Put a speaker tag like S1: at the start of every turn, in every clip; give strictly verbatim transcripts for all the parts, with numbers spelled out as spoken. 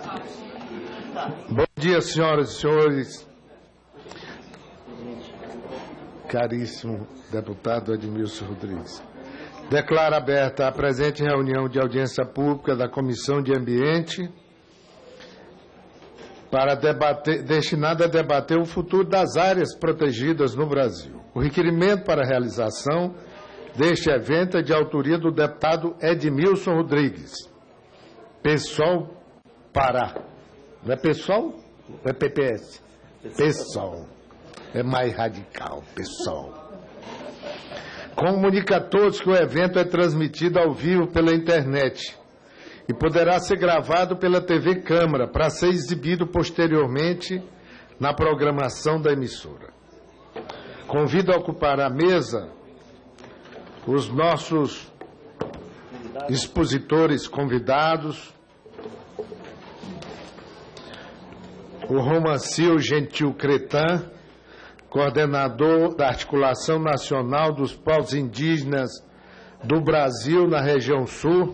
S1: Bom dia, senhoras e senhores. Caríssimo deputado Edmilson Rodrigues. Declaro aberta a presente reunião de audiência pública da Comissão de Ambiente para debater, destinada a debater o futuro das áreas protegidas no Brasil. O requerimento para a realização deste evento é de autoria do deputado Edmilson Rodrigues, PSOL Pará. Não é PSOL? É P P S? PSOL. É mais radical, PSOL. Comunica a todos que o evento é transmitido ao vivo pela internet e poderá ser gravado pela T V Câmara para ser exibido posteriormente na programação da emissora. Convido a ocupar a mesa os nossos expositores convidados, o Romancio Gentil Cretan, coordenador da Articulação Nacional dos Povos Indígenas do Brasil na região sul,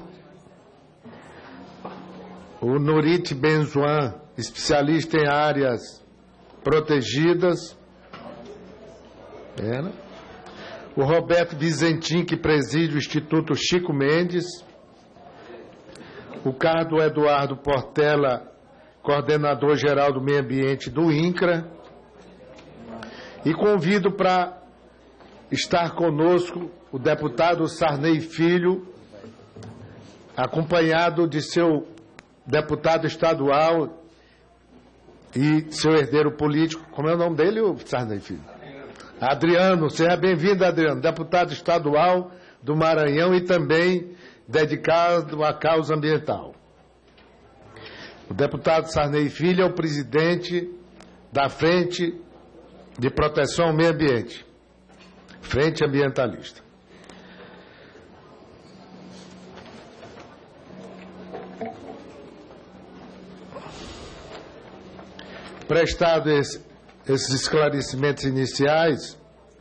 S1: o Nurit Benzuan, especialista em áreas protegidas, é, né? O Roberto Vizentim, que preside o Instituto Chico Mendes, o Carlos Eduardo Portela, coordenador-geral do Meio Ambiente do INCRA, e convido para estar conosco o deputado Sarney Filho, acompanhado de seu deputado estadual e seu herdeiro político. Como é o nome dele, o Sarney Filho? Adriano. Seja bem-vindo, Adriano, deputado estadual do Maranhão e também dedicado à causa ambiental. O deputado Sarney Filho é o presidente da Frente de Proteção ao Meio Ambiente, Frente Ambientalista. Prestado esse, esses esclarecimentos iniciais,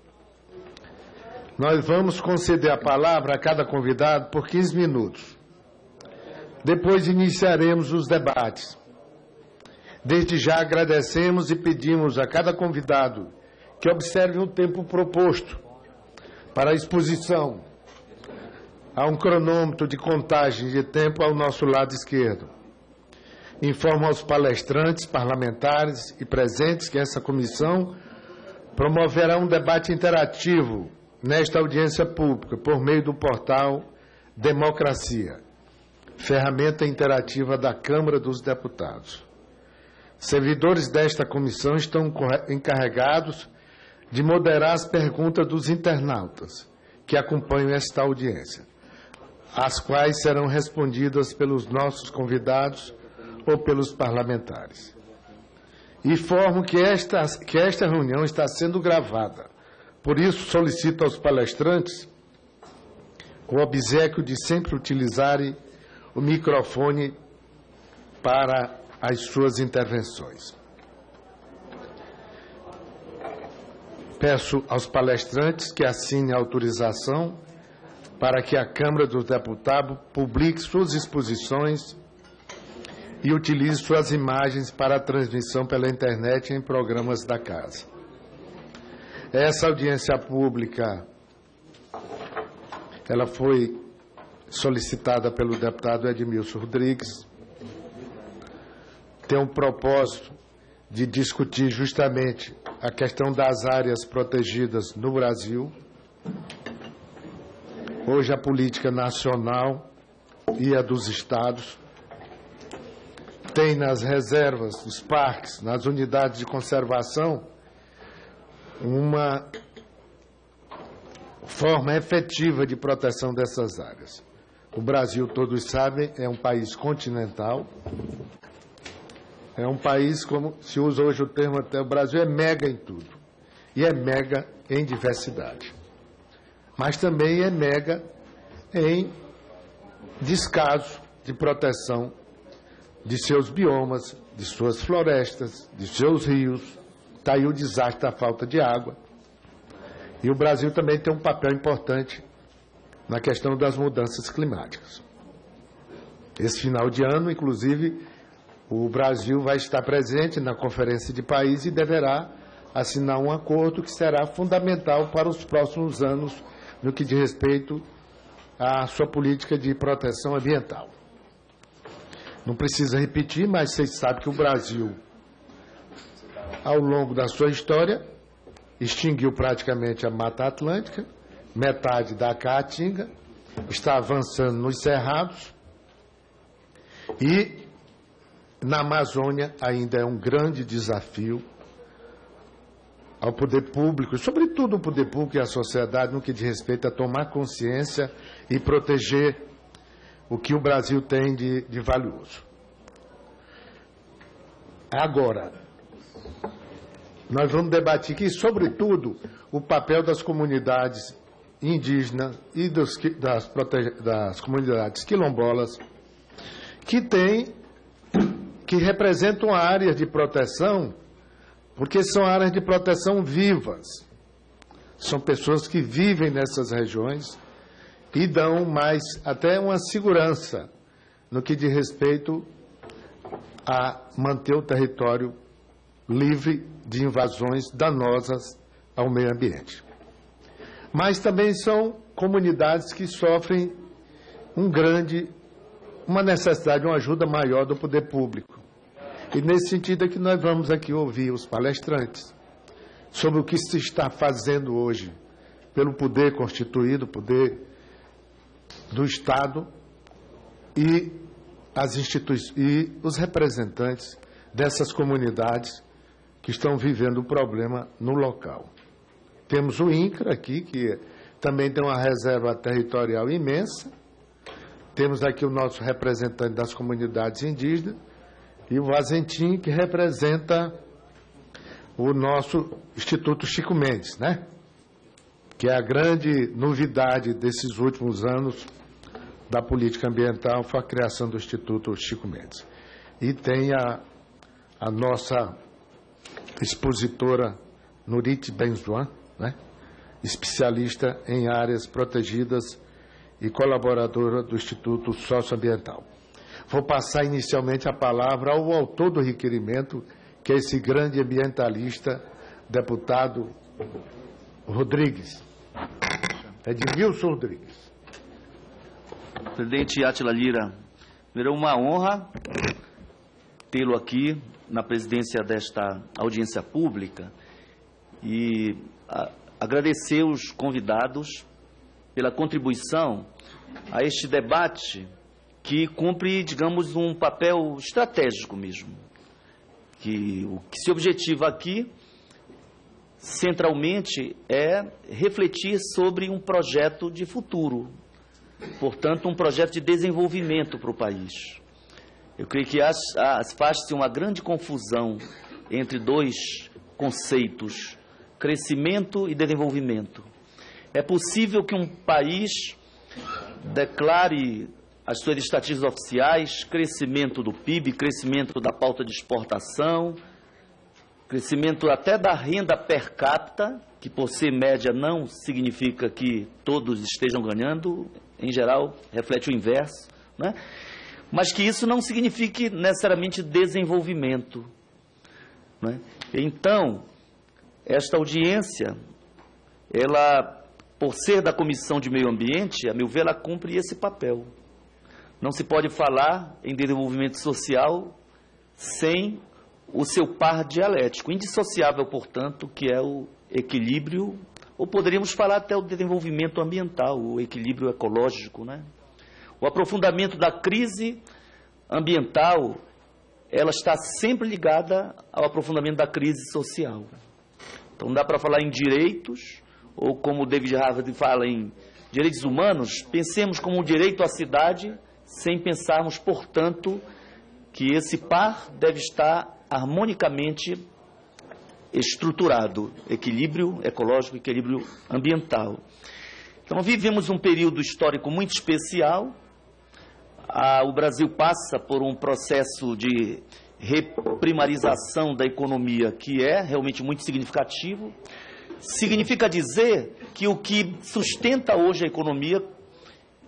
S1: nós vamos conceder a palavra a cada convidado por quinze minutos. Depois iniciaremos os debates. Desde já agradecemos e pedimos a cada convidado que observe o tempo proposto para a exposição. Há um cronômetro de contagem de tempo ao nosso lado esquerdo. Informo aos palestrantes, parlamentares e presentes que essa comissão promoverá um debate interativo nesta audiência pública por meio do portal Democracia, ferramenta interativa da Câmara dos Deputados. Servidores desta comissão estão encarregados de moderar as perguntas dos internautas que acompanham esta audiência, as quais serão respondidas pelos nossos convidados ou pelos parlamentares. Informo que esta, que esta reunião está sendo gravada. Por isso, solicito aos palestrantes o obséquio de sempre utilizarem o microfone para as suas intervenções. Peço aos palestrantes que assinem a autorização para que a Câmara dos Deputados publique suas exposições e utilize suas imagens para a transmissão pela internet em programas da Casa. Essa audiência pública, ela foi solicitada pelo deputado Edmilson Rodrigues, tem um propósito de discutir justamente a questão das áreas protegidas no Brasil. Hoje a política nacional e a dos estados tem nas reservas, nos parques, nas unidades de conservação, uma forma efetiva de proteção dessas áreas. O Brasil, todos sabem, é um país continental, é um país, como se usa hoje o termo até, o Brasil é mega em tudo, e é mega em diversidade, mas também é mega em descaso de proteção de seus biomas, de suas florestas, de seus rios. Está aí o desastre da falta de água. E o Brasil também tem um papel importante na questão das mudanças climáticas. Esse final de ano, inclusive, o Brasil vai estar presente na Conferência de Países e deverá assinar um acordo que será fundamental para os próximos anos no que diz respeito à sua política de proteção ambiental. Não precisa repetir, mas vocês sabem que o Brasil, ao longo da sua história, extinguiu praticamente a Mata Atlântica, metade da Caatinga, está avançando nos Cerrados e na Amazônia ainda é um grande desafio ao poder público, sobretudo o poder público e a sociedade, no que diz respeito a tomar consciência e proteger o que o Brasil tem de, de valioso. Agora, nós vamos debater aqui, sobretudo, o papel das comunidades indígenas e dos, das, das comunidades quilombolas, que tem, que representam áreas de proteção, porque são áreas de proteção vivas. São pessoas que vivem nessas regiões e dão mais até uma segurança no que diz respeito a manter o território livre de invasões danosas ao meio ambiente. Mas também são comunidades que sofrem um grande, uma necessidade, uma ajuda maior do poder público. E nesse sentido é que nós vamos aqui ouvir os palestrantes sobre o que se está fazendo hoje pelo poder constituído, poder do Estado e, as instituições, e os representantes dessas comunidades que estão vivendo o problema no local. Temos o INCRA aqui, que também tem uma reserva territorial imensa. Temos aqui o nosso representante das comunidades indígenas e o Vazentim, que representa o nosso Instituto Chico Mendes, né? Que é a grande novidade desses últimos anos da política ambiental, foi a criação do Instituto Chico Mendes. E tem a, a nossa expositora Nurit Benzoan, né? Especialista em áreas protegidas e colaboradora do Instituto Socioambiental. Vou passar inicialmente a palavra ao autor do requerimento, que é esse grande ambientalista, deputado Rodrigues. Edmilson Rodrigues.
S2: Presidente Átila Lira, é uma honra tê-lo aqui na presidência desta audiência pública e a, agradecer os convidados pela contribuição a este debate que cumpre, digamos, um papel estratégico mesmo. Que o que se objetiva aqui, centralmente, é refletir sobre um projeto de futuro, portanto, um projeto de desenvolvimento para o país. Eu creio que faz-se uma grande confusão entre dois conceitos, crescimento e desenvolvimento. É possível que um país declare as suas estatísticas oficiais, crescimento do P I B, crescimento da pauta de exportação, crescimento até da renda per capita, que por ser média não significa que todos estejam ganhando, em geral reflete o inverso, né? Mas que isso não signifique necessariamente desenvolvimento, né? Então, esta audiência, ela, por ser da Comissão de Meio Ambiente, a meu ver, ela cumpre esse papel. Não se pode falar em desenvolvimento social sem o seu par dialético, indissociável, portanto, que é o equilíbrio, ou poderíamos falar até o desenvolvimento ambiental, o equilíbrio ecológico, né? O aprofundamento da crise ambiental, ela está sempre ligada ao aprofundamento da crise social. Então, não dá para falar em direitos, ou como o David Harvard fala em direitos humanos, pensemos como um direito à cidade, sem pensarmos, portanto, que esse par deve estar harmonicamente estruturado, equilíbrio ecológico, equilíbrio ambiental. Então, vivemos um período histórico muito especial. Ah, o Brasil passa por um processo de reprimarização da economia que é realmente muito significativo. Significa dizer que o que sustenta hoje a economia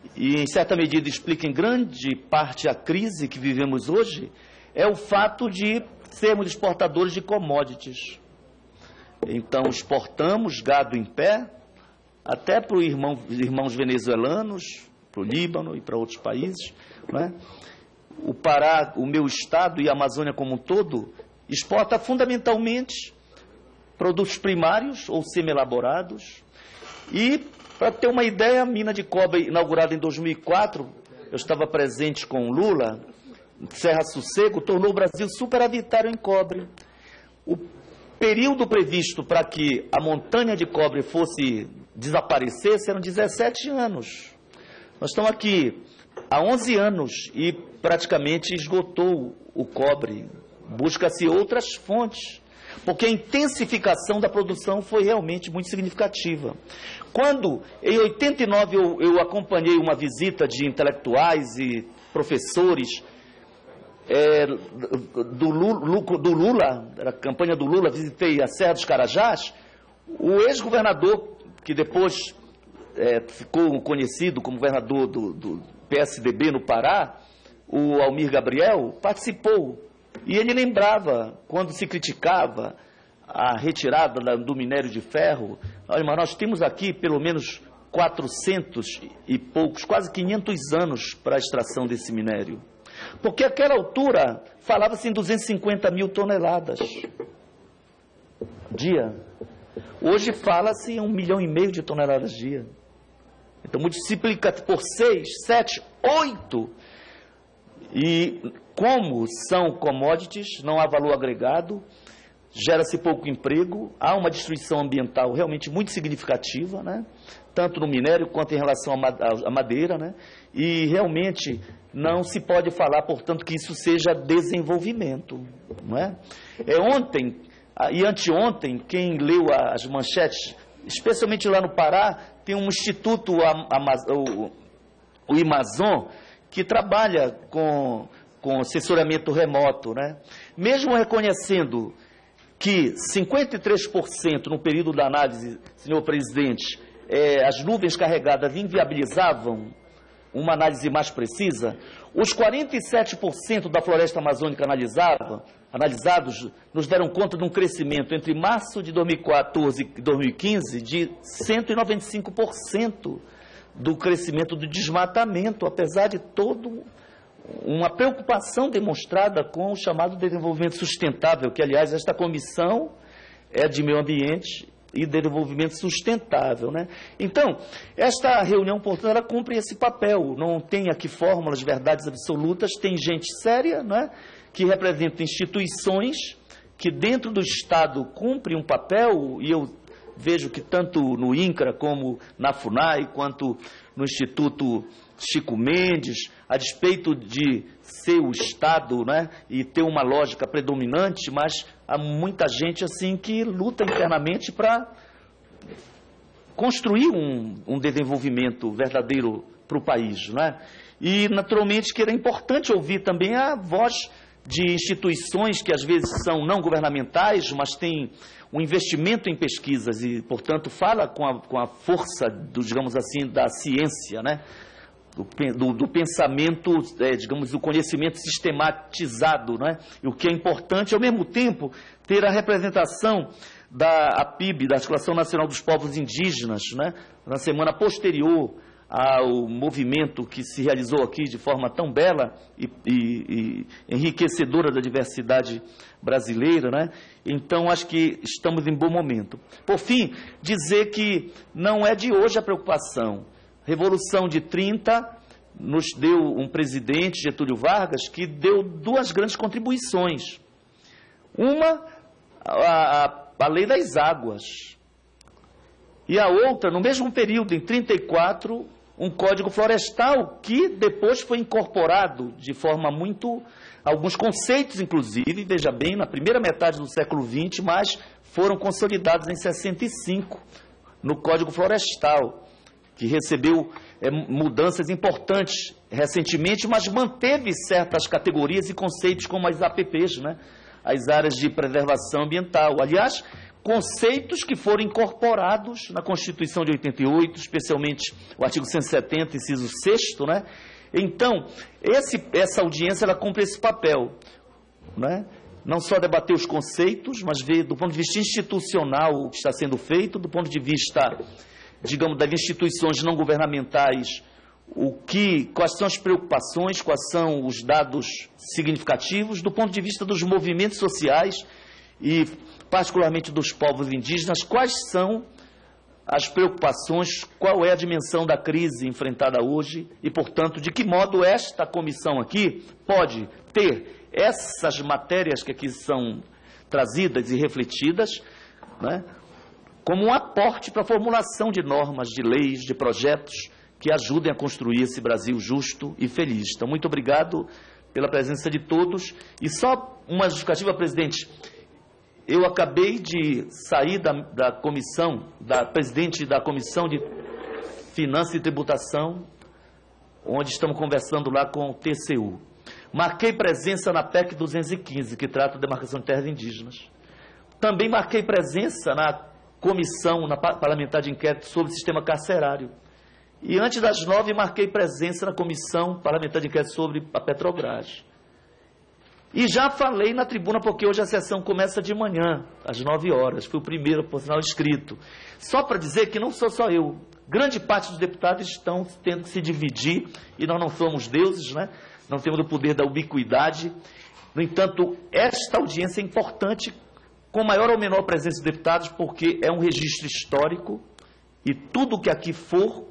S2: e em certa medida explica em grande parte a crise que vivemos hoje, é o fato de sermos exportadores de commodities. Então, exportamos gado em pé, até para os irmão, irmãos venezuelanos, para o Líbano e para outros países, não é? O Pará, o meu estado e a Amazônia como um todo, exporta fundamentalmente produtos primários ou semi-elaborados. E, para ter uma ideia, a mina de cobre inaugurada em dois mil e quatro, eu estava presente com Lula, Serra Sossego, tornou o Brasil superavitário em cobre. O período previsto para que a montanha de cobre fosse desaparecesse eram dezessete anos. Nós estamos aqui há onze anos e praticamente esgotou o cobre. Busca-se outras fontes, porque a intensificação da produção foi realmente muito significativa. Quando, em oitenta e nove, eu, eu acompanhei uma visita de intelectuais e professores é, do, Lula, do Lula, da campanha do Lula, visitei a Serra dos Carajás, o ex-governador, que depois é, ficou conhecido como governador do, do P S D B no Pará, o Almir Gabriel, participou. E ele lembrava, quando se criticava a retirada do minério de ferro, olha, mas nós temos aqui pelo menos quatrocentos e poucos, quase quinhentos anos para a extração desse minério. Porque àquela altura falava-se em duzentas e cinquenta mil toneladas dia. Hoje fala-se em um milhão e meio de toneladas dia. Então multiplica por seis, sete, oito. E como são commodities, não há valor agregado, gera-se pouco emprego, há uma destruição ambiental realmente muito significativa, né? Tanto no minério quanto em relação à madeira, né? E realmente não se pode falar, portanto, que isso seja desenvolvimento, não é? É ontem e anteontem, quem leu as manchetes, especialmente lá no Pará, tem um instituto, o, o Amazon, que trabalha com, com assessoramento remoto, né? Mesmo reconhecendo que cinquenta e três por cento no período da análise, senhor presidente, é, as nuvens carregadas inviabilizavam uma análise mais precisa, os quarenta e sete por cento da floresta amazônica analisada, analisados nos deram conta de um crescimento entre março de dois mil e quatorze e dois mil e quinze de cento e noventa e cinco por cento do crescimento do desmatamento, apesar de todo uma preocupação demonstrada com o chamado desenvolvimento sustentável, que, aliás, esta comissão é de meio ambiente e desenvolvimento sustentável, né? Então, esta reunião, portanto, ela cumpre esse papel. Não tem aqui fórmulas, verdades absolutas, tem gente séria, né, que representa instituições que dentro do Estado cumpre um papel, e eu vejo que tanto no INCRA como na FUNAI, quanto no Instituto Chico Mendes, a despeito de ser o Estado, né, e ter uma lógica predominante, mas há muita gente assim que luta internamente para construir um, um desenvolvimento verdadeiro para o país, né? E, naturalmente, que era importante ouvir também a voz de instituições que, às vezes, são não governamentais, mas têm um investimento em pesquisas e, portanto, fala com a, com a força, do, digamos assim, da ciência, né? Do, do, do pensamento, é, digamos, do conhecimento sistematizado, né? E o que é importante, ao mesmo tempo, ter a representação da A P I B, da Articulação Nacional dos Povos Indígenas, né? Na semana posterior ao movimento que se realizou aqui de forma tão bela e, e, e enriquecedora da diversidade brasileira, né? Então, acho que estamos em bom momento. Por fim, dizer que não é de hoje a preocupação. Revolução de trinta nos deu um presidente, Getúlio Vargas, que deu duas grandes contribuições. Uma, a, a, a Lei das Águas. E a outra, no mesmo período, em trinta e quatro, um Código Florestal, que depois foi incorporado de forma muito... Alguns conceitos, inclusive, veja bem, na primeira metade do século vinte, mas foram consolidados em sessenta e cinco, no Código Florestal, que recebeu é, mudanças importantes recentemente, mas manteve certas categorias e conceitos como as A P Ps, né? As áreas de preservação ambiental. Aliás, conceitos que foram incorporados na Constituição de oitenta e oito, especialmente o artigo cento e setenta, inciso sexto, né? Então, esse, essa audiência, ela cumpre esse papel, né? Não só debater os conceitos, mas ver do ponto de vista institucional o que está sendo feito, do ponto de vista, digamos, das instituições não governamentais, o que, quais são as preocupações, quais são os dados significativos, do ponto de vista dos movimentos sociais e, particularmente, dos povos indígenas, quais são as preocupações, qual é a dimensão da crise enfrentada hoje e, portanto, de que modo esta comissão aqui pode ter essas matérias que aqui são trazidas e refletidas, né, como um aporte para a formulação de normas, de leis, de projetos que ajudem a construir esse Brasil justo e feliz. Então, muito obrigado pela presença de todos. E só uma justificativa, presidente. Eu acabei de sair da, da comissão, da presidente da Comissão de Finanças e Tributação, onde estamos conversando lá com o T C U. Marquei presença na P E C duzentos e quinze, que trata da demarcação de terras indígenas. Também marquei presença na comissão na parlamentar de inquérito sobre o sistema carcerário. E antes das nove, marquei presença na comissão parlamentar de inquérito sobre a Petrobras. E já falei na tribuna, porque hoje a sessão começa de manhã, às nove horas. Fui o primeiro, por sinal, inscrito. Só para dizer que não sou só eu. Grande parte dos deputados estão tendo que se dividir, e nós não somos deuses, né? Não temos o poder da ubiquidade. No entanto, esta audiência é importante, com maior ou menor presença de deputados, porque é um registro histórico, e tudo que aqui for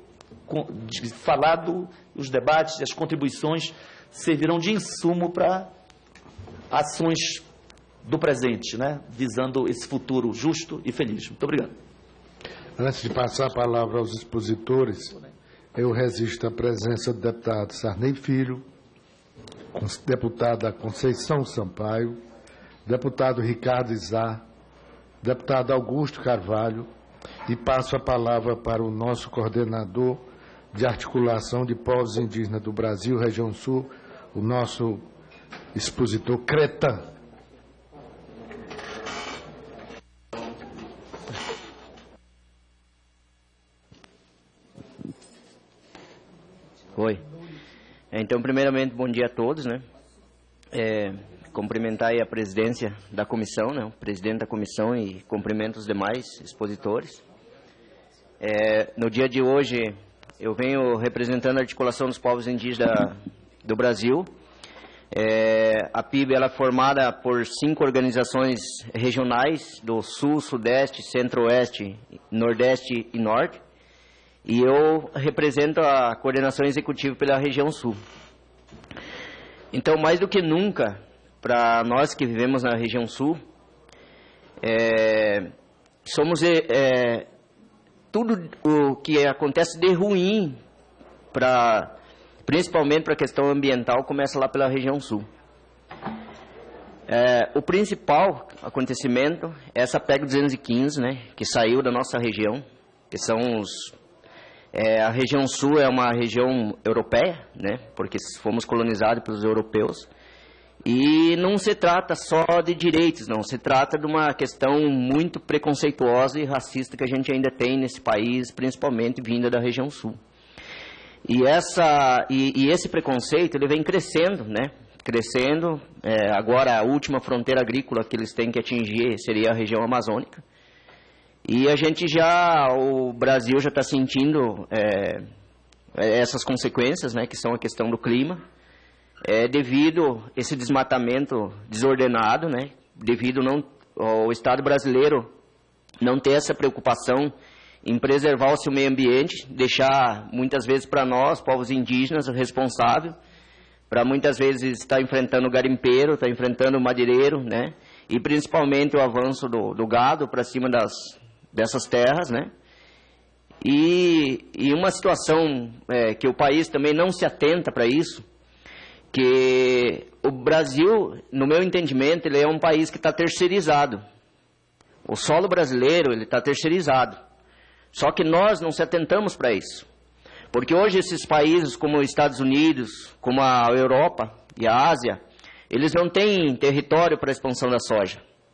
S2: falado, os debates, as contribuições, servirão de insumo para ações do presente, né? Visando esse futuro justo e feliz. Muito obrigado.
S1: Antes de passar a palavra aos expositores, eu registro a presença do deputado Sarney Filho, deputada Conceição Sampaio, deputado Ricardo Izá, deputado Augusto Carvalho, e passo a palavra para o nosso coordenador de articulação de povos indígenas do Brasil, região sul, o nosso expositor Cretan.
S3: Oi. Então, primeiramente, bom dia a todos, né? É, cumprimentar aí a presidência da comissão, né? O presidente da comissão, e cumprimento os demais expositores. É, no dia de hoje, eu venho representando a articulação dos povos indígenas da, do Brasil. É, a P I B ela é formada por cinco organizações regionais do Sul, Sudeste, Centro-Oeste, Nordeste e Norte. E eu represento a coordenação executiva pela região Sul. Então, mais do que nunca, para nós que vivemos na região Sul, é, somos é, tudo o que acontece de ruim, pra, principalmente para a questão ambiental, começa lá pela região Sul. É, o principal acontecimento é essa P E C duzentos e quinze, né, que saiu da nossa região, que são os... É, a região sul é uma região europeia, né, porque fomos colonizados pelos europeus, e não se trata só de direitos, não, se trata de uma questão muito preconceituosa e racista que a gente ainda tem nesse país, principalmente vinda da região sul. E, essa, e, e esse preconceito ele vem crescendo, né, crescendo, é, agora a última fronteira agrícola que eles têm que atingir seria a região amazônica. E a gente já, o Brasil já está sentindo é, essas consequências, né, que são a questão do clima, é, devido a esse desmatamento desordenado, né, devido não, ao Estado brasileiro não ter essa preocupação em preservar o seu meio ambiente, deixar muitas vezes para nós, povos indígenas, responsável, para muitas vezes estar enfrentando o garimpeiro, estar enfrentando o madeireiro, né, e principalmente o avanço do, do gado para cima das... dessas terras, né? E, e uma situação é, que o país também não se atenta para isso, que o Brasil, no meu entendimento, ele é um país que está terceirizado. O solo brasileiro, ele está terceirizado. Só que nós não se atentamos para isso. Porque hoje esses países como os Estados Unidos, como a Europa e a Ásia, eles não têm território para a expansão da soja.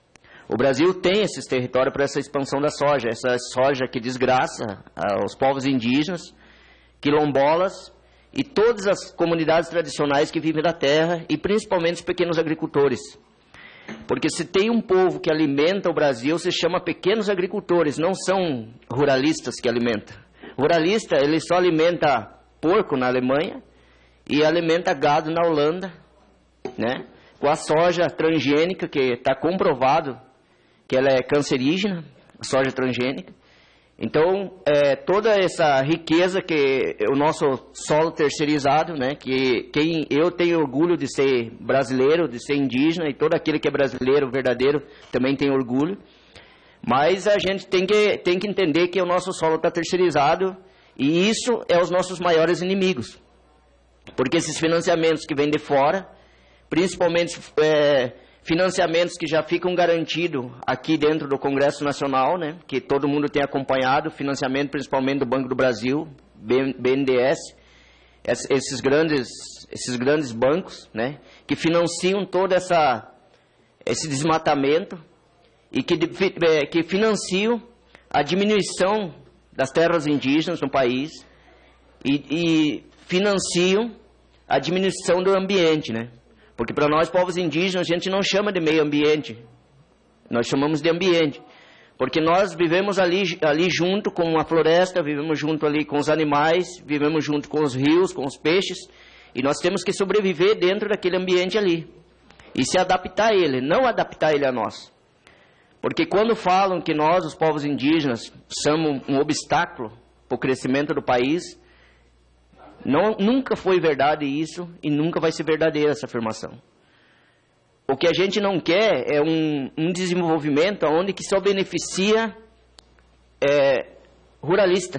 S3: O Brasil tem esses territórios para essa expansão da soja, essa soja que desgraça ah, os povos indígenas, quilombolas e todas as comunidades tradicionais que vivem da terra e principalmente os pequenos agricultores. Porque se tem um povo que alimenta o Brasil, se chama pequenos agricultores, não são ruralistas que alimentam. Ruralista, ele só alimenta porco na Alemanha e alimenta gado na Holanda, né? Com a soja transgênica, que está comprovado que ela é cancerígena, a soja transgênica. Então, é, toda essa riqueza que o nosso solo terceirizado, né, que quem, eu tenho orgulho de ser brasileiro, de ser indígena, e todo aquele que é brasileiro, verdadeiro, também tem orgulho. Mas a gente tem que, tem que entender que o nosso solo está terceirizado e isso é os nossos maiores inimigos. Porque esses financiamentos que vêm de fora, principalmente é, financiamentos que já ficam garantidos aqui dentro do Congresso Nacional, né, que todo mundo tem acompanhado, financiamento principalmente do Banco do Brasil, B N D E S, esses grandes, esses grandes bancos, né, que financiam todo essa, esse desmatamento e que, que financiam a diminuição das terras indígenas no país e, e financiam a diminuição do ambiente, né? Porque para nós, povos indígenas, a gente não chama de meio ambiente, nós chamamos de ambiente. Porque nós vivemos ali, ali junto com a floresta, vivemos junto ali com os animais, vivemos junto com os rios, com os peixes, e nós temos que sobreviver dentro daquele ambiente ali. E se adaptar a ele, não adaptar ele a nós. Porque quando falam que nós, os povos indígenas, somos um obstáculo para o crescimento do país, não, nunca foi verdade isso e nunca vai ser verdadeira essa afirmação. O que a gente não quer é um, um desenvolvimento onde que só beneficia é, ruralista.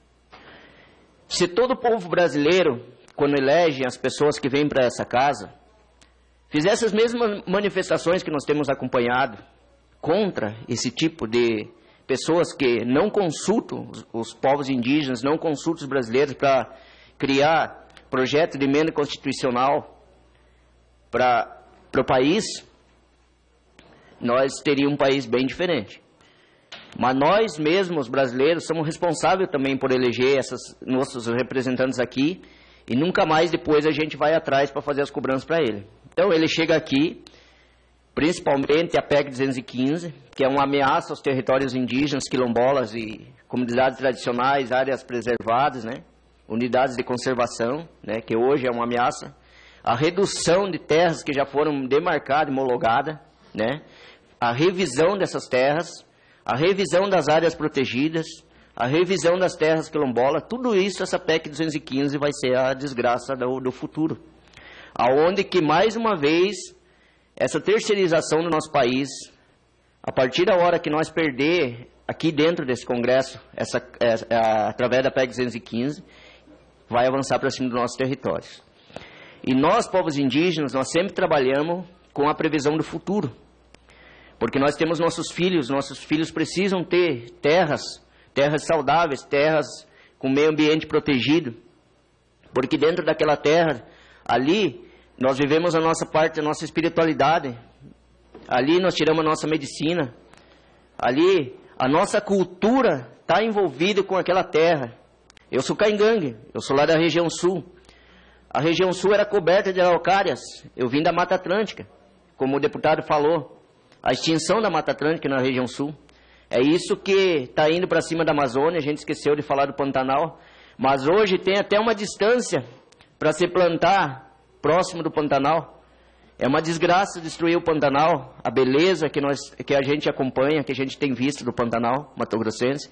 S3: Se todo o povo brasileiro, quando elege as pessoas que vêm para essa casa, fizesse as mesmas manifestações que nós temos acompanhado contra esse tipo de pessoas que não consultam os, os povos indígenas, não consultam os brasileiros para criar projeto de emenda constitucional para o país, nós teríamos um país bem diferente. Mas nós mesmos, brasileiros, somos responsáveis também por eleger esses nossos representantes aqui e nunca mais depois a gente vai atrás para fazer as cobranças para ele. Então ele chega aqui, principalmente a P E C duzentos e quinze, que é uma ameaça aos territórios indígenas, quilombolas e comunidades tradicionais, áreas preservadas, né? Unidades de conservação, né? Que hoje é uma ameaça. A redução de terras que já foram demarcadas, homologadas, né? A revisão dessas terras, a revisão das áreas protegidas, a revisão das terras quilombolas, tudo isso, essa P E C duzentos e quinze vai ser a desgraça do, do futuro. Aonde que, mais uma vez, essa terceirização do nosso país, a partir da hora que nós perder aqui dentro desse Congresso, essa, é, é, através da P E C duzentos e quinze, vai avançar para cima dos nossos territórios. E nós, povos indígenas, nós sempre trabalhamos com a previsão do futuro. Porque nós temos nossos filhos, nossos filhos precisam ter terras, terras saudáveis, terras com meio ambiente protegido. Porque dentro daquela terra, ali, nós vivemos a nossa parte, a nossa espiritualidade. Ali nós tiramos a nossa medicina. Ali, a nossa cultura está envolvida com aquela terra. Eu sou caingangue, eu sou lá da região sul. A região sul era coberta de araucárias. Eu vim da Mata Atlântica, como o deputado falou. A extinção da Mata Atlântica na região sul. É isso que está indo para cima da Amazônia. A gente esqueceu de falar do Pantanal. Mas hoje tem até uma distância para se plantar próximo do Pantanal. É uma desgraça destruir o Pantanal. A beleza que, nós, que a gente acompanha, que a gente tem visto do Pantanal mato-grossense.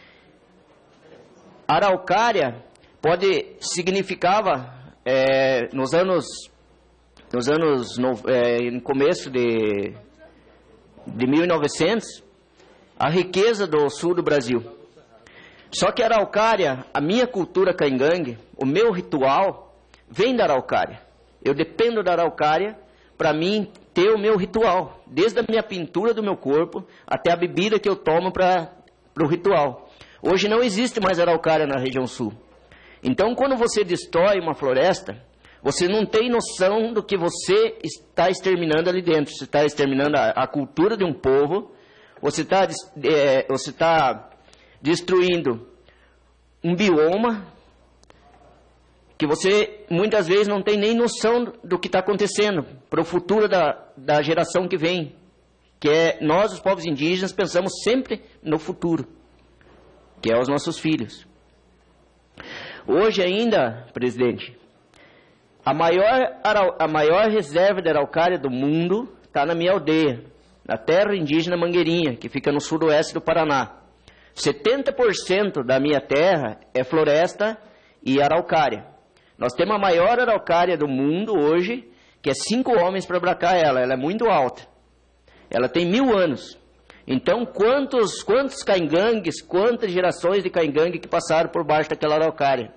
S3: Araucária pode, significava, é, nos anos, nos anos no, é, no começo de, de mil e novecentos, a riqueza do sul do Brasil. Só que a araucária, a minha cultura caingangue, o meu ritual, vem da araucária. Eu dependo da araucária para mim ter o meu ritual, desde a minha pintura do meu corpo até a bebida que eu tomo para o ritual. Hoje não existe mais araucária na região sul. Então, quando você destrói uma floresta, você não tem noção do que você está exterminando ali dentro. Você está exterminando a, a cultura de um povo, você está é, você tá destruindo um bioma que você muitas vezes não tem nem noção do que está acontecendo para o futuro da, da geração que vem, que é nós, os povos indígenas, pensamos sempre no futuro, que é os nossos filhos. Hoje ainda, presidente, a maior, a maior reserva de araucária do mundo está na minha aldeia, na terra indígena Mangueirinha, que fica no sudoeste do Paraná. setenta por cento da minha terra é floresta e araucária. Nós temos a maior araucária do mundo hoje, que é cinco homens para abracar ela. Ela é muito alta. Ela tem mil anos. Então, quantos, quantos caingangues, quantas gerações de caingangue que passaram por baixo daquela araucária?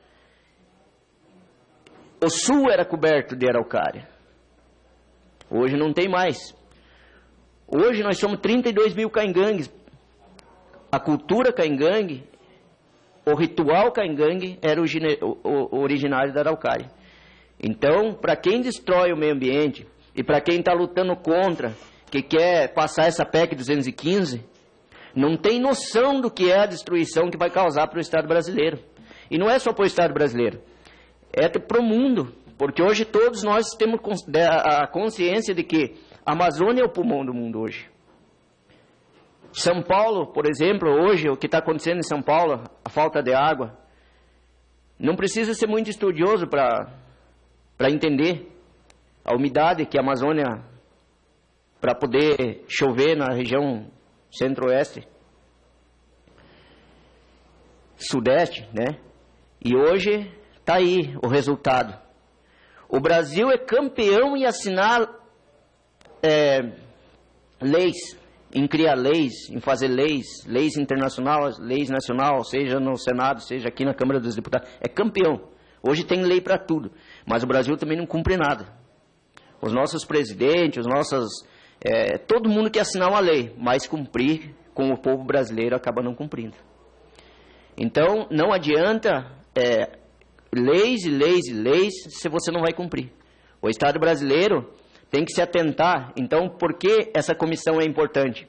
S3: O sul era coberto de araucária. Hoje não tem mais. Hoje nós somos trinta e dois mil caingangues. A cultura caingangue, o ritual caingangue era o, o, o originário da araucária. Então, para quem destrói o meio ambiente e para quem está lutando contra, que quer passar essa P E C duzentos e quinze, não tem noção do que é a destruição que vai causar para o Estado brasileiro. E não é só para o Estado brasileiro, é para o mundo, porque hoje todos nós temos a consciência de que a Amazônia é o pulmão do mundo hoje. São Paulo, por exemplo, hoje, o que está acontecendo em São Paulo, a falta de água, não precisa ser muito estudioso para para entender a umidade que a Amazônia, para poder chover na região centro-oeste, sudeste, né? E hoje está aí o resultado. O Brasil é campeão em assinar é, leis, em criar leis, em fazer leis, leis internacionais, leis nacionais, seja no Senado, seja aqui na Câmara dos Deputados. É campeão. Hoje tem lei para tudo, mas o Brasil também não cumpre nada. Os nossos presidentes, os nossos... É, todo mundo quer assinar uma lei, mas cumprir com o povo brasileiro acaba não cumprindo. Então, não adianta é, leis e leis e leis se você não vai cumprir. O Estado brasileiro tem que se atentar. Então, por que essa comissão é importante?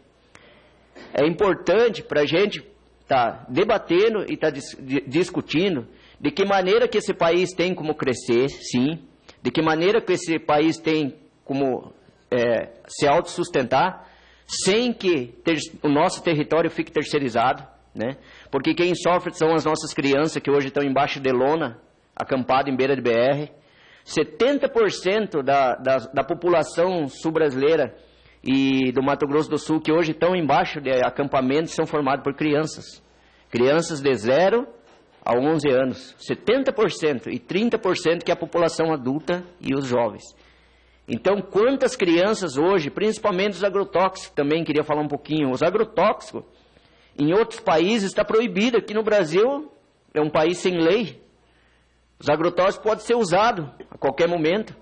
S3: É importante para a gente estar tá debatendo e estar tá dis discutindo de que maneira que esse país tem como crescer, sim, de que maneira que esse país tem como é, se autossustentar, sem que ter, o nosso território fique terceirizado, né? Porque quem sofre são as nossas crianças que hoje estão embaixo de lona, acampadas em beira de B R. setenta por cento da, da, da população sul-brasileira e do Mato Grosso do Sul que hoje estão embaixo de acampamentos são formados por crianças. Crianças de zero a onze anos. setenta por cento e trinta por cento que é a população adulta e os jovens. Então, quantas crianças hoje, principalmente os agrotóxicos, também queria falar um pouquinho, os agrotóxicos, em outros países está proibido, aqui no Brasil é um país sem lei. Os agrotóxicos podem ser usados a qualquer momento.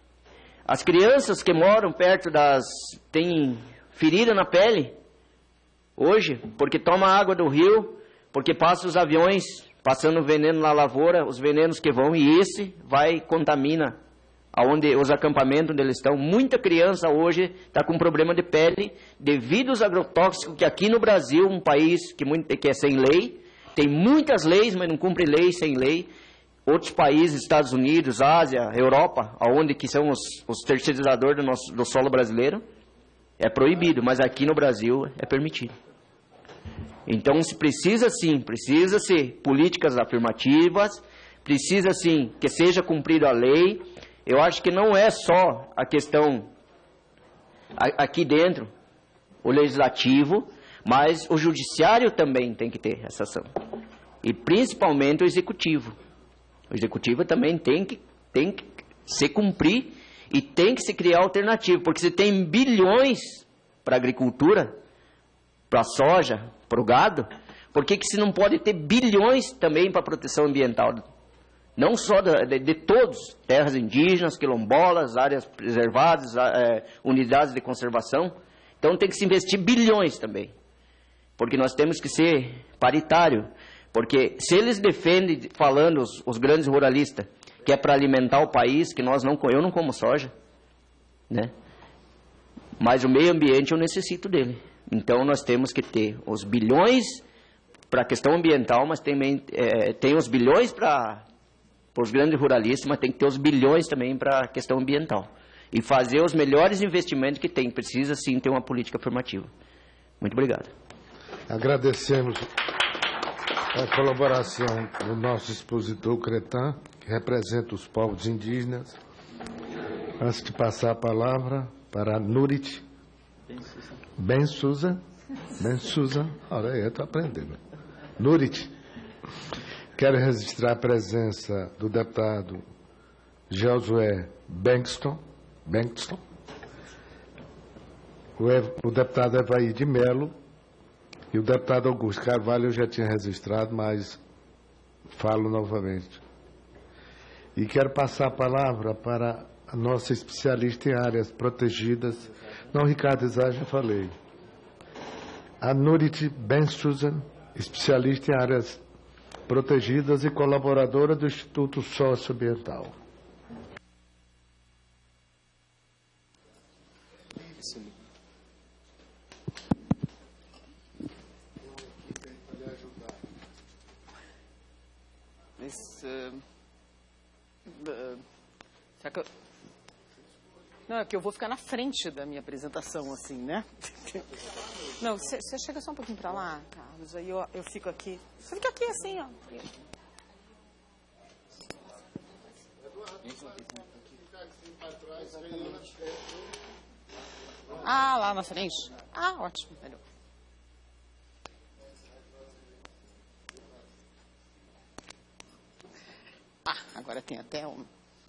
S3: As crianças que moram perto das... têm ferida na pele, hoje, porque toma água do rio, porque passa os aviões passando veneno na lavoura, os venenos que vão, e esse vai, contamina aonde os acampamentos onde eles estão. Muita criança hoje está com problema de pele devido aos agrotóxicos, que aqui no Brasil, um país que, muito, que é sem lei, tem muitas leis, mas não cumpre lei sem lei. Outros países, Estados Unidos, Ásia, Europa, aonde que são os, os terceirizadores do, nosso, do solo brasileiro, é proibido, mas aqui no Brasil é permitido. Então, se precisa sim, precisa ser políticas afirmativas, precisa sim que seja cumprida a lei. Eu acho que não é só a questão aqui dentro, o legislativo, mas o judiciário também tem que ter essa ação. E principalmente o executivo. O executivo também tem que, tem que se cumprir e tem que se criar alternativa, porque se tem bilhões para a agricultura, para a soja, para o gado, por que que se não pode ter bilhões também para a proteção ambiental? Não só de, de, de todos, terras indígenas, quilombolas, áreas preservadas, é, unidades de conservação. Então tem que se investir bilhões também, porque nós temos que ser paritário. Porque se eles defendem, falando os, os grandes ruralistas, que é para alimentar o país, que nós não, eu não como soja, né? Mas o meio ambiente eu necessito dele. Então, nós temos que ter os bilhões para a questão ambiental, mas também é, tem os bilhões para os grandes ruralistas, mas tem que ter os bilhões também para a questão ambiental. E fazer os melhores investimentos que tem. Precisa, sim, ter uma política afirmativa. Muito obrigado.
S1: Agradecemos a colaboração do nosso expositor Cretan, que representa os povos indígenas. Antes de passar a palavra para a Nurit Ben Souza. Ben Souza. Olha aí, eu estou aprendendo. Nurit, quero registrar a presença do deputado Josué Bankston. Bankston. O, Ev, o deputado Evaí de Melo e o deputado Augusto Carvalho eu já tinha registrado, mas falo novamente. E quero passar a palavra para a nossa especialista em áreas protegidas. Não, Ricardo Izar, já falei. A Nurit Ben Susan, especialista em áreas protegidas e colaboradora do Instituto Socioambiental.
S4: Mas, uh, uh, será que eu... Não, é porque eu vou ficar na frente da minha apresentação, assim, né? Não, você chega só um pouquinho para lá, Carlos, aí eu, eu fico aqui. Você fica aqui assim, ó. Ah, lá na frente. Ah, ótimo, melhor. Ah, agora tem até um...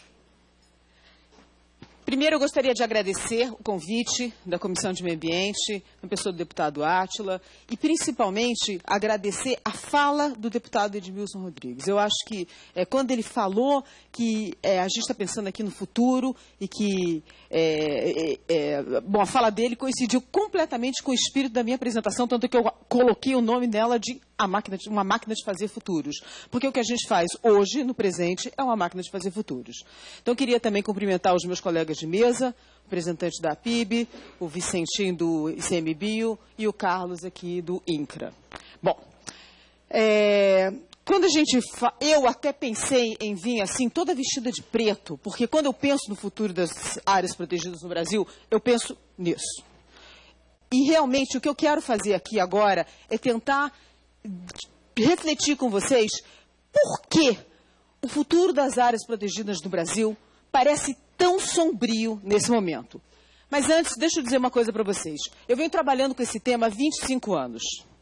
S4: Primeiro, eu gostaria de agradecer o convite da Comissão de Meio Ambiente, na pessoa do deputado Átila, e principalmente agradecer a fala do deputado Edmilson Rodrigues. Eu acho que é, quando ele falou que é, a gente está pensando aqui no futuro e que é, é, é, bom, a fala dele coincidiu completamente com o espírito da minha apresentação, tanto que eu coloquei o nome dela de a máquina de, uma máquina de fazer futuros. Porque o que a gente faz hoje, no presente, é uma máquina de fazer futuros. Então, eu queria também cumprimentar os meus colegas de mesa, o representante da P I B, o Vicentinho do I C M Bio e o Carlos aqui do INCRA. Bom, é, quando a gente... Fa... Eu até pensei em vir assim, toda vestida de preto, porque quando eu penso no futuro das áreas protegidas no Brasil, eu penso nisso. E realmente o que eu quero fazer aqui agora é tentar refletir com vocês por que o futuro das áreas protegidas no Brasil parece tão sombrio nesse momento. Mas antes, deixa eu dizer uma coisa para vocês. Eu venho trabalhando com esse tema há vinte e cinco anos.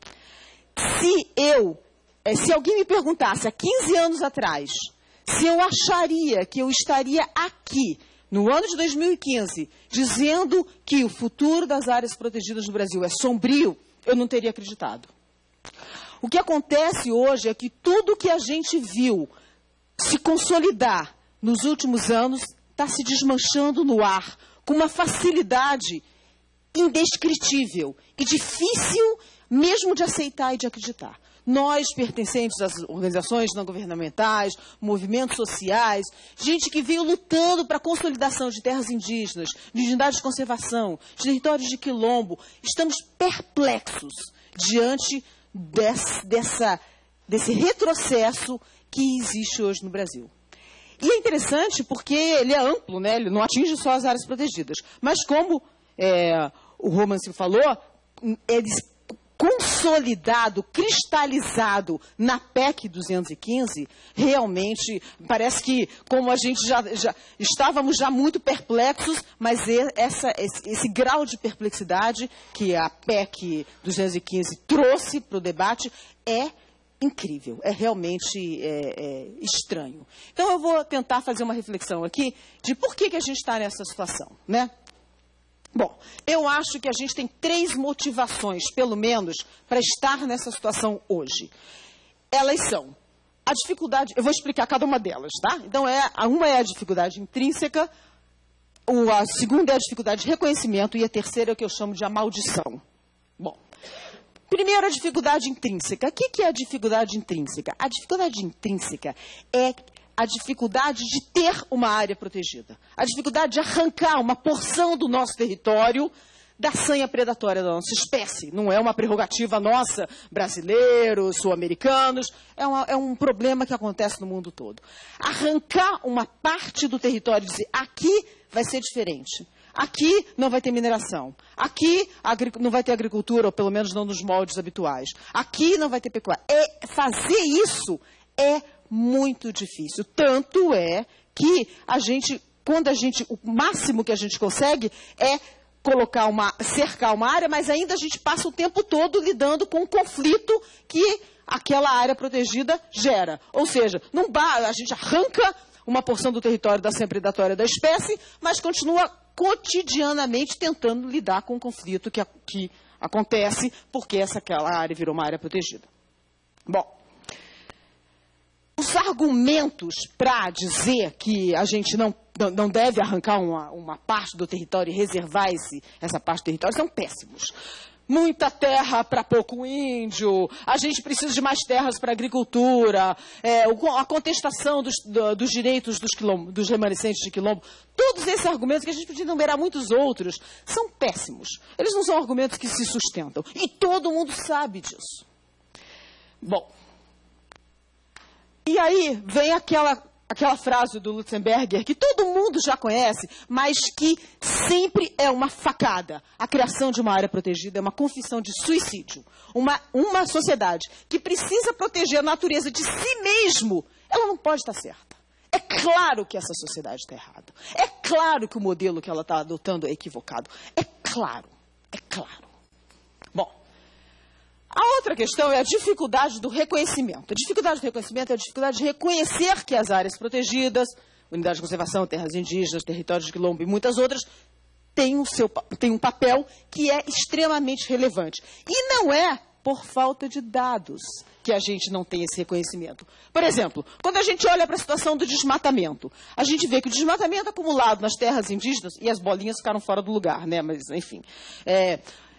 S4: Se eu, se alguém me perguntasse há quinze anos atrás, se eu acharia que eu estaria aqui, no ano de dois mil e quinze, dizendo que o futuro das áreas protegidas no Brasil é sombrio, eu não teria acreditado. O que acontece hoje é que tudo que a gente viu se consolidar nos últimos anos está se desmanchando no ar com uma facilidade indescritível e difícil mesmo de aceitar e de acreditar. Nós, pertencentes às organizações não governamentais, movimentos sociais, gente que veio lutando para a consolidação de terras indígenas, de unidades de conservação, de territórios de quilombo, estamos perplexos diante desse, dessa, desse retrocesso que existe hoje no Brasil. E é interessante porque ele é amplo, né? Ele não atinge só as áreas protegidas. Mas como é, o Romance falou, ele consolidado, cristalizado na P E C duzentos e quinze, realmente parece que, como a gente já, já estávamos já muito perplexos, mas essa, esse, esse grau de perplexidade que a P E C duzentos e quinze trouxe para o debate é incrível, é realmente é, é, estranho. Então eu vou tentar fazer uma reflexão aqui de por que, que a gente está nessa situação, né? Bom, eu acho que a gente tem três motivações, pelo menos, para estar nessa situação hoje. Elas são a dificuldade, eu vou explicar cada uma delas, tá? Então, é, uma é a dificuldade intrínseca, a segunda é a dificuldade de reconhecimento e a terceira é o que eu chamo de a maldição. Bom, primeiro a dificuldade intrínseca. O que é a dificuldade intrínseca? A dificuldade intrínseca é a dificuldade de ter uma área protegida. A dificuldade de arrancar uma porção do nosso território da sanha predatória da nossa espécie. Não é uma prerrogativa nossa, brasileiros, sul-americanos, é, uma, é um problema que acontece no mundo todo. Arrancar uma parte do território e dizer, aqui vai ser diferente. Aqui não vai ter mineração. Aqui não vai ter agricultura, ou pelo menos não nos moldes habituais. Aqui não vai ter pecuária. É, fazer isso é muito difícil. Tanto é que a gente, quando a gente, o máximo que a gente consegue é colocar uma, cercar uma área, mas ainda a gente passa o tempo todo lidando com o conflito que aquela área protegida gera. Ou seja, não, a gente arranca uma porção do território da sanha predatória da espécie, mas continua cotidianamente tentando lidar com o conflito que, que acontece porque essa aquela área virou uma área protegida. Bom, os argumentos para dizer que a gente não, não deve arrancar uma, uma parte do território e reservar esse, essa parte do território são péssimos. Muita terra para pouco índio, a gente precisa de mais terras para agricultura, é, a contestação dos, dos direitos dos, quilombo, dos remanescentes de quilombo. Todos esses argumentos, que a gente podia enumerar muitos outros, são péssimos. Eles não são argumentos que se sustentam. E todo mundo sabe disso. Bom, e aí vem aquela... aquela frase do Lutzenberger, que todo mundo já conhece, mas que sempre é uma facada. A criação de uma área protegida é uma confissão de suicídio. Uma, uma sociedade que precisa proteger a natureza de si mesmo, ela não pode estar certa. É claro que essa sociedade está errada. É claro que o modelo que ela está adotando é equivocado. É claro, é claro. Bom, a outra questão é a dificuldade do reconhecimento. A dificuldade do reconhecimento é a dificuldade de reconhecer que as áreas protegidas, unidades de conservação, terras indígenas, territórios de quilombo e muitas outras, têm, o seu, têm um papel que é extremamente relevante. E não é por falta de dados que a gente não tem esse reconhecimento. Por exemplo, quando a gente olha para a situação do desmatamento, a gente vê que o desmatamento acumulado nas terras indígenas, e as bolinhas ficaram fora do lugar, né? Mas, enfim... É,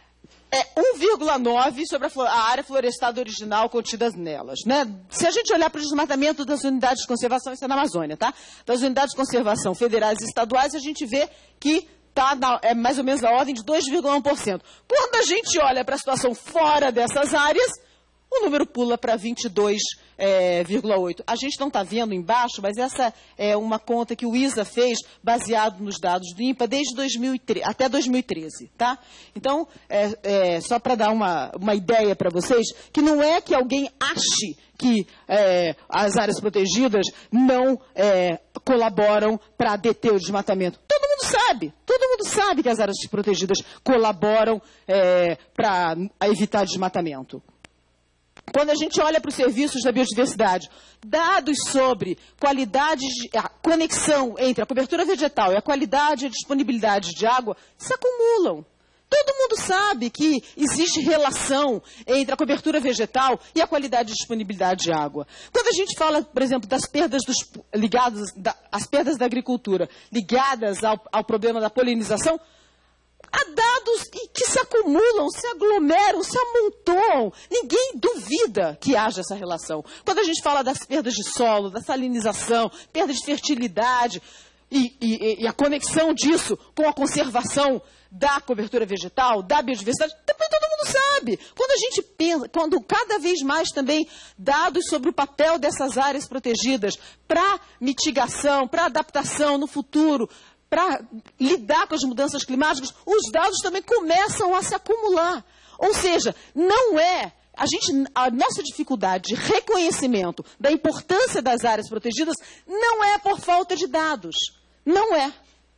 S4: É um vírgula nove sobre a, a área florestada original contida nelas. Né? Se a gente olhar para o desmatamento das unidades de conservação, isso é na Amazônia, tá? Das unidades de conservação federais e estaduais, a gente vê que tá na, é mais ou menos na ordem de dois vírgula um por cento. Quando a gente olha para a situação fora dessas áreas, o número pula para vinte e dois vírgula oito por cento. A gente não está vendo embaixo, mas essa é uma conta que o I S A fez baseado nos dados do INPA desde dois mil e treze, até dois mil e treze. Tá? Então, é, é, só para dar uma, uma ideia para vocês, que não é que alguém ache que é, as áreas protegidas não é, colaboram para deter o desmatamento. Todo mundo sabe, todo mundo sabe que as áreas protegidas colaboram é, para evitar desmatamento. Quando a gente olha para os serviços da biodiversidade, dados sobre qualidade, de, a conexão entre a cobertura vegetal e a qualidade e a disponibilidade de água se acumulam. Todo mundo sabe que existe relação entre a cobertura vegetal e a qualidade e disponibilidade de água. Quando a gente fala, por exemplo, das perdas dos, ligadas, da, as perdas da agricultura ligadas ao, ao problema da polinização, há dados que se acumulam, se aglomeram, se amontoam. Ninguém duvida que haja essa relação. Quando a gente fala das perdas de solo, da salinização, perda de fertilidade e, e, e a conexão disso com a conservação da cobertura vegetal, da biodiversidade, também todo mundo sabe. Quando a gente pensa, quando cada vez mais também dados sobre o papel dessas áreas protegidas para mitigação, para adaptação no futuro, para lidar com as mudanças climáticas, os dados também começam a se acumular. Ou seja, não é... A, gente, a nossa dificuldade de reconhecimento da importância das áreas protegidas não é por falta de dados. Não é.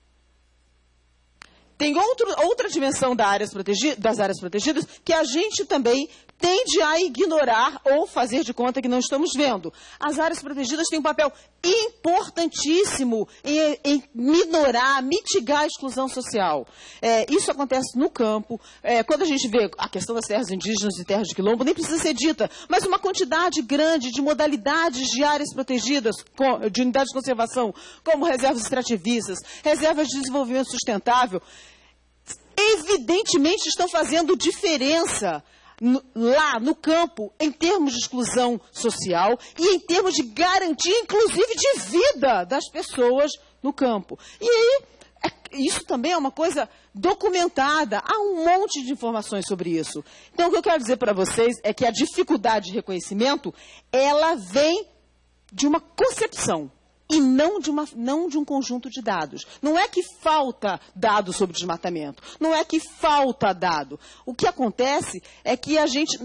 S4: Tem outro, outra dimensão da áreas protegi, das áreas protegidas que a gente também tende a ignorar ou fazer de conta que não estamos vendo. As áreas protegidas têm um papel importantíssimo em, em minorar, mitigar a exclusão social. É, isso acontece no campo. É, quando a gente vê a questão das terras indígenas e terras de quilombo, nem precisa ser dita, mas uma quantidade grande de modalidades de áreas protegidas, de unidades de conservação, como reservas extrativistas, reservas de desenvolvimento sustentável, evidentemente estão fazendo diferença no, lá no campo, em termos de exclusão social e em termos de garantia, inclusive, de vida das pessoas no campo. E aí é, isso também é uma coisa documentada. Há um monte de informações sobre isso. Então, o que eu quero dizer para vocês é que a dificuldade de reconhecimento, ela vem de uma concepção e não de, uma, não de um conjunto de dados. Não é que falta dado sobre desmatamento. Não é que falta dado. O que acontece é que a gente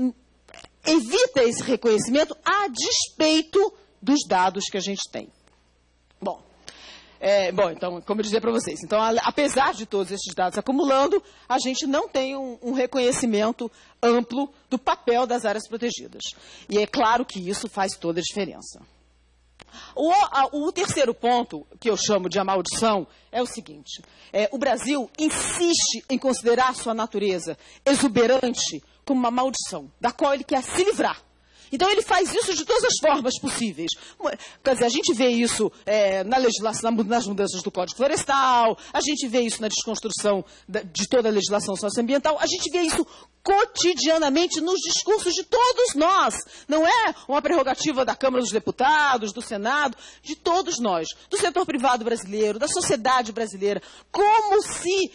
S4: evita esse reconhecimento a despeito dos dados que a gente tem. Bom, é, bom então, como eu dizia para vocês, então, a, apesar de todos esses dados acumulando, a gente não tem um, um reconhecimento amplo do papel das áreas protegidas. E é claro que isso faz toda a diferença. O, a, o terceiro ponto, que eu chamo de a maldição, é o seguinte. É, o Brasil insiste em considerar sua natureza exuberante como uma maldição, da qual ele quer se livrar. Então, ele faz isso de todas as formas possíveis. Quer dizer, a gente vê isso é, na legislação, nas mudanças do Código Florestal, a gente vê isso na desconstrução de toda a legislação socioambiental, a gente vê isso cotidianamente nos discursos de todos nós. Não é uma prerrogativa da Câmara dos Deputados, do Senado, de todos nós, do setor privado brasileiro, da sociedade brasileira, como se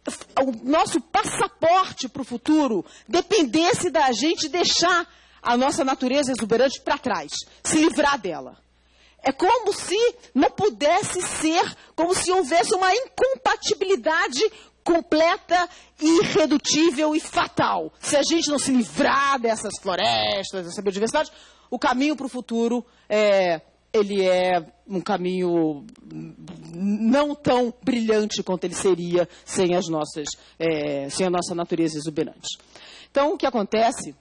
S4: o nosso passaporte para o futuro dependesse da gente deixar a nossa natureza exuberante para trás, se livrar dela. É como se não pudesse ser, como se houvesse uma incompatibilidade completa, irredutível e fatal. Se a gente não se livrar dessas florestas, dessa biodiversidade, o caminho para o futuro é, ele é um caminho não tão brilhante quanto ele seria sem, as nossas, é, sem a nossa natureza exuberante. Então, o que acontece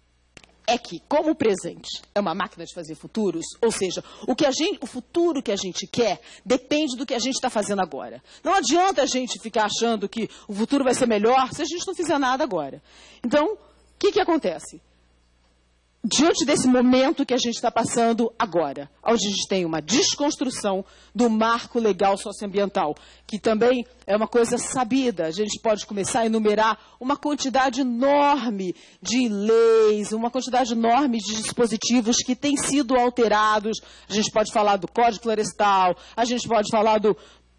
S4: é que, como o presente é uma máquina de fazer futuros, ou seja, o, que a gente, o futuro que a gente quer depende do que a gente está fazendo agora. Não adianta a gente ficar achando que o futuro vai ser melhor se a gente não fizer nada agora. Então, o que, que acontece? Diante desse momento que a gente está passando agora, onde a gente tem uma desconstrução do marco legal socioambiental, que também é uma coisa sabida, a gente pode começar a enumerar uma quantidade enorme de leis, uma quantidade enorme de dispositivos que têm sido alterados. A gente pode falar do Código Florestal, a gente pode falar do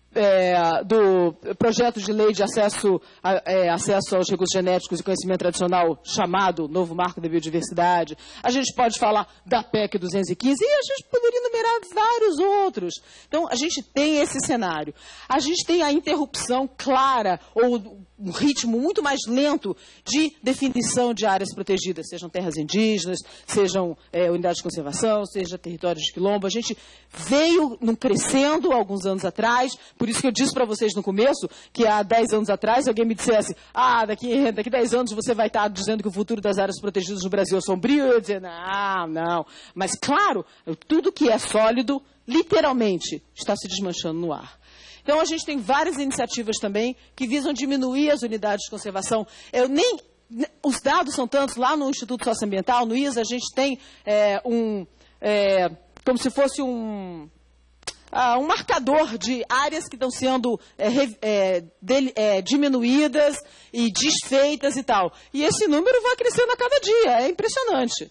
S4: É, do projeto de lei de acesso, a, é, acesso aos recursos genéticos e conhecimento tradicional, chamado Novo Marco da Biodiversidade. A gente pode falar da P E C duzentos e quinze e a gente poderia enumerar vários outros. Então, a gente tem esse cenário. A gente tem a interrupção clara, ou um ritmo muito mais lento de definição de áreas protegidas, sejam terras indígenas, sejam é, unidades de conservação, seja territórios de quilombo. A gente veio num crescendo alguns anos atrás. Por isso que eu disse para vocês no começo que há dez anos atrás alguém me dissesse ah, daqui, daqui dez anos você vai estar dizendo que o futuro das áreas protegidas no Brasil é sombrio. Eu ia dizer, não, não. Mas, claro, tudo que é sólido, literalmente, está se desmanchando no ar. Então, a gente tem várias iniciativas também que visam diminuir as unidades de conservação. Eu nem, os dados são tantos. Lá no Instituto Socioambiental, no I S A, a gente tem é, um, é, como se fosse um... Uh, um marcador de áreas que estão sendo é, é, de, é, diminuídas e desfeitas e tal. E esse número vai crescendo a cada dia, é impressionante.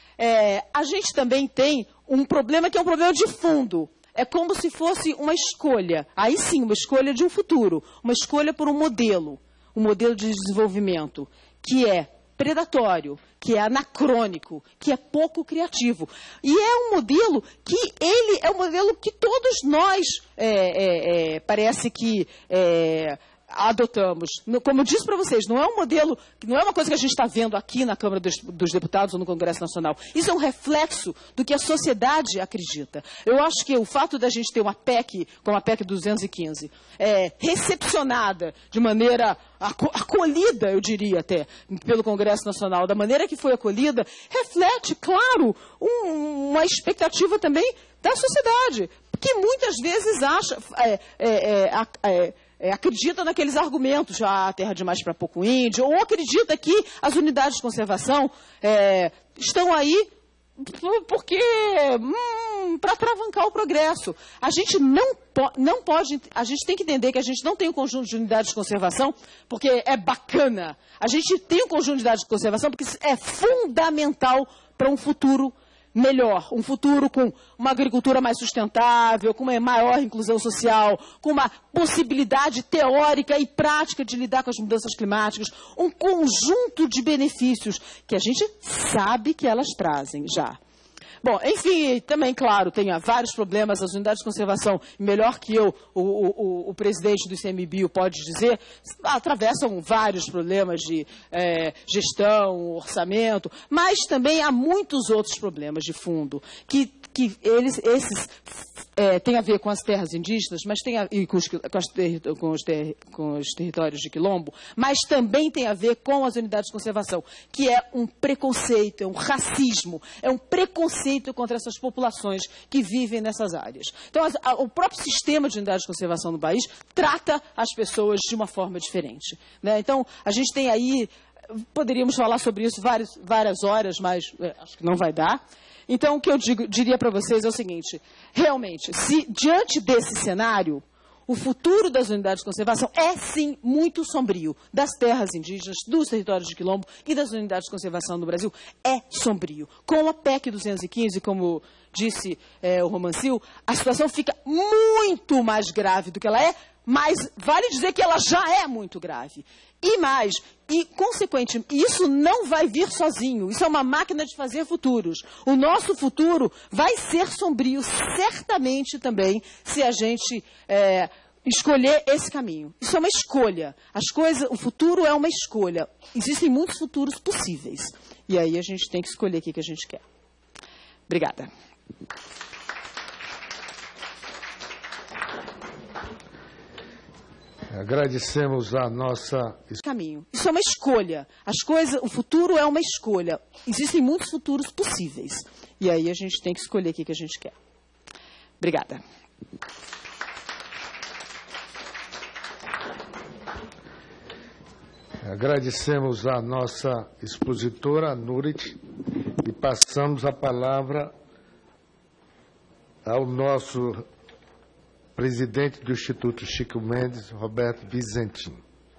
S4: É, a gente também tem um problema que é um problema de fundo. É como se fosse uma escolha, aí sim, uma escolha de um futuro, uma escolha por um modelo, um modelo de desenvolvimento, que é predatório, que é anacrônico, que é pouco criativo. E é um modelo que ele é um modelo que todos nós é, é, é, parece que é, adotamos. Como eu disse para vocês, não é um modelo, não é uma coisa que a gente está vendo aqui na Câmara dos, dos Deputados ou no Congresso Nacional. Isso é um reflexo do que a sociedade acredita. Eu acho que o fato da gente ter uma P E C, como a P E C duzentos e quinze, é, recepcionada de maneira acolhida, eu diria até, pelo Congresso Nacional, da maneira que foi acolhida, reflete, claro, um, uma expectativa também da sociedade, que muitas vezes acha... É, é, é, é, É, acredita naqueles argumentos, já ah, terra demais para pouco índio, ou acredita que as unidades de conservação é, estão aí porque hum, para atravancar o progresso. A gente não, po não pode, a gente tem que entender que a gente não tem um conjunto de unidades de conservação porque é bacana. A gente tem um conjunto de unidades de conservação porque é fundamental para um futuro melhor, um futuro com uma agricultura mais sustentável, com uma maior inclusão social, com uma possibilidade teórica e prática de lidar com as mudanças climáticas, um conjunto de benefícios que a gente sabe que elas trazem já. Bom, enfim, também, claro, tem vários problemas, as unidades de conservação, melhor que eu, o, o, o presidente do I C M B I O pode dizer, atravessam vários problemas de é, gestão, orçamento, mas também há muitos outros problemas de fundo, que, que eles, esses é, têm a ver com as terras indígenas, mas tem a, e com os, com, as ter, com, os ter, com os territórios de quilombo, mas também tem a ver com as unidades de conservação, que é um preconceito, é um racismo, é um preconceito contra essas populações que vivem nessas áreas. Então, a, o próprio sistema de unidades de conservação no país trata as pessoas de uma forma diferente, né? Então, a gente tem aí, poderíamos falar sobre isso várias, várias horas, mas é, acho que não vai dar. Então, o que eu digo, diria para vocês é o seguinte, realmente, se diante desse cenário, o futuro das unidades de conservação é, sim, muito sombrio. Das terras indígenas, dos territórios de quilombo e das unidades de conservação no Brasil, é sombrio. Com a P E C duzentos e quinze, como disse é, o Romancil, a situação fica muito mais grave do que ela é, mas vale dizer que ela já é muito grave. E mais, e consequentemente, isso não vai vir sozinho, isso é uma máquina de fazer futuros. O nosso futuro vai ser sombrio, certamente também, se a gente é, escolher esse caminho. Isso é uma escolha. As coisas, o futuro é uma escolha. Existem muitos futuros possíveis. E aí a gente tem que escolher o que a gente quer. Obrigada.
S1: Agradecemos a nossa...
S4: caminho. Isso é uma escolha. As coisas, o futuro é uma escolha. Existem muitos futuros possíveis. E aí a gente tem que escolher o que a gente quer. Obrigada.
S1: Agradecemos a nossa expositora, Nurit, e passamos a palavra ao nosso presidente do Instituto Chico Mendes, Roberto Vizentin.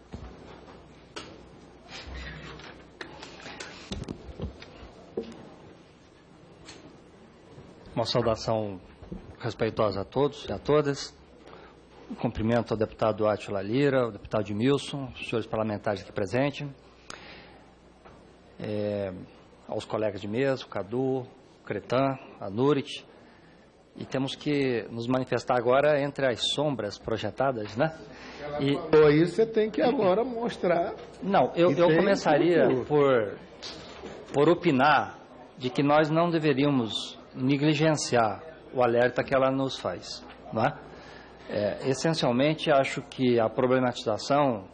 S5: Uma saudação respeitosa a todos e a todas. Um cumprimento ao deputado Átila Lira, ao deputado Edmilson, os senhores parlamentares aqui presentes, é, aos colegas de mesa, o Cadu, o Cretan, a Nurit. E temos que nos manifestar agora entre as sombras projetadas, né?
S1: E aí você tem que agora mostrar.
S5: Não, eu, eu começaria por, por opinar de que nós não deveríamos negligenciar o alerta que ela nos faz, não é? É, essencialmente, acho que a problematização,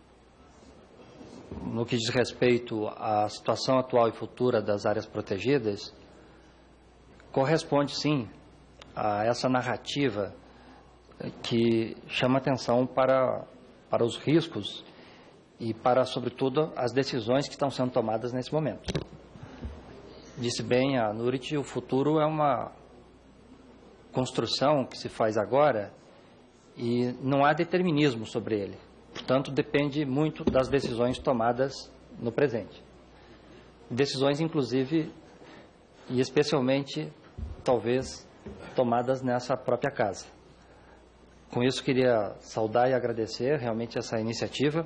S5: no que diz respeito à situação atual e futura das áreas protegidas, corresponde, sim, a essa narrativa que chama atenção para, para os riscos e para, sobretudo, as decisões que estão sendo tomadas nesse momento. Disse bem a Nurit, o futuro é uma construção que se faz agora e não há determinismo sobre ele. Portanto, depende muito das decisões tomadas no presente. Decisões, inclusive, e especialmente, talvez, tomadas nessa própria casa. Com isso, queria saudar e agradecer realmente essa iniciativa.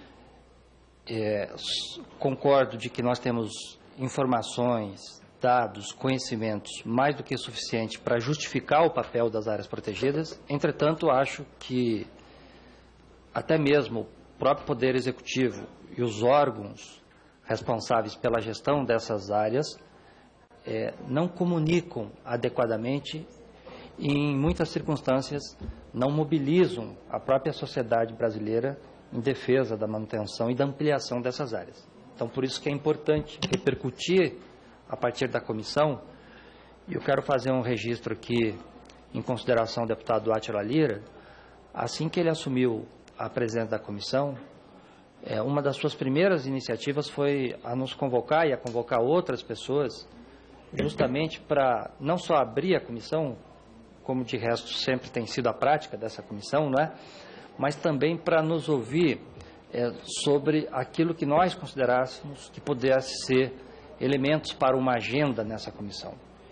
S5: É, concordo de que nós temos informações, dados, conhecimentos mais do que suficiente para justificar o papel das áreas protegidas. Entretanto, acho que até mesmo o próprio Poder Executivo e os órgãos responsáveis pela gestão dessas áreas É, não comunicam adequadamente e, em muitas circunstâncias, não mobilizam a própria sociedade brasileira em defesa da manutenção e da ampliação dessas áreas. Então, por isso que é importante repercutir a partir da comissão, e eu quero fazer um registro aqui em consideração ao deputado Átila Lira. Assim que ele assumiu a presidência da comissão, é, uma das suas primeiras iniciativas foi a nos convocar e a convocar outras pessoas, justamente para não só abrir a comissão, como de resto sempre tem sido a prática dessa comissão, não é? Mas também para nos ouvir é, sobre aquilo que nós considerássemos que pudesse ser elementos para uma agenda nessa comissão.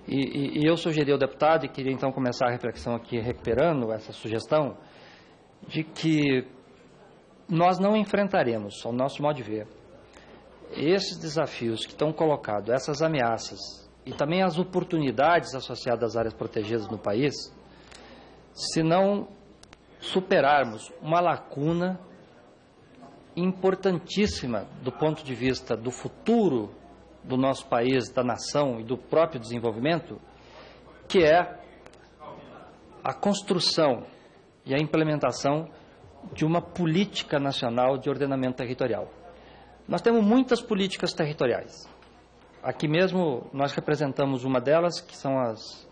S5: E, e, e eu sugeri ao deputado, e queria então começar a reflexão aqui recuperando essa sugestão, de que nós não enfrentaremos, ao nosso modo de ver, esses desafios que estão colocados, essas ameaças e também as oportunidades associadas às áreas protegidas no país, se não superarmos uma lacuna importantíssima do ponto de vista do futuro do nosso país, da nação e do próprio desenvolvimento, que é a construção e a implementação de uma política nacional de ordenamento territorial. Nós temos muitas políticas territoriais. Aqui mesmo nós representamos uma delas, que são as,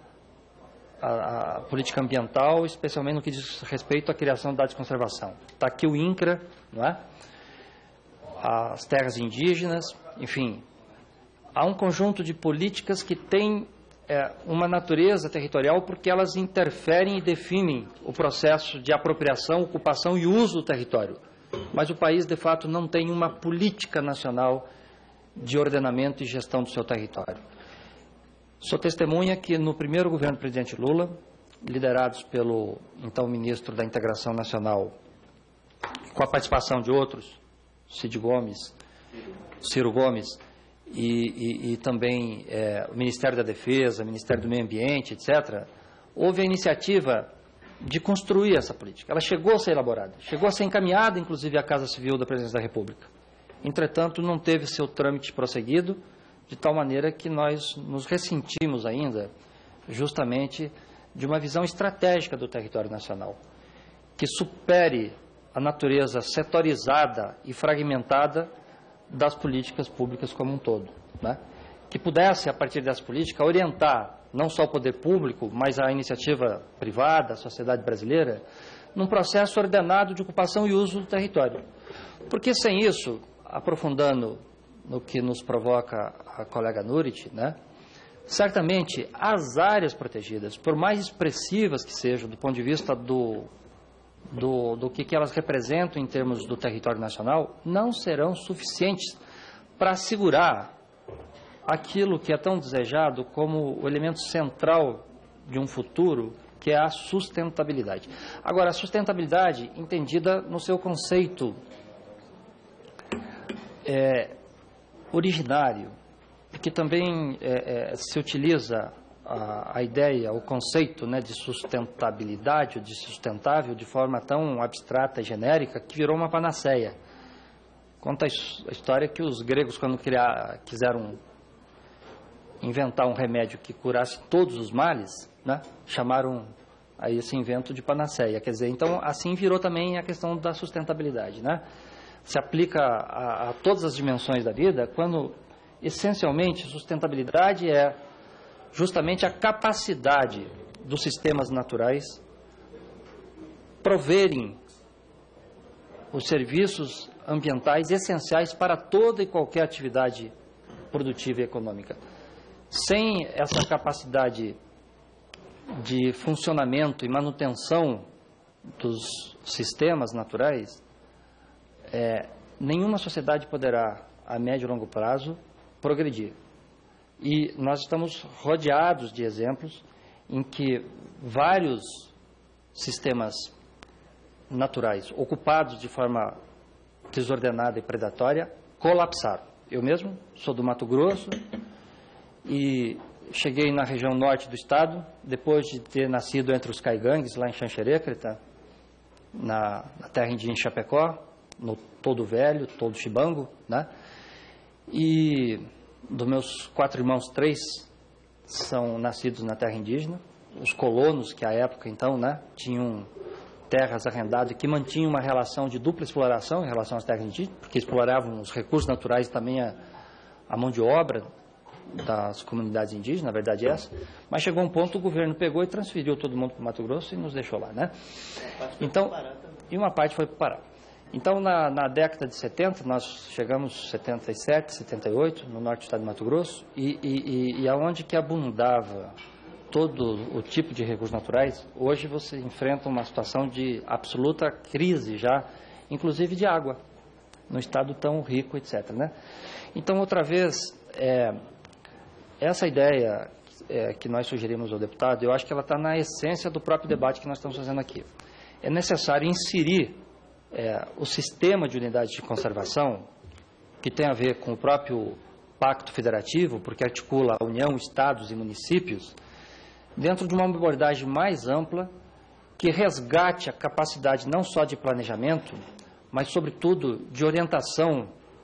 S5: a, a política ambiental, especialmente no que diz respeito à criação da conservação. Está aqui o INCRA, não é? As terras indígenas, enfim. Há um conjunto de políticas que têm é, uma natureza territorial porque elas interferem e definem o processo de apropriação, ocupação e uso do território. Mas o país, de fato, não tem uma política nacional de ordenamento e gestão do seu território. Sou testemunha que no primeiro governo do presidente Lula, liderados pelo então ministro da Integração Nacional, com a participação de outros, Cid Gomes, Ciro Gomes, e, e, e também é, o Ministério da Defesa, o Ministério do Meio Ambiente, etcétera, houve a iniciativa de construir essa política. Ela chegou a ser elaborada, chegou a ser encaminhada, inclusive, à Casa Civil da Presidência da República. Entretanto, não teve seu trâmite prosseguido, de tal maneira que nós nos ressentimos ainda, justamente, de uma visão estratégica do território nacional, que supere a natureza setorizada e fragmentada das políticas públicas como um todo, né? Que pudesse, a partir dessa política, orientar não só o poder público, mas a iniciativa privada, a sociedade brasileira, num processo ordenado de ocupação e uso do território. Porque sem isso, aprofundando no que nos provoca a colega Nurit, né, certamente as áreas protegidas, por mais expressivas que sejam do ponto de vista do, do, do que, que elas representam em termos do território nacional, não serão suficientes para assegurar aquilo que é tão desejado como o elemento central de um futuro, que é a sustentabilidade. Agora, a sustentabilidade entendida no seu conceito é, originário, que também é, é, se utiliza a, a ideia, o conceito, né, de sustentabilidade, ou de sustentável, de forma tão abstrata e genérica, que virou uma panaceia. Conta a história que os gregos, quando criar, quiseram inventar um remédio que curasse todos os males, né, chamaram a esse invento de panaceia. Quer dizer, então, assim virou também a questão da sustentabilidade, né? Se aplica a, a todas as dimensões da vida, quando, essencialmente, sustentabilidade é justamente a capacidade dos sistemas naturais proverem os serviços ambientais essenciais para toda e qualquer atividade produtiva e econômica. Sem essa capacidade de funcionamento e manutenção dos sistemas naturais, é, nenhuma sociedade poderá, a médio e longo prazo, progredir. E nós estamos rodeados de exemplos em que vários sistemas naturais, ocupados de forma desordenada e predatória, colapsaram. Eu mesmo sou do Mato Grosso e cheguei na região norte do estado, depois de ter nascido entre os caigangues, lá em Xanxerecreta, na, na terra indígena de Chapecó, no Todo Velho, Todo Chibango, né? E dos meus quatro irmãos, três são nascidos na terra indígena. Os colonos, que à época, então, né, tinham terras arrendadas e que mantinham uma relação de dupla exploração em relação às terras indígenas, porque exploravam os recursos naturais e também a, a mão de obra das comunidades indígenas, na verdade é essa. Mas chegou um ponto, o governo pegou e transferiu todo mundo para o Mato Grosso e nos deixou lá, né? Então, e uma parte foi para o Pará. Então, na, na década de setenta, nós chegamos em setenta e sete, setenta e oito, no norte do estado de Mato Grosso, e, e, e aonde que abundava todo o tipo de recursos naturais, hoje você enfrenta uma situação de absoluta crise já, inclusive de água, no estado tão rico, etcétera, né? Então, outra vez, é, essa ideia é, que nós sugerimos ao deputado, eu acho que ela está na essência do próprio debate que nós estamos fazendo aqui. É necessário inserir é, o sistema de unidades de conservação, que tem a ver com o próprio Pacto Federativo, porque articula a União, Estados e municípios, dentro de uma abordagem mais ampla, que resgate a capacidade não só de planejamento, mas, sobretudo, de orientação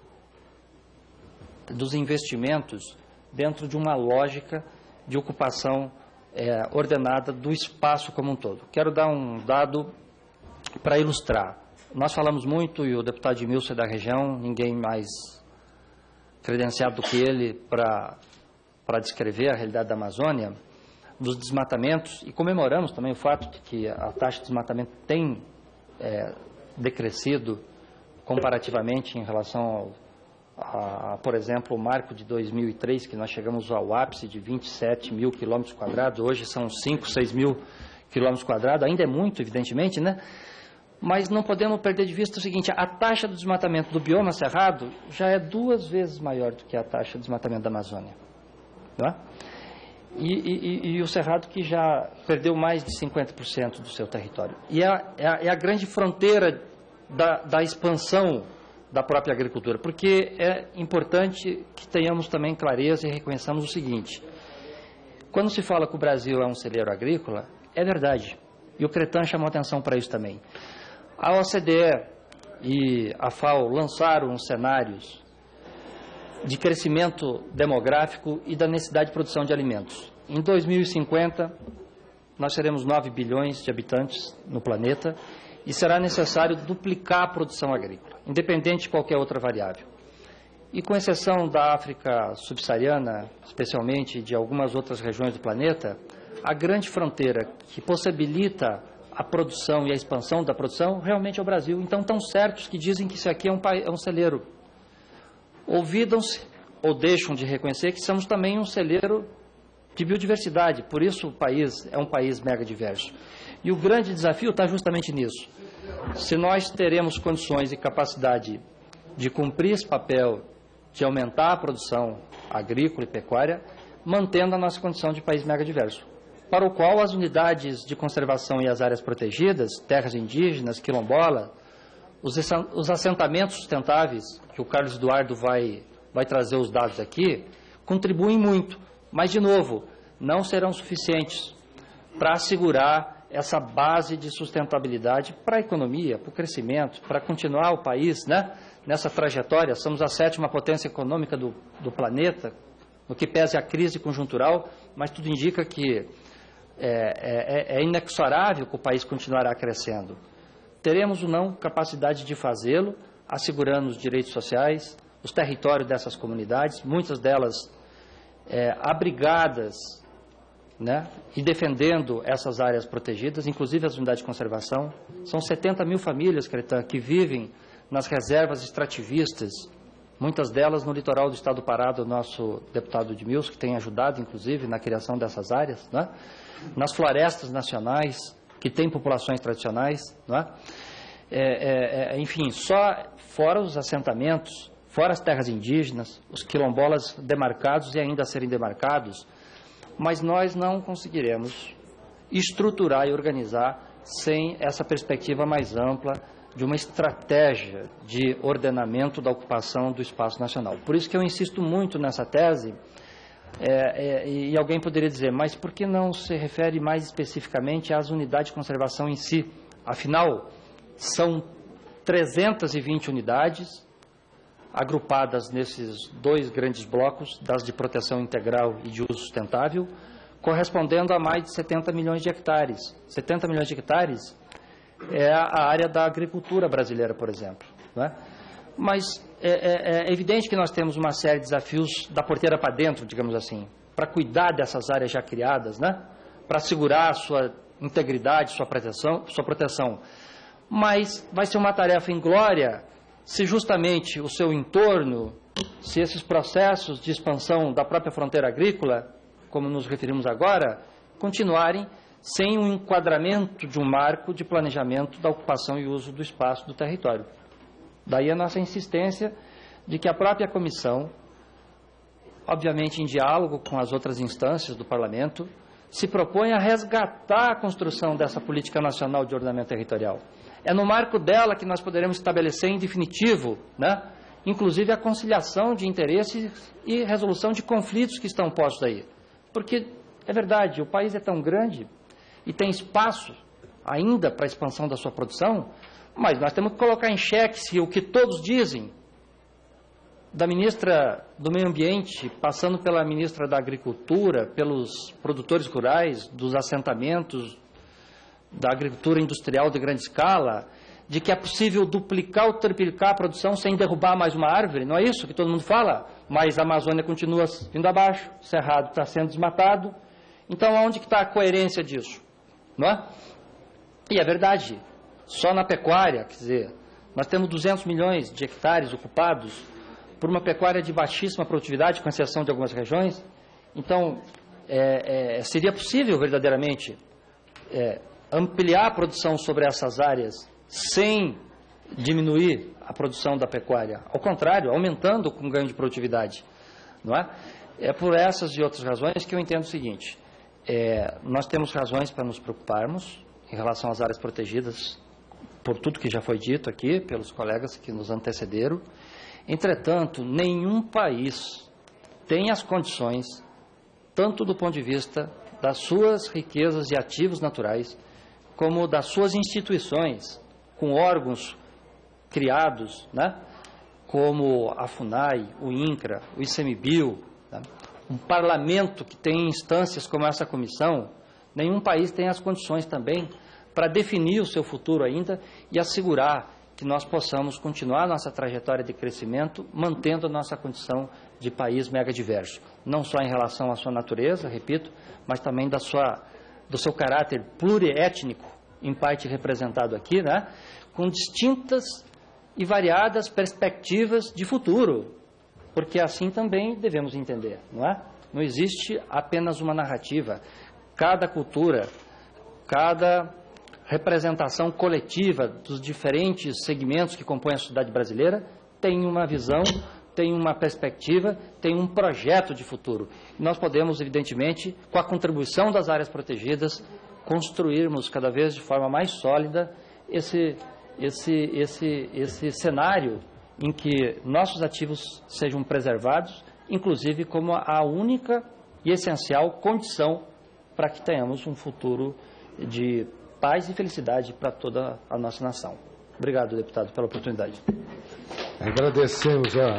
S5: dos investimentos dentro de uma lógica de ocupação é, ordenada do espaço como um todo. Quero dar um dado para ilustrar. Nós falamos muito, e o deputado Edmilson é da região, ninguém mais credenciado do que ele para para descrever a realidade da Amazônia, dos desmatamentos, e comemoramos também o fato de que a taxa de desmatamento tem é, decrescido comparativamente em relação ao, a, por exemplo, o marco de dois mil e três, que nós chegamos ao ápice de vinte e sete mil quilômetros quadrados, hoje são cinco, seis mil quilômetros quadrados, ainda é muito, evidentemente, né? Mas não podemos perder de vista o seguinte, a taxa de desmatamento do bioma cerrado já é duas vezes maior do que a taxa de desmatamento da Amazônia. Não é? E, e, e o cerrado que já perdeu mais de cinquenta por cento do seu território. E é, é, a, é a grande fronteira da, da expansão da própria agricultura, porque é importante que tenhamos também clareza e reconheçamos o seguinte, quando se fala que o Brasil é um celeiro agrícola, é verdade, e o Cretan chamou atenção para isso também. A O C D E e a FAO lançaram cenários de crescimento demográfico e da necessidade de produção de alimentos. Em dois mil e cinquenta, nós teremos nove bilhões de habitantes no planeta e será necessário duplicar a produção agrícola, independente de qualquer outra variável. E com exceção da África subsaariana, especialmente de algumas outras regiões do planeta, a grande fronteira que possibilita a produção e a expansão da produção realmente é o Brasil. Então, estão certos que dizem que isso aqui é um, é um celeiro. Olvidam-se ou deixam de reconhecer que somos também um celeiro de biodiversidade. Por isso o país é um país mega diverso. E o grande desafio está justamente nisso. Se nós teremos condições e capacidade de cumprir esse papel, de aumentar a produção agrícola e pecuária, mantendo a nossa condição de país mega diverso, para o qual as unidades de conservação e as áreas protegidas, terras indígenas, quilombola, os assentamentos sustentáveis, que o Carlos Eduardo vai, vai trazer os dados aqui, contribuem muito, mas, de novo, não serão suficientes para assegurar essa base de sustentabilidade para a economia, para o crescimento, para continuar o país, né, nessa trajetória. Somos a sétima potência econômica do, do planeta, no que pese a crise conjuntural, mas tudo indica que é, é, é inexorável que o país continuará crescendo. Teremos ou não capacidade de fazê-lo, assegurando os direitos sociais, os territórios dessas comunidades, muitas delas é, abrigadas, né, e defendendo essas áreas protegidas, inclusive as unidades de conservação. São setenta mil famílias, Cretan, que vivem nas reservas extrativistas, muitas delas no litoral do estado do Pará, do nosso deputado Edmilson, que tem ajudado, inclusive, na criação dessas áreas, né? Nas florestas nacionais, que têm populações tradicionais, né? é, é, enfim, só fora os assentamentos, fora as terras indígenas, os quilombolas demarcados e ainda a serem demarcados, mas nós não conseguiremos estruturar e organizar sem essa perspectiva mais ampla de uma estratégia de ordenamento da ocupação do espaço nacional. Por isso que eu insisto muito nessa tese, é, é, e alguém poderia dizer, mas por que não se refere mais especificamente às unidades de conservação em si? Afinal, são trezentas e vinte unidades agrupadas nesses dois grandes blocos, das de proteção integral e de uso sustentável, correspondendo a mais de setenta milhões de hectares. setenta milhões de hectares é a área da agricultura brasileira, por exemplo, não é? Mas é, é, é evidente que nós temos uma série de desafios da porteira para dentro, digamos assim, para cuidar dessas áreas já criadas, né? Para assegurar sua integridade, sua proteção, sua proteção. Mas vai ser uma tarefa inglória se justamente o seu entorno, se esses processos de expansão da própria fronteira agrícola, como nos referimos agora, continuarem sem um enquadramento de um marco de planejamento da ocupação e uso do espaço do território. Daí a nossa insistência de que a própria comissão obviamente em diálogo com as outras instâncias do Parlamento, se propõe a resgatar a construção dessa política nacional de ordenamento territorial. É no marco dela que nós poderemos estabelecer em definitivo, né, inclusive a conciliação de interesses e resolução de conflitos que estão postos aí. Porque, é verdade, o país é tão grande e tem espaço ainda para a expansão da sua produção, mas nós temos que colocar em xeque se o que todos dizem, da ministra do Meio Ambiente, passando pela ministra da Agricultura, pelos produtores rurais, dos assentamentos, da agricultura industrial de grande escala, de que é possível duplicar ou triplicar a produção sem derrubar mais uma árvore, não é isso que todo mundo fala? Mas a Amazônia continua indo abaixo, o Cerrado está sendo desmatado. Então, onde que está a coerência disso? Não é? E é verdade, só na pecuária, quer dizer, nós temos duzentos milhões de hectares ocupados por uma pecuária de baixíssima produtividade, com exceção de algumas regiões. Então, é, é, seria possível verdadeiramente é, ampliar a produção sobre essas áreas sem diminuir a produção da pecuária. Ao contrário, aumentando com ganho de produtividade. Não é? É por essas e outras razões que eu entendo o seguinte, é, nós temos razões para nos preocuparmos em relação às áreas protegidas, por tudo que já foi dito aqui, pelos colegas que nos antecederam. Entretanto, nenhum país tem as condições, tanto do ponto de vista das suas riquezas e ativos naturais, como das suas instituições, com órgãos criados, né, como a FUNAI, o INCRA, o ICMBio, né, um parlamento que tem instâncias como essa comissão. Nenhum país tem as condições também para definir o seu futuro ainda e assegurar que nós possamos continuar nossa trajetória de crescimento, mantendo a nossa condição de país megadiverso, não só em relação à sua natureza, repito, mas também da sua, do seu caráter pluriétnico, em parte representado aqui, né, com distintas e variadas perspectivas de futuro, porque assim também devemos entender, não é? Não existe apenas uma narrativa. Cada cultura, cada representação coletiva dos diferentes segmentos que compõem a sociedade brasileira tem uma visão, tem uma perspectiva, tem um projeto de futuro. E nós podemos, evidentemente, com a contribuição das áreas protegidas, construirmos cada vez de forma mais sólida esse, esse, esse, esse cenário em que nossos ativos sejam preservados, inclusive como a única e essencial condição para que tenhamos um futuro de paz e felicidade para toda a nossa nação. Obrigado, deputado, pela oportunidade.
S1: Agradecemos a,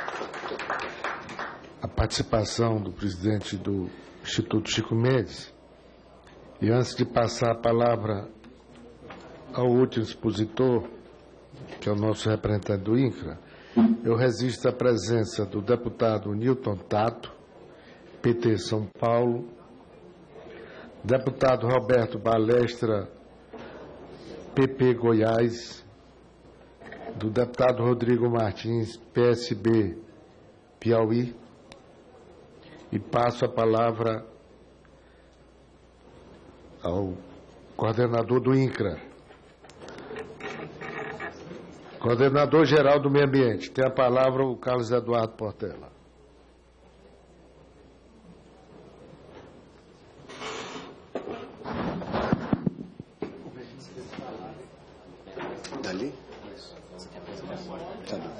S1: a participação do presidente do Instituto Chico Mendes. E antes de passar a palavra ao último expositor, que é o nosso representante do INCRA, eu registro a presença do deputado Newton Tato, P T São Paulo, deputado Roberto Balestra, P P Goiás, do deputado Rodrigo Martins, P S B Piauí, e passo a palavra ao coordenador do INCRA, coordenador geral do Meio Ambiente. Tem a palavra o Carlos Eduardo Portela.
S6: Dali? Tá bom.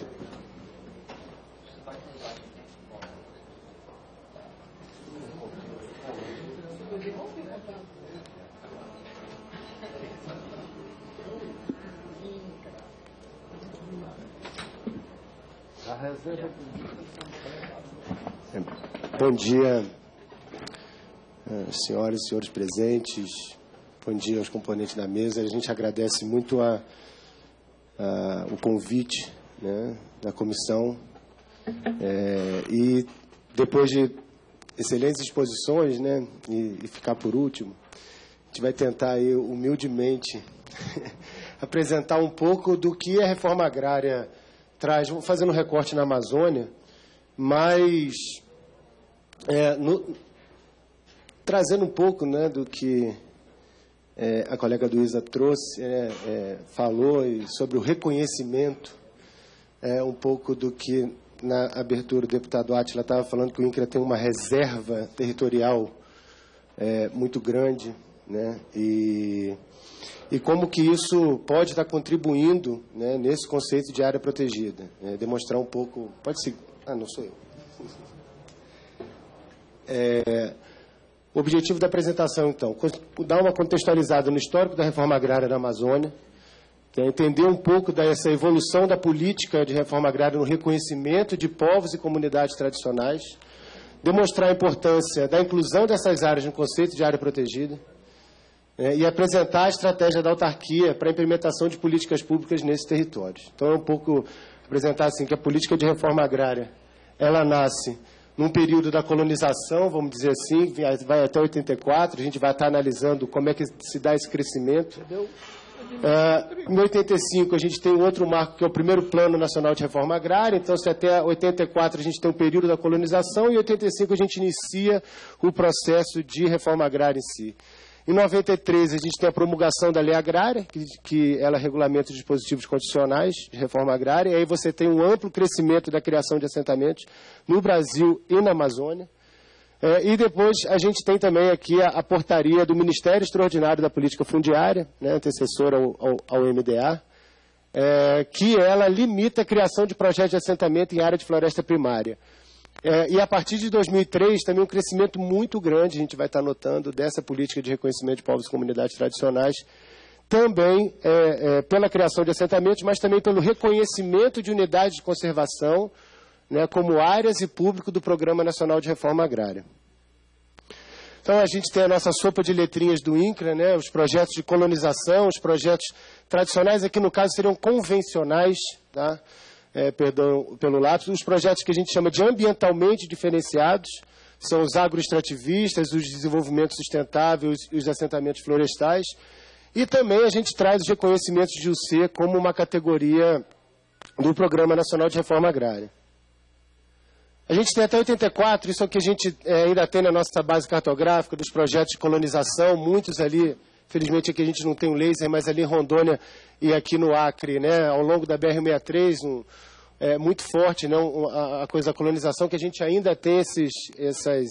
S6: Bom dia, senhoras e senhores presentes. Bom dia aos componentes da mesa. A gente agradece muito a, a, o convite, né, da comissão. É, e depois de excelentes exposições, né, e, e ficar por último, a gente vai tentar aí, humildemente apresentar um pouco do que a reforma agrária traz, fazendo um recorte na Amazônia, mas é, no, trazendo um pouco, né, do que é, a colega Luísa trouxe, é, é, falou e sobre o reconhecimento, é, um pouco do que na abertura, o deputado Átila estava falando que o INCRA tem uma reserva territorial é, muito grande, né? E, e como que isso pode estar contribuindo, né, nesse conceito de área protegida. É, demonstrar um pouco... Pode ser... Ah, não sou eu. É, o objetivo da apresentação, então, dar uma contextualizada no histórico da reforma agrária na Amazônia, é entender um pouco dessa evolução da política de reforma agrária no reconhecimento de povos e comunidades tradicionais, demonstrar a importância da inclusão dessas áreas no conceito de área protegida, é, e apresentar a estratégia da autarquia para a implementação de políticas públicas nesses territórios. Então, é um pouco apresentar assim, que a política de reforma agrária, ela nasce num período da colonização, vamos dizer assim, vai até oitenta e quatro, a gente vai estar analisando como é que se dá esse crescimento. Uh, em oitenta e cinco, a gente tem um outro marco, que é o primeiro Plano Nacional de Reforma Agrária. Então, se até oitenta e quatro a gente tem o período da colonização, e em oitenta e cinco a gente inicia o processo de reforma agrária em si. Em noventa e três, a gente tem a promulgação da Lei Agrária, que, que ela regulamenta os dispositivos constitucionais de reforma agrária, e aí você tem um amplo crescimento da criação de assentamentos no Brasil e na Amazônia. É, e depois a gente tem também aqui a, a portaria do Ministério Extraordinário da Política Fundiária, né, antecessora ao, ao, ao M D A, é, que ela limita a criação de projetos de assentamento em área de floresta primária. É, e a partir de dois mil e três, também um crescimento muito grande, a gente vai estar notando, dessa política de reconhecimento de povos e comunidades tradicionais, também é, é, pela criação de assentamentos, mas também pelo reconhecimento de unidades de conservação, né, como áreas e público do Programa Nacional de Reforma Agrária. Então, a gente tem a nossa sopa de letrinhas do INCRA, né, os projetos de colonização, os projetos tradicionais, aqui no caso seriam convencionais, tá? É, perdão pelo lápis, os projetos que a gente chama de ambientalmente diferenciados, são os agroextrativistas, os desenvolvimentos sustentáveis e os assentamentos florestais, e também a gente traz os reconhecimentos de U C como uma categoria do Programa Nacional de Reforma Agrária. A gente tem até oitenta e quatro, isso é o que a gente é, ainda tem na nossa base cartográfica, dos projetos de colonização, muitos ali, felizmente aqui a gente não tem um laser, mas ali em Rondônia e aqui no Acre, né, ao longo da B R sessenta e três, um, é muito forte, né, a, a coisa da colonização, que a gente ainda tem esses, essas,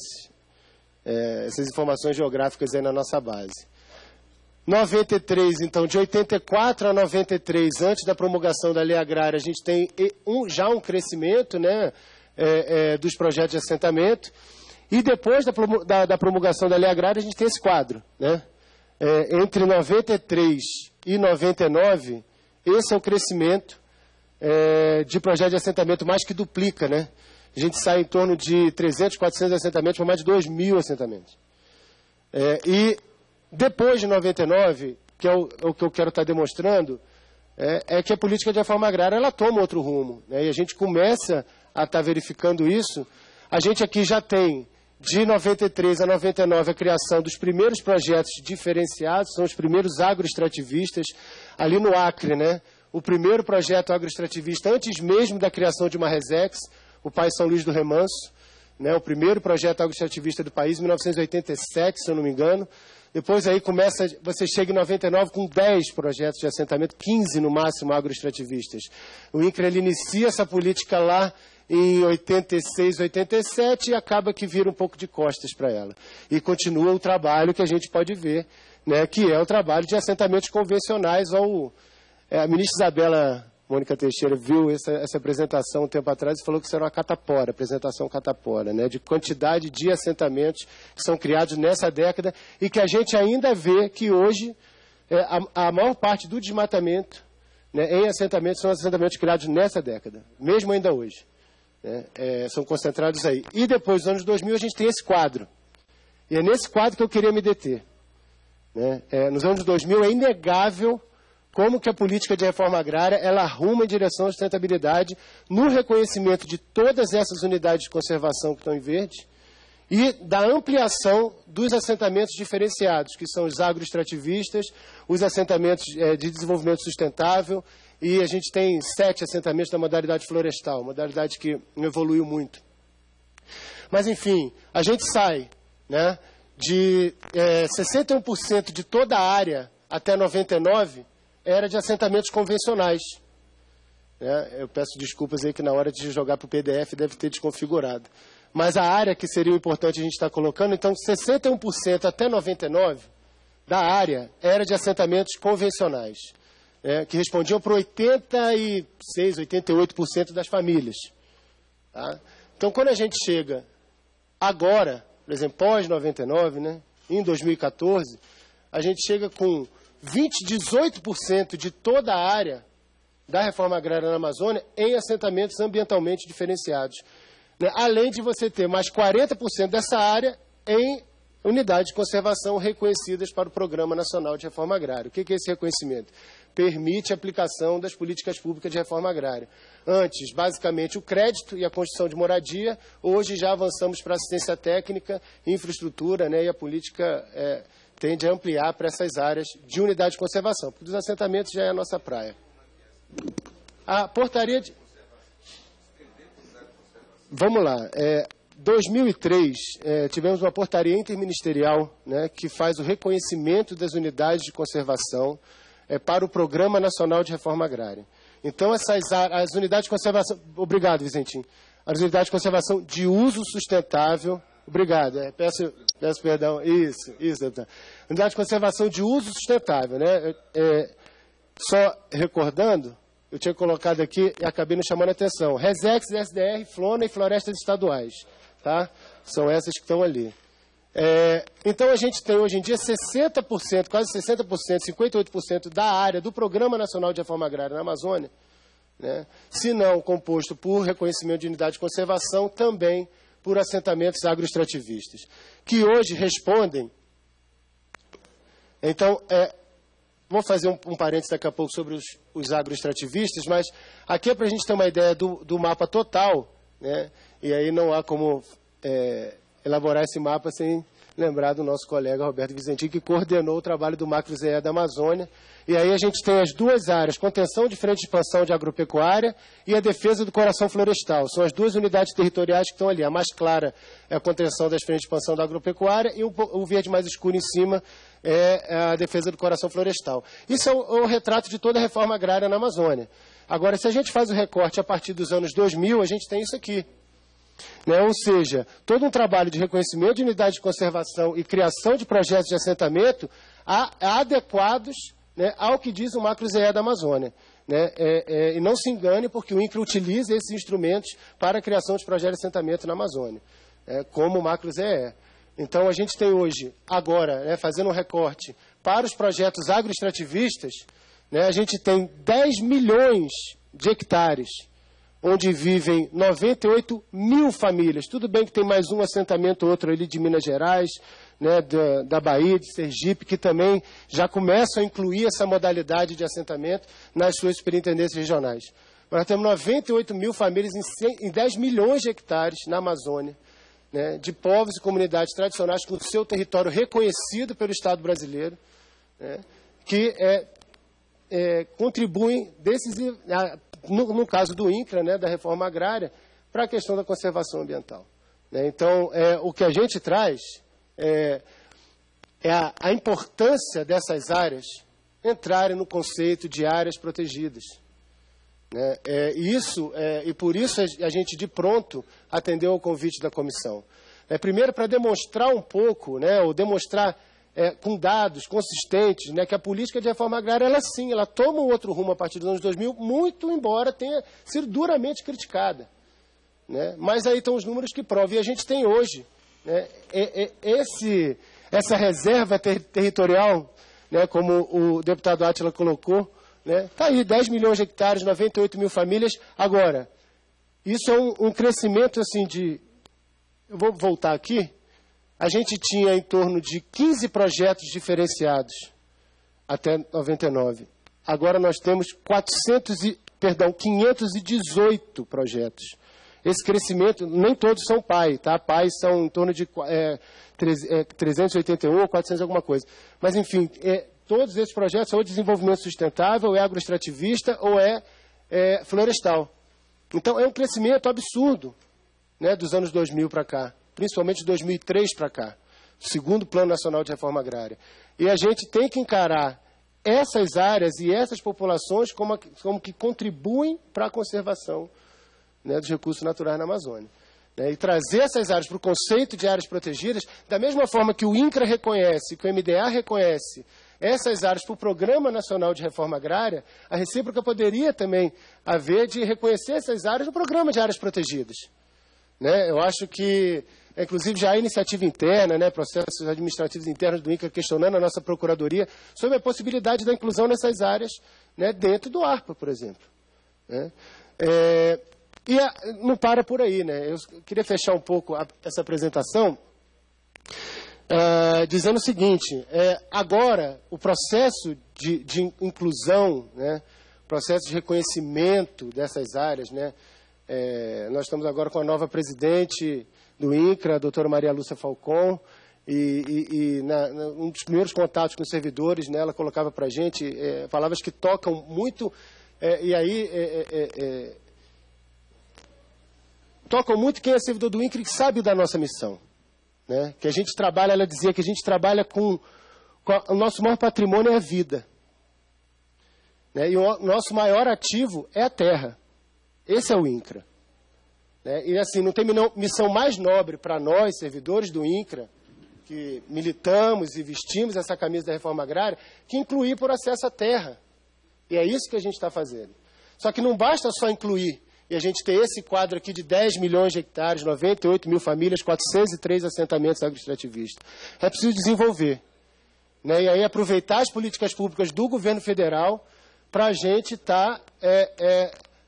S6: é, essas informações geográficas aí na nossa base. noventa e três, então, de oitenta e quatro a noventa e três, antes da promulgação da Lei Agrária, a gente tem um, já um crescimento, né, É, é, dos projetos de assentamento, e depois da, da, da promulgação da Lei Agrária, a gente tem esse quadro, né? É, entre noventa e três e noventa e nove, esse é o crescimento é, de projetos de assentamento, mais que duplica, né? A gente sai em torno de trezentos, quatrocentos assentamentos para mais de dois mil assentamentos. É, e depois de noventa e nove, que é o, é o que eu quero estar demonstrando, é, é que a política de reforma agrária ela toma outro rumo, né? E a gente começa a estar verificando isso. A gente aqui já tem, de noventa e três a noventa e nove, a criação dos primeiros projetos diferenciados, são os primeiros agroextrativistas, ali no Acre, né? O primeiro projeto agroextrativista, antes mesmo da criação de uma Resex, o Pai São Luís do Remanso, né? O primeiro projeto agroextrativista do país, em mil novecentos e oitenta e sete, se eu não me engano. Depois aí começa, você chega em noventa e nove com dez projetos de assentamento, quinze no máximo agroextrativistas. O INCRA ele inicia essa política lá em oitenta e seis, oitenta e sete e acaba que vira um pouco de costas para ela. E continua o trabalho que a gente pode ver, né, que é o trabalho de assentamentos convencionais. Ao, é, a ministra Isabela Mônica Teixeira viu essa, essa apresentação um tempo atrás e falou que isso era uma catapora, apresentação catapora, né, de quantidade de assentamentos que são criados nessa década e que a gente ainda vê que hoje é, a, a maior parte do desmatamento, né, em assentamentos são assentamentos criados nessa década, mesmo ainda hoje. Né, é, são concentrados aí. E depois dos anos dois mil a gente tem esse quadro. E é nesse quadro que eu queria me deter. Né? É, nos anos dois mil é inegável como que a política de reforma agrária ela arruma em direção à sustentabilidade no reconhecimento de todas essas unidades de conservação que estão em verde e da ampliação dos assentamentos diferenciados, que são os agroextrativistas, os assentamentos é, de desenvolvimento sustentável. E a gente tem sete assentamentos da modalidade florestal, modalidade que evoluiu muito. Mas, enfim, a gente sai, né, de é, sessenta e um por cento de toda a área até noventa e nove era de assentamentos convencionais. né? Eu peço desculpas aí que na hora de jogar para o P D F deve ter desconfigurado. Mas a área que seria importante a gente estar colocando, então sessenta e um por cento até noventa e nove por cento da área era de assentamentos convencionais, né, que respondiam para oitenta e seis, oitenta e oito por cento das famílias. Tá? Então, quando a gente chega agora, por exemplo, pós noventa e nove, né, em dois mil e quatorze, a gente chega com vinte, dezoito por cento de toda a área da reforma agrária na Amazônia em assentamentos ambientalmente diferenciados. Né? Além de você ter mais quarenta por cento dessa área em unidades de conservação reconhecidas para o Programa Nacional de Reforma Agrária. O que é esse reconhecimento? Permite a aplicação das políticas públicas de reforma agrária. Antes, basicamente, o crédito e a construção de moradia. Hoje já avançamos para assistência técnica, infraestrutura, né, e a política é, tende a ampliar para essas áreas de unidade de conservação, porque dos assentamentos já é a nossa praia. A portaria de... Vamos lá. É, dois mil e três, é, tivemos uma portaria interministerial, né, que faz o reconhecimento das unidades de conservação é, para o Programa Nacional de Reforma Agrária. Então, essas as unidades de conservação... Obrigado, Vicentinho. As unidades de conservação de uso sustentável... Obrigado, é, peço, peço perdão. Isso, isso, deputado. Unidade de conservação de uso sustentável, né? É, só recordando, eu tinha colocado aqui e acabei não chamando a atenção. Resex, S D R, Flona e florestas estaduais. Tá? São essas que estão ali. É, então, a gente tem hoje em dia sessenta por cento, quase sessenta por cento, cinquenta e oito por cento da área do Programa Nacional de Reforma Agrária na Amazônia, né, se não composto por reconhecimento de unidade de conservação, também por assentamentos agroextrativistas, que hoje respondem... Então, é, vou fazer um, um parênteses daqui a pouco sobre os, os agroextrativistas, mas aqui é para a gente ter uma ideia do, do mapa total, né, e aí não há como é, elaborar esse mapa sem lembrar do nosso colega Roberto Vicentinho, que coordenou o trabalho do Macro Z E da Amazônia. E aí a gente tem as duas áreas, contenção de frente de expansão de agropecuária e a defesa do coração florestal. São as duas unidades territoriais que estão ali. A mais clara é a contenção das frentes de expansão da agropecuária e o, o verde mais escuro em cima é a defesa do coração florestal. Isso é o, é o retrato de toda a reforma agrária na Amazônia. Agora, se a gente faz o recorte a partir dos anos dois mil, a gente tem isso aqui. Né? Ou seja, todo um trabalho de reconhecimento de unidade de conservação e criação de projetos de assentamento a, a adequados, né, ao que diz o Macro Z E da Amazônia. Né? É, é, e não se engane, porque o INCRA utiliza esses instrumentos para a criação de projetos de assentamento na Amazônia, é, como o Macro Z E. Então, a gente tem hoje, agora, né, fazendo um recorte para os projetos agroextrativistas, né, a gente tem dez milhões de hectares, onde vivem noventa e oito mil famílias. Tudo bem que tem mais um assentamento, outro ali de Minas Gerais, né, da, da Bahia, de Sergipe, que também já começam a incluir essa modalidade de assentamento nas suas superintendências regionais. Mas nós temos noventa e oito mil famílias em, cem, em dez milhões de hectares na Amazônia, né, de povos e comunidades tradicionais com o seu território reconhecido pelo Estado brasileiro, né, que é, é, contribuem decisiv, no, no caso do INCRA, né, da reforma agrária, para a questão da conservação ambiental. Né. Então, é, o que a gente traz é, é a, a importância dessas áreas entrarem no conceito de áreas protegidas. Né. É, isso, é, e por isso a gente, de pronto, atendeu ao convite da comissão. É, primeiro, para demonstrar um pouco, né, ou demonstrar é, com dados consistentes, né, que a política de reforma agrária, ela sim, ela toma um outro rumo a partir dos anos dois mil, muito embora tenha sido duramente criticada. Né? Mas aí estão os números que provam. E a gente tem hoje, né, esse, essa reserva ter, territorial, né, como o deputado Átila colocou, né, está aí, dez milhões de hectares, noventa e oito mil famílias. Agora, isso é um, um crescimento assim de... Eu vou voltar aqui. A gente tinha em torno de quinze projetos diferenciados até noventa e nove. Agora nós temos quatrocentos e, perdão, quinhentos e dezoito projetos. Esse crescimento, nem todos são P A I, tá? P A I são em torno de é, trezentos e oitenta e um ou quatrocentos alguma coisa. Mas, enfim, é, todos esses projetos são ou desenvolvimento sustentável, ou é agroextrativista, ou é, é florestal. Então, é um crescimento absurdo, né, dos anos dois mil para cá, principalmente de dois mil e três para cá, segundo Plano Nacional de Reforma Agrária. E a gente tem que encarar essas áreas e essas populações como, como que contribuem para a conservação, né, dos recursos naturais na Amazônia. Né, e trazer essas áreas para o conceito de áreas protegidas, da mesma forma que o INCRA reconhece, que o M D A reconhece essas áreas para o Programa Nacional de Reforma Agrária, a recíproca poderia também haver de reconhecer essas áreas no Programa de Áreas Protegidas. Né, eu acho que, inclusive, já há iniciativa interna, né, processos administrativos internos do INCRA questionando a nossa Procuradoria sobre a possibilidade da inclusão nessas áreas, né, dentro do ARPA, por exemplo. Né. É, e a, não para por aí. Né, eu queria fechar um pouco a, essa apresentação uh, dizendo o seguinte, é, agora o processo de, de inclusão, né, processo de reconhecimento dessas áreas, né, é, nós estamos agora com a nova presidente do INCRA, a doutora Maria Lúcia Falcon, e, e, e na, na, um dos primeiros contatos com os servidores, né, ela colocava para a gente é, palavras que tocam muito, é, e aí é, é, é, tocam muito quem é servidor do INCRA e sabe da nossa missão. Né, que a gente trabalha, ela dizia que a gente trabalha com, com a, o nosso maior patrimônio é a vida. Né, e o nosso maior ativo é a terra. Esse é o INCRA. Né? E assim, não tem missão mais nobre para nós, servidores do INCRA, que militamos e vestimos essa camisa da reforma agrária, que incluir por acesso à terra. E é isso que a gente está fazendo. Só que não basta só incluir, e a gente ter esse quadro aqui de dez milhões de hectares, noventa e oito mil famílias, quatrocentos e três assentamentos agroextrativistas. É preciso desenvolver. Né? E aí aproveitar as políticas públicas do governo federal para a gente estar... Tá, é, é,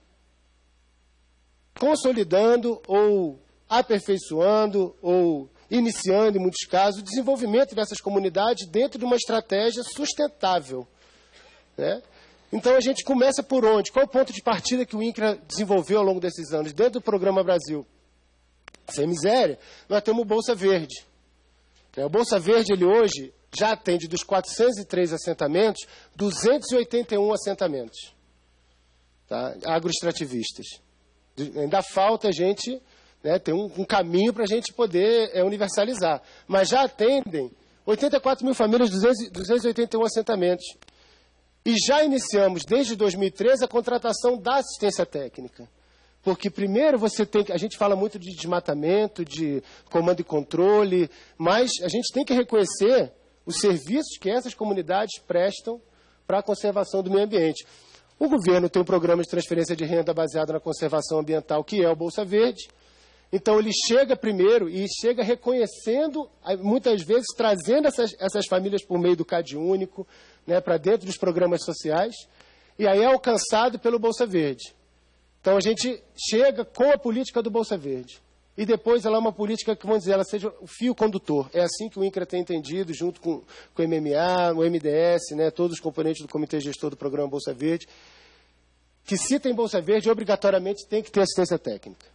S6: consolidando ou aperfeiçoando ou iniciando, em muitos casos, o desenvolvimento dessas comunidades dentro de uma estratégia sustentável. Né? Então, a gente começa por onde? Qual é o ponto de partida que o INCRA desenvolveu ao longo desses anos? Dentro do Programa Brasil Sem Miséria, nós temos o Bolsa Verde. O Bolsa Verde, ele hoje, já atende dos quatrocentos e três assentamentos, duzentos e oitenta e um assentamentos, tá? Agroextrativistas. Ainda falta a gente, né, ter um, um caminho para a gente poder é, universalizar. Mas já atendem oitenta e quatro mil famílias, duzentos e oitenta e um assentamentos. E já iniciamos, desde dois mil e treze, a contratação da assistência técnica. Porque, primeiro, você tem que... A gente fala muito de desmatamento, de comando e controle, mas a gente tem que reconhecer os serviços que essas comunidades prestam para a conservação do meio ambiente. O governo tem um programa de transferência de renda baseado na conservação ambiental, que é o Bolsa Verde. Então, ele chega primeiro e chega reconhecendo, muitas vezes, trazendo essas, essas famílias por meio do CAD único, né, para dentro dos programas sociais, e aí é alcançado pelo Bolsa Verde. Então, a gente chega com a política do Bolsa Verde. E depois ela é uma política que, vamos dizer, ela seja o fio condutor. É assim que o INCRA tem entendido, junto com, com o M M A, o M D S, né, todos os componentes do Comitê Gestor do Programa Bolsa Verde, que se tem Bolsa Verde, obrigatoriamente tem que ter assistência técnica.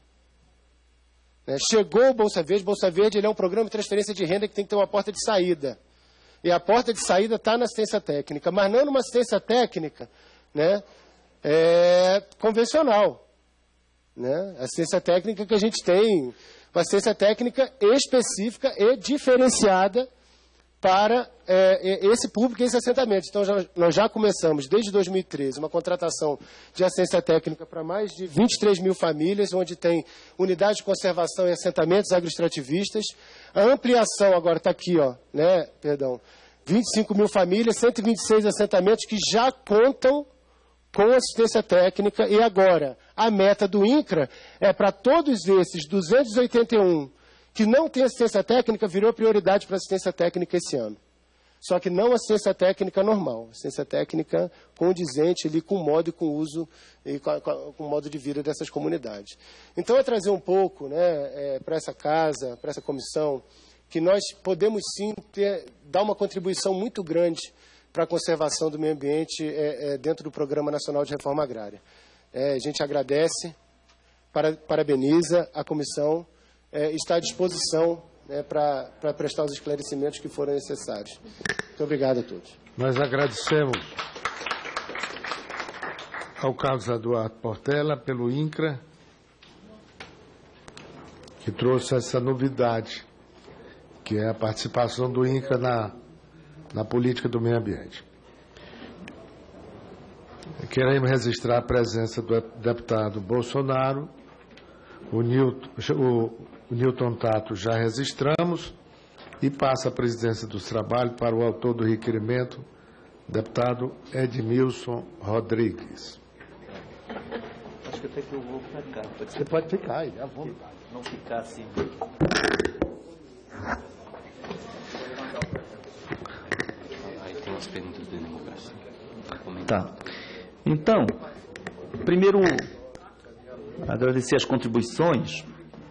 S6: Né, chegou o Bolsa Verde, Bolsa Verde ele é um programa de transferência de renda que tem que ter uma porta de saída. E a porta de saída está na assistência técnica, mas não numa assistência técnica, né, é, convencional. Né? A assistência técnica que a gente tem, uma assistência técnica específica e diferenciada para é, esse público e esse assentamento. Então, já, nós já começamos, desde dois mil e treze, uma contratação de assistência técnica para mais de vinte e três mil famílias, onde tem unidades de conservação e assentamentos agroextrativistas. A ampliação agora está aqui, ó, né, perdão, vinte e cinco mil famílias, cento e vinte e seis assentamentos que já contam com assistência técnica, e agora a meta do INCRA é para todos esses duzentos e oitenta e um que não têm assistência técnica, virou prioridade para assistência técnica esse ano. Só que não assistência técnica normal, assistência técnica condizente ali com o modo e com o uso e com, a, com o modo de vida dessas comunidades. Então é trazer um pouco, né, é, para essa casa, para essa comissão, que nós podemos sim ter, dar uma contribuição muito grande para a conservação do meio ambiente é, é, dentro do Programa Nacional de Reforma Agrária. É, a gente agradece, para, parabeniza a comissão, é, está à disposição, né, para prestar os esclarecimentos que forem necessários. Muito obrigado a todos.
S1: Nós agradecemos ao Carlos Eduardo Portela pelo INCRA, que trouxe essa novidade, que é a participação do INCRA na na política do meio ambiente. Queremos registrar a presença do deputado Bolsonaro, o Newton, o, o Newton Tato já registramos, e passa a presidência dos trabalhos para o autor do requerimento, deputado Edmilson Rodrigues.
S2: Acho que até que eu vou para cá. Pode
S1: Você pode ficar aí, à vontade.
S2: Não ficar assim.
S7: Aí tem as perguntas de democracia.
S2: Tá. Então, primeiro, agradecer as contribuições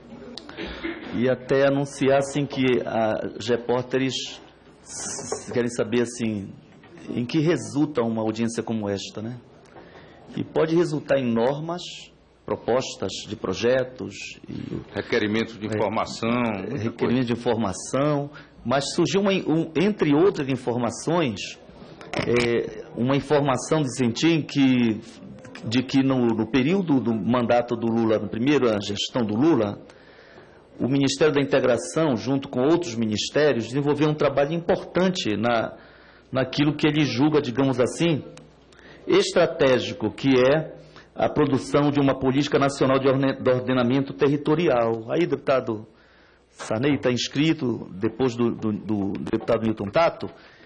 S2: e até anunciar assim, que os repórteres querem saber assim, em que resulta uma audiência como esta, né? E pode resultar em normas, propostas de projetos, e,
S7: requerimentos de informação,
S2: é, requerimentos de informação, mas surgiu uma, um, entre outras informações, é, uma informação de sentir que de que no, no período do mandato do Lula, na primeira gestão do Lula, o Ministério da Integração, junto com outros ministérios, desenvolveu um trabalho importante na, naquilo que ele julga, digamos assim, estratégico, que é a produção de uma política nacional de ordenamento territorial. Aí, deputado Sarney está inscrito, depois do, do, do deputado Newton Tato,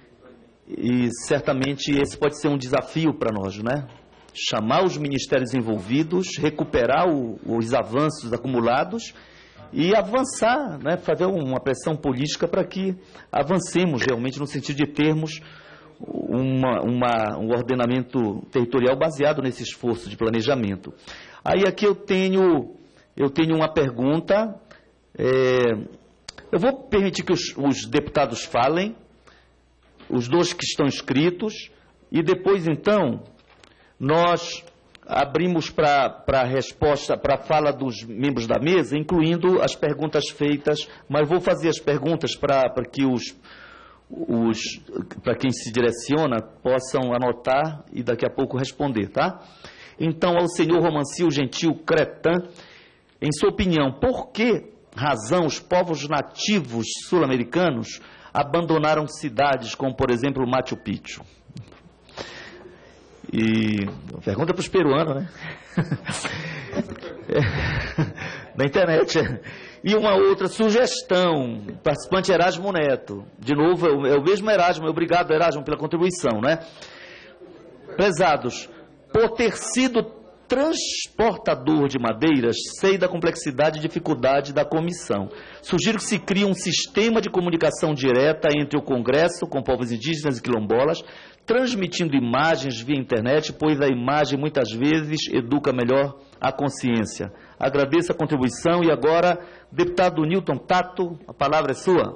S2: e certamente esse pode ser um desafio para nós, né? Chamar os ministérios envolvidos, recuperar o, os avanços acumulados e avançar, né? Fazer uma pressão política para que avancemos realmente no sentido de termos uma, uma, um ordenamento territorial baseado nesse esforço de planejamento. Aí aqui eu tenho, eu tenho uma pergunta, é, eu vou permitir que os, os deputados falem, os dois que estão inscritos, e depois então nós abrimos para a resposta, para a fala dos membros da mesa, incluindo as perguntas feitas, mas vou fazer as perguntas para que os, os para quem se direciona possam anotar e daqui a pouco responder, tá? Então, ao senhor Romancio Gentil Cretan, em sua opinião, por que razão os povos nativos sul-americanos abandonaram cidades como, por exemplo, Machu Picchu? E pergunta para os peruanos, né? É, na internet. E uma outra sugestão, participante Erasmo Neto. De novo, é o mesmo Erasmo, obrigado Erasmo pela contribuição, né? Prezados, por ter sido transportador de madeiras, sei da complexidade e dificuldade da comissão. Sugiro que se crie um sistema de comunicação direta entre o Congresso com povos indígenas e quilombolas, transmitindo imagens via internet, pois a imagem muitas vezes educa melhor a consciência. Agradeço a contribuição e agora, deputado Newton Tato, a palavra é sua.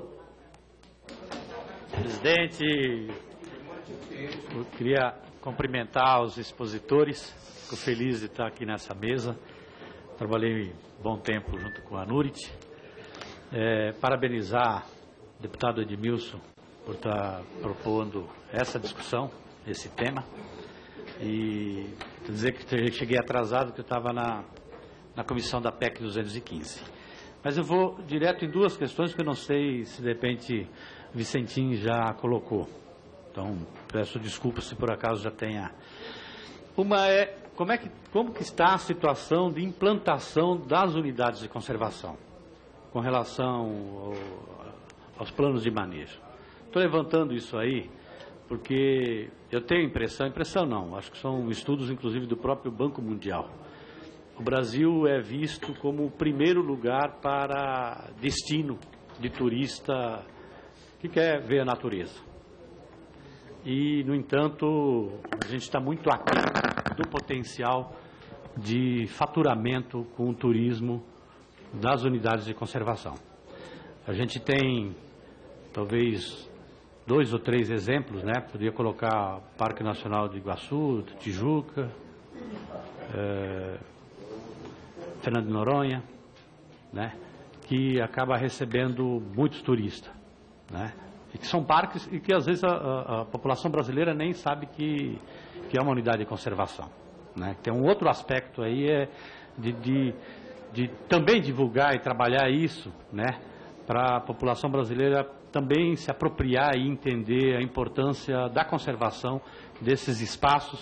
S8: Presidente, eu queria cumprimentar os expositores, fico feliz de estar aqui nessa mesa, trabalhei bom tempo junto com a Nurit, é, parabenizar o deputado Edmilson por estar propondo essa discussão, esse tema, e dizer que cheguei atrasado, que eu estava na, na comissão da P E C duzentos e quinze. Mas eu vou direto em duas questões que eu não sei se de repente Vicentim já colocou. Então, peço desculpas se por acaso já tenha. Uma é, como, é que, como que está a situação de implantação das unidades de conservação com relação ao, aos planos de manejo? Estou levantando isso aí porque eu tenho impressão, impressão não, acho que são estudos inclusive do próprio Banco Mundial. O Brasil é visto como o primeiro lugar para destino de turista que quer ver a natureza. E, no entanto, a gente está muito aquém do potencial de faturamento com o turismo das unidades de conservação. A gente tem, talvez, dois ou três exemplos, né? Poderia colocar o Parque Nacional de Iguaçu, do Tijuca, é, Fernando de Noronha, né? Que acaba recebendo muitos turistas, né? E que são parques e que às vezes a, a, a população brasileira nem sabe que, que é uma unidade de conservação, né? Tem um outro aspecto aí é de, de, de também divulgar e trabalhar isso, né? Para a população brasileira também se apropriar e entender a importância da conservação desses espaços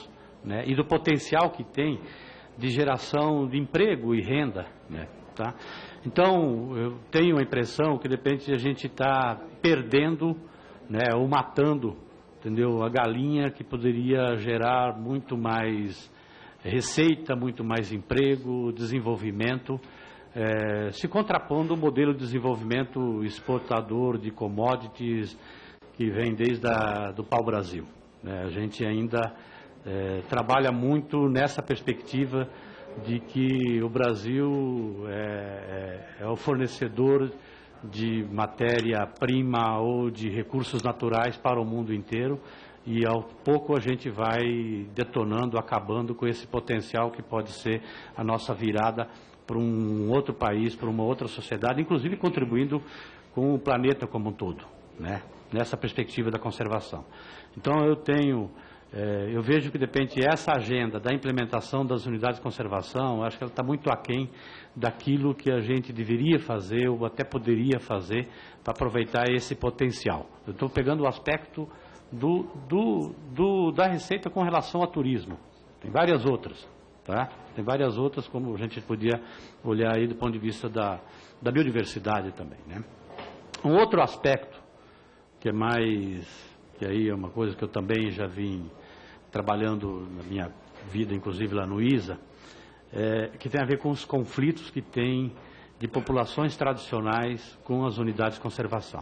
S8: né, e do potencial que tem de geração de emprego e renda, né, tá? Então, eu tenho a impressão que, de repente, a gente está perdendo, né, ou matando, entendeu, a galinha que poderia gerar muito mais receita, muito mais emprego, desenvolvimento, é, se contrapondo ao modelo de desenvolvimento exportador de commodities que vem desde a, do pau-brasil. Né? A gente ainda é, trabalha muito nessa perspectiva de que o Brasil é, é, é o fornecedor de matéria-prima ou de recursos naturais para o mundo inteiro, e ao pouco a gente vai detonando, acabando com esse potencial que pode ser a nossa virada para um outro país, para uma outra sociedade, inclusive contribuindo com o planeta como um todo, né? Nessa perspectiva da conservação. Então eu tenho, é, eu vejo que de repente essa agenda da implementação das unidades de conservação, acho que ela está muito aquém daquilo que a gente deveria fazer ou até poderia fazer para aproveitar esse potencial. Eu estou pegando o aspecto do, do, do, da receita com relação ao turismo. Tem várias outras, tá? Tem várias outras, como a gente podia olhar aí do ponto de vista da, da biodiversidade também, né? Um outro aspecto que é mais, que aí é uma coisa que eu também já vim trabalhando na minha vida, inclusive lá no I S A, é, que tem a ver com os conflitos que tem de populações tradicionais com as unidades de conservação.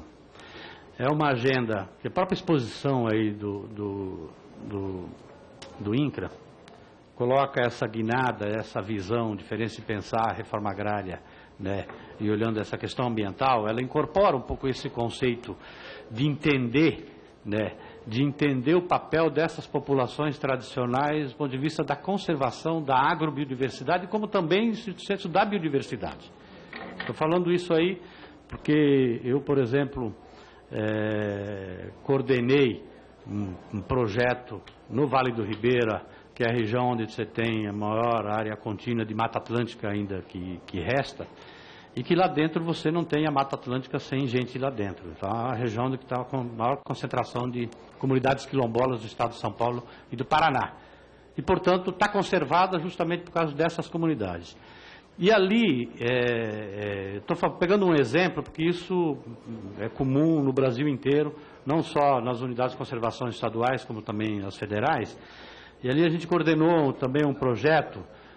S8: É uma agenda que a própria exposição aí do, do, do, do INCRA coloca essa guinada, essa visão, diferença de pensar a reforma agrária, né, e olhando essa questão ambiental, ela incorpora um pouco esse conceito de entender, né, de entender o papel dessas populações tradicionais do ponto de vista da conservação da agrobiodiversidade, como também no senso da biodiversidade. Estou falando isso aí porque eu, por exemplo, é, coordenei um, um projeto no Vale do Ribeira, que é a região onde você tem a maior área contínua de Mata Atlântica ainda que, que resta, e que lá dentro você não tem a Mata Atlântica sem gente lá dentro. Então, é a região onde está com a maior concentração de comunidades quilombolas do estado de São Paulo e do Paraná. E, portanto, está conservada justamente por causa dessas comunidades. E ali, estou é, é, pegando um exemplo, porque isso é comum no Brasil inteiro, não só nas unidades de conservação estaduais, como também as federais. E ali a gente coordenou também um projeto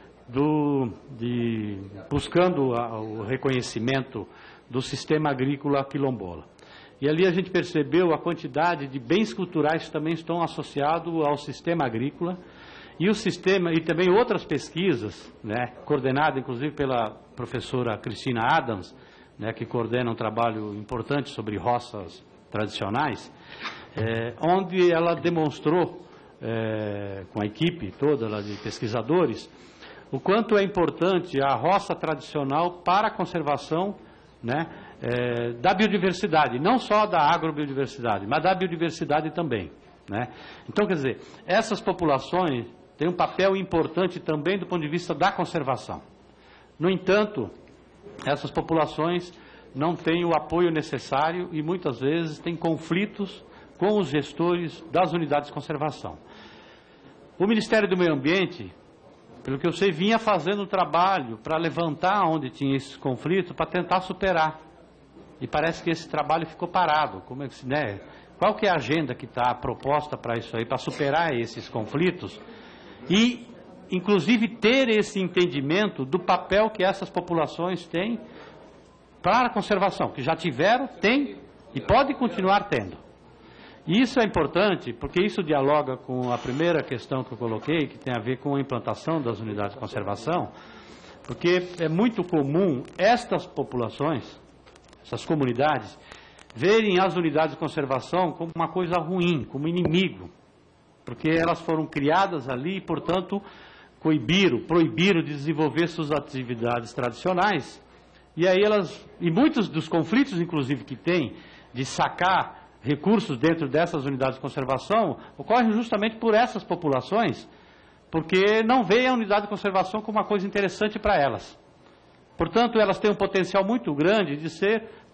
S8: do, de, buscando a, o reconhecimento do sistema agrícola quilombola. E ali a gente percebeu a quantidade de bens culturais que também estão associados ao sistema agrícola, e o sistema, e também outras pesquisas, né, coordenadas inclusive pela professora Cristina Adams, né, que coordena um trabalho importante sobre roças tradicionais, é, onde ela demonstrou, é, com a equipe toda lá de pesquisadores, o quanto é importante a roça tradicional para a conservação, né, é, da biodiversidade, não só da agrobiodiversidade, mas da biodiversidade também, né? Então, quer dizer, essas populações têm um papel importante também do ponto de vista da conservação. No entanto, essas populações não têm o apoio necessário e muitas vezes têm conflitos com os gestores das unidades de conservação. O Ministério do Meio Ambiente, pelo que eu sei, vinha fazendo um trabalho para levantar onde tinha esses conflitos, para tentar superar. E parece que esse trabalho ficou parado. Como é que, né? Qual que é a agenda que está proposta para isso aí, para superar esses conflitos? E, inclusive, ter esse entendimento do papel que essas populações têm para a conservação, que já tiveram, têm e pode continuar tendo. E isso é importante, porque isso dialoga com a primeira questão que eu coloquei, que tem a ver com a implantação das unidades de conservação, porque é muito comum estas populações, essas comunidades, verem as unidades de conservação como uma coisa ruim, como inimigo, porque elas foram criadas ali e, portanto, coibiram, proibiram de desenvolver suas atividades tradicionais. E aí elas, e muitos dos conflitos, inclusive, que tem de sacar recursos dentro dessas unidades de conservação, ocorrem justamente por essas populações, porque não veem a unidade de conservação como uma coisa interessante para elas. Portanto, elas têm um potencial muito grande de ser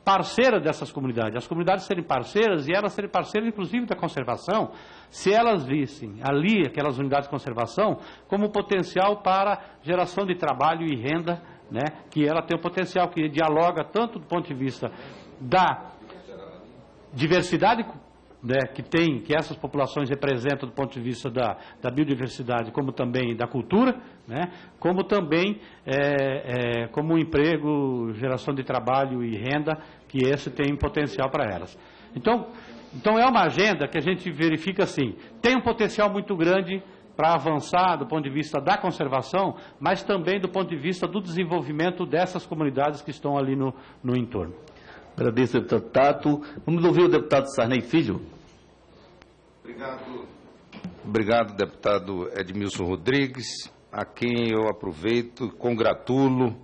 S8: parceira dessas comunidades, as comunidades serem parceiras e elas serem parceiras, inclusive, da conservação, se elas vissem ali, aquelas unidades de conservação, como potencial para geração de trabalho e renda, né, que ela tem um potencial que dialoga tanto do ponto de vista da diversidade, né, que tem, que essas populações representam do ponto de vista da, da biodiversidade, como também da cultura, né, como também é, é, como um emprego, geração de trabalho e renda, que esse tem potencial para elas. Então, então é uma agenda que a gente verifica assim, tem um potencial muito grande para avançar do ponto de vista da conservação, mas também do ponto de vista do desenvolvimento dessas comunidades que estão ali no, no entorno.
S2: Agradeço, deputado Tato. Vamos ouvir o deputado Sarney Filho.
S9: Obrigado, obrigado, deputado Edmilson Rodrigues, a quem eu aproveito e congratulo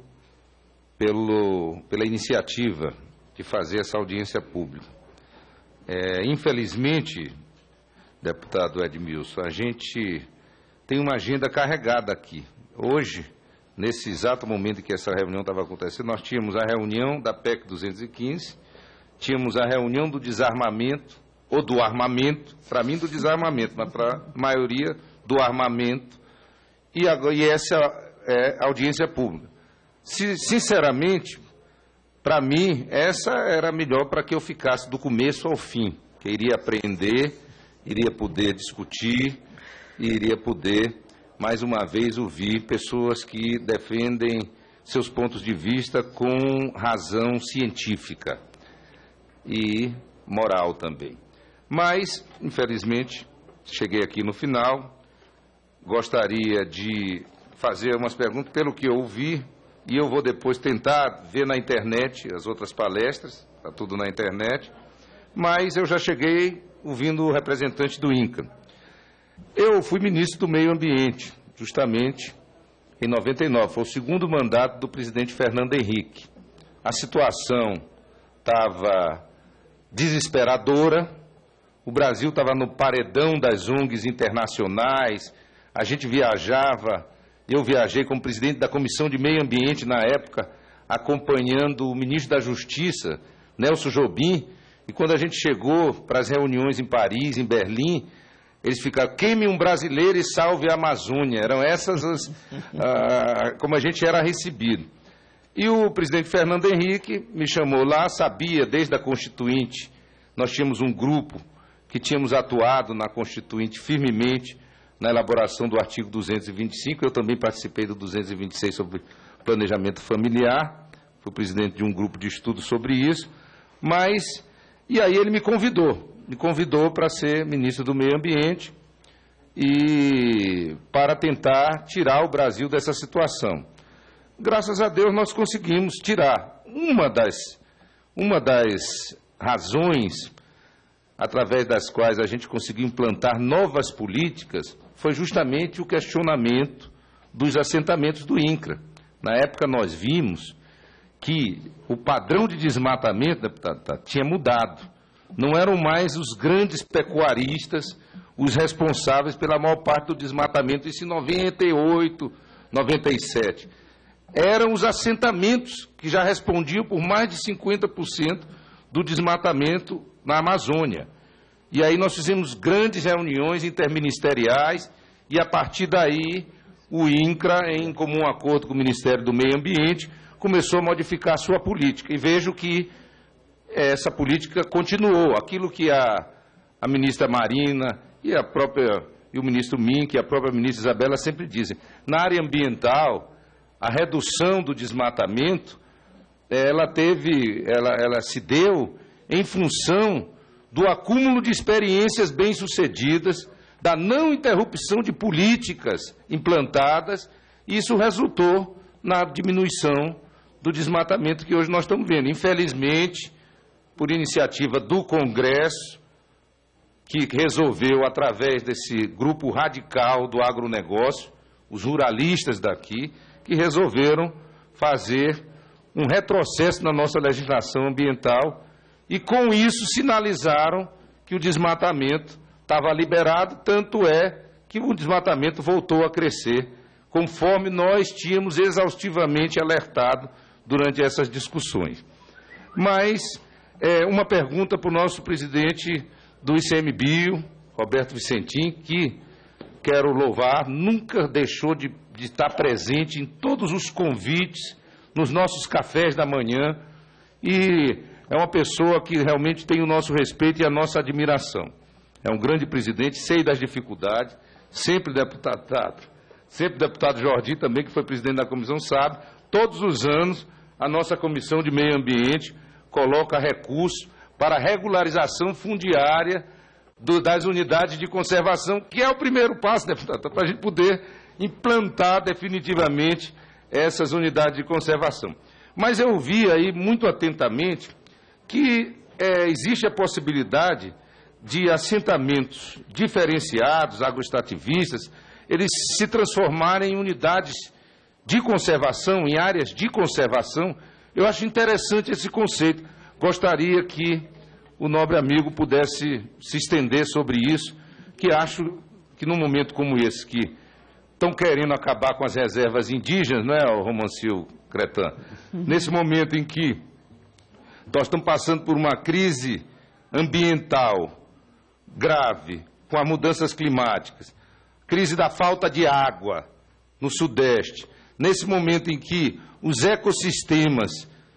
S9: pelo, pela iniciativa de fazer essa audiência pública. É, infelizmente, deputado Edmilson, a gente tem uma agenda carregada aqui. Hoje, nesse exato momento em que essa reunião estava acontecendo, nós tínhamos a reunião da P E C duzentos e quinze, tínhamos a reunião do desarmamento, ou do armamento, para mim do desarmamento, mas para a maioria do armamento, e, agora, e essa é a audiência pública. Se, sinceramente, para mim, essa era melhor para que eu ficasse do começo ao fim, que iria aprender, iria poder discutir, e iria poder, mais uma vez, ouvir pessoas que defendem seus pontos de vista com razão científica e moral também. Mas, infelizmente, cheguei aqui no final, gostaria de fazer umas perguntas pelo que eu ouvi, e eu vou depois tentar ver na internet as outras palestras, está tudo na internet, mas eu já cheguei ouvindo o representante do INCRA. Eu fui ministro do Meio Ambiente, justamente em noventa e nove, foi o segundo mandato do presidente Fernando Henrique. A situação estava desesperadora, o Brasil estava no paredão das O N Gs internacionais, a gente viajava, eu viajei como presidente da Comissão de Meio Ambiente na época, acompanhando o ministro da Justiça, Nelson Jobim, e quando a gente chegou para as reuniões em Paris, em Berlim, eles ficaram, queime um brasileiro e salve a Amazônia. Eram essas as, ah, como a gente era recebido. E o presidente Fernando Henrique me chamou lá, sabia desde a Constituinte, nós tínhamos um grupo que tínhamos atuado na Constituinte firmemente na elaboração do artigo duzentos e vinte e cinco, eu também participei do duzentos e vinte e seis sobre planejamento familiar, fui presidente de um grupo de estudo sobre isso, mas, e aí ele me convidou, me convidou para ser ministro do Meio Ambiente e para tentar tirar o Brasil dessa situação. Graças a Deus nós conseguimos tirar. Uma das, uma das razões através das quais a gente conseguiu implantar novas políticas foi justamente o questionamento dos assentamentos do INCRA. Na época nós vimos que o padrão de desmatamento, deputado, tinha mudado. Não eram mais os grandes pecuaristas os responsáveis pela maior parte do desmatamento, isso em noventa e oito, noventa e sete. Eram os assentamentos que já respondiam por mais de cinquenta por cento do desmatamento na Amazônia. E aí nós fizemos grandes reuniões interministeriais e, a partir daí, o INCRA, em comum acordo com o Ministério do Meio Ambiente, começou a modificar a sua política. E vejo que essa política continuou. Aquilo que a, a ministra Marina e, a própria, e o ministro Mink e a própria ministra Isabela sempre dizem, na área ambiental, a redução do desmatamento, ela teve, ela, ela se deu em função do acúmulo de experiências bem-sucedidas, da não interrupção de políticas implantadas, e isso resultou na diminuição do desmatamento que hoje nós estamos vendo. Infelizmente, por iniciativa do Congresso, que resolveu, através desse grupo radical do agronegócio, os ruralistas daqui, que resolveram fazer um retrocesso na nossa legislação ambiental e, com isso, sinalizaram que o desmatamento estava liberado, tanto é que o desmatamento voltou a crescer, conforme nós tínhamos exaustivamente alertado durante essas discussões. Mas é, uma pergunta para o nosso presidente do ICMBio, Roberto Vicentim, que, quero louvar, nunca deixou de, de estar presente em todos os convites, nos nossos cafés da manhã, e é uma pessoa que realmente tem o nosso respeito e a nossa admiração. É um grande presidente, sei das dificuldades, sempre deputado, sempre deputado Jordi também, que foi presidente da comissão, sabe, todos os anos a nossa comissão de meio ambiente coloca recursos para a regularização fundiária do, das unidades de conservação, que é o primeiro passo, deputado, para a gente poder implantar definitivamente essas unidades de conservação. Mas eu vi aí muito atentamente que é, existe a possibilidade de assentamentos diferenciados, agroextrativistas, eles se transformarem em unidades de conservação, em áreas de conservação. Eu acho interessante esse conceito. Gostaria que o nobre amigo pudesse se estender sobre isso, que acho que num momento como esse, que estão querendo acabar com as reservas indígenas, não é, Romancio Cretan? Nesse momento em que nós estamos passando por uma crise ambiental grave, com as mudanças climáticas, crise da falta de água no Sudeste, nesse momento em que os ecossistemas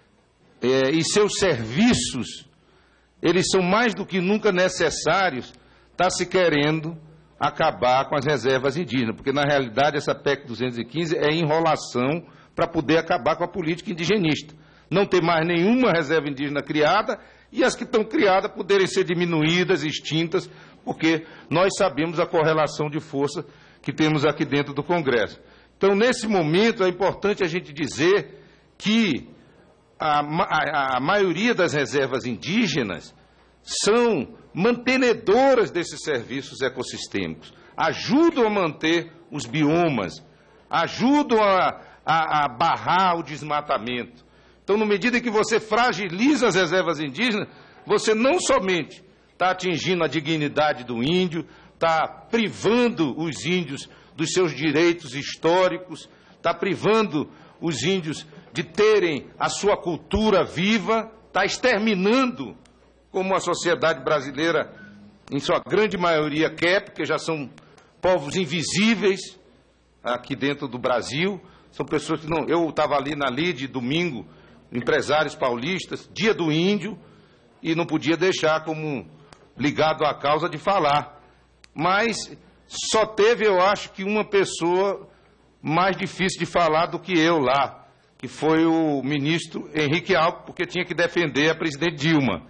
S9: eh, e seus serviços, eles são mais do que nunca necessários, está se querendo acabar com as reservas indígenas, porque na realidade essa P E C duzentos e quinze é enrolação para poder acabar com a política indigenista. Não ter mais nenhuma reserva indígena criada e as que estão criadas poderem ser diminuídas, extintas, porque nós sabemos a correlação de força que temos aqui dentro do Congresso. Então, nesse momento, é importante a gente dizer que a, a, a maioria das reservas indígenas são mantenedoras desses serviços ecossistêmicos, ajudam a manter os biomas, ajudam a, a, a barrar o desmatamento. Então, na medida em que você fragiliza as reservas indígenas, você não somente está atingindo a dignidade do índio, está privando os índios dos seus direitos históricos, está privando os índios de terem a sua cultura viva, está exterminando, como a sociedade brasileira, em sua grande maioria, quer, porque já são povos invisíveis aqui dentro do Brasil, são pessoas que não... Eu estava ali na Lide, domingo, empresários paulistas, dia do índio, e não podia deixar como ligado à causa de falar. Mas só teve, eu acho, que uma pessoa mais difícil de falar do que eu lá, que foi o ministro Henrique Alckmin, porque tinha que defender a presidente Dilma.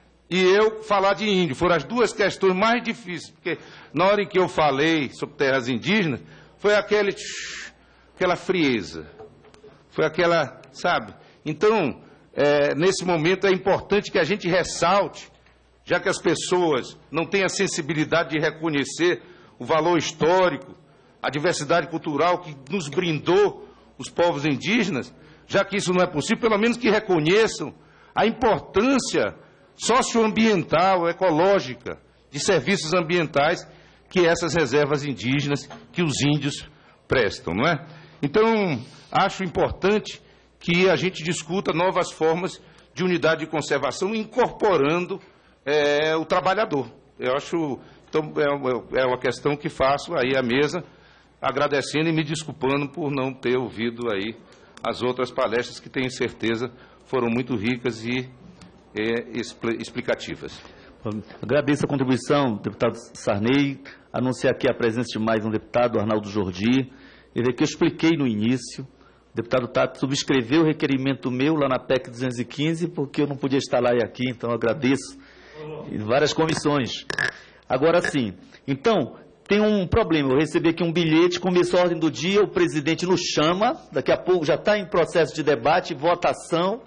S9: E eu falar de índio. Foram as duas questões mais difíceis, porque na hora em que eu falei sobre terras indígenas, foi aquele, aquela frieza, foi aquela, sabe... Então, é, nesse momento é importante que a gente ressalte, já que as pessoas não têm a sensibilidade de reconhecer o valor histórico, a diversidade cultural que nos brindou os povos indígenas, já que isso não é possível, pelo menos que reconheçam a importância socioambiental, ecológica, de serviços ambientais que essas reservas indígenas, que os índios prestam, não é? Então, acho importante que a gente discuta novas formas de unidade de conservação, incorporando é, o trabalhador. Eu acho, então, é, é uma questão que faço aí à mesa, agradecendo e me desculpando por não ter ouvido aí as outras palestras, que tenho certeza foram muito ricas e é, explicativas.
S2: Agradeço a contribuição do deputado Sarney, anunciar aqui a presença de mais um deputado, Arnaldo Jordi, e ver que eu expliquei no início. O deputado Tato subscreveu o requerimento meu lá na P E C duzentos e quinze, porque eu não podia estar lá e aqui, então eu agradeço. E várias comissões. Agora sim, então, tem um problema. Eu recebi aqui um bilhete, começou a ordem do dia, o presidente nos chama, daqui a pouco já está em processo de debate, votação,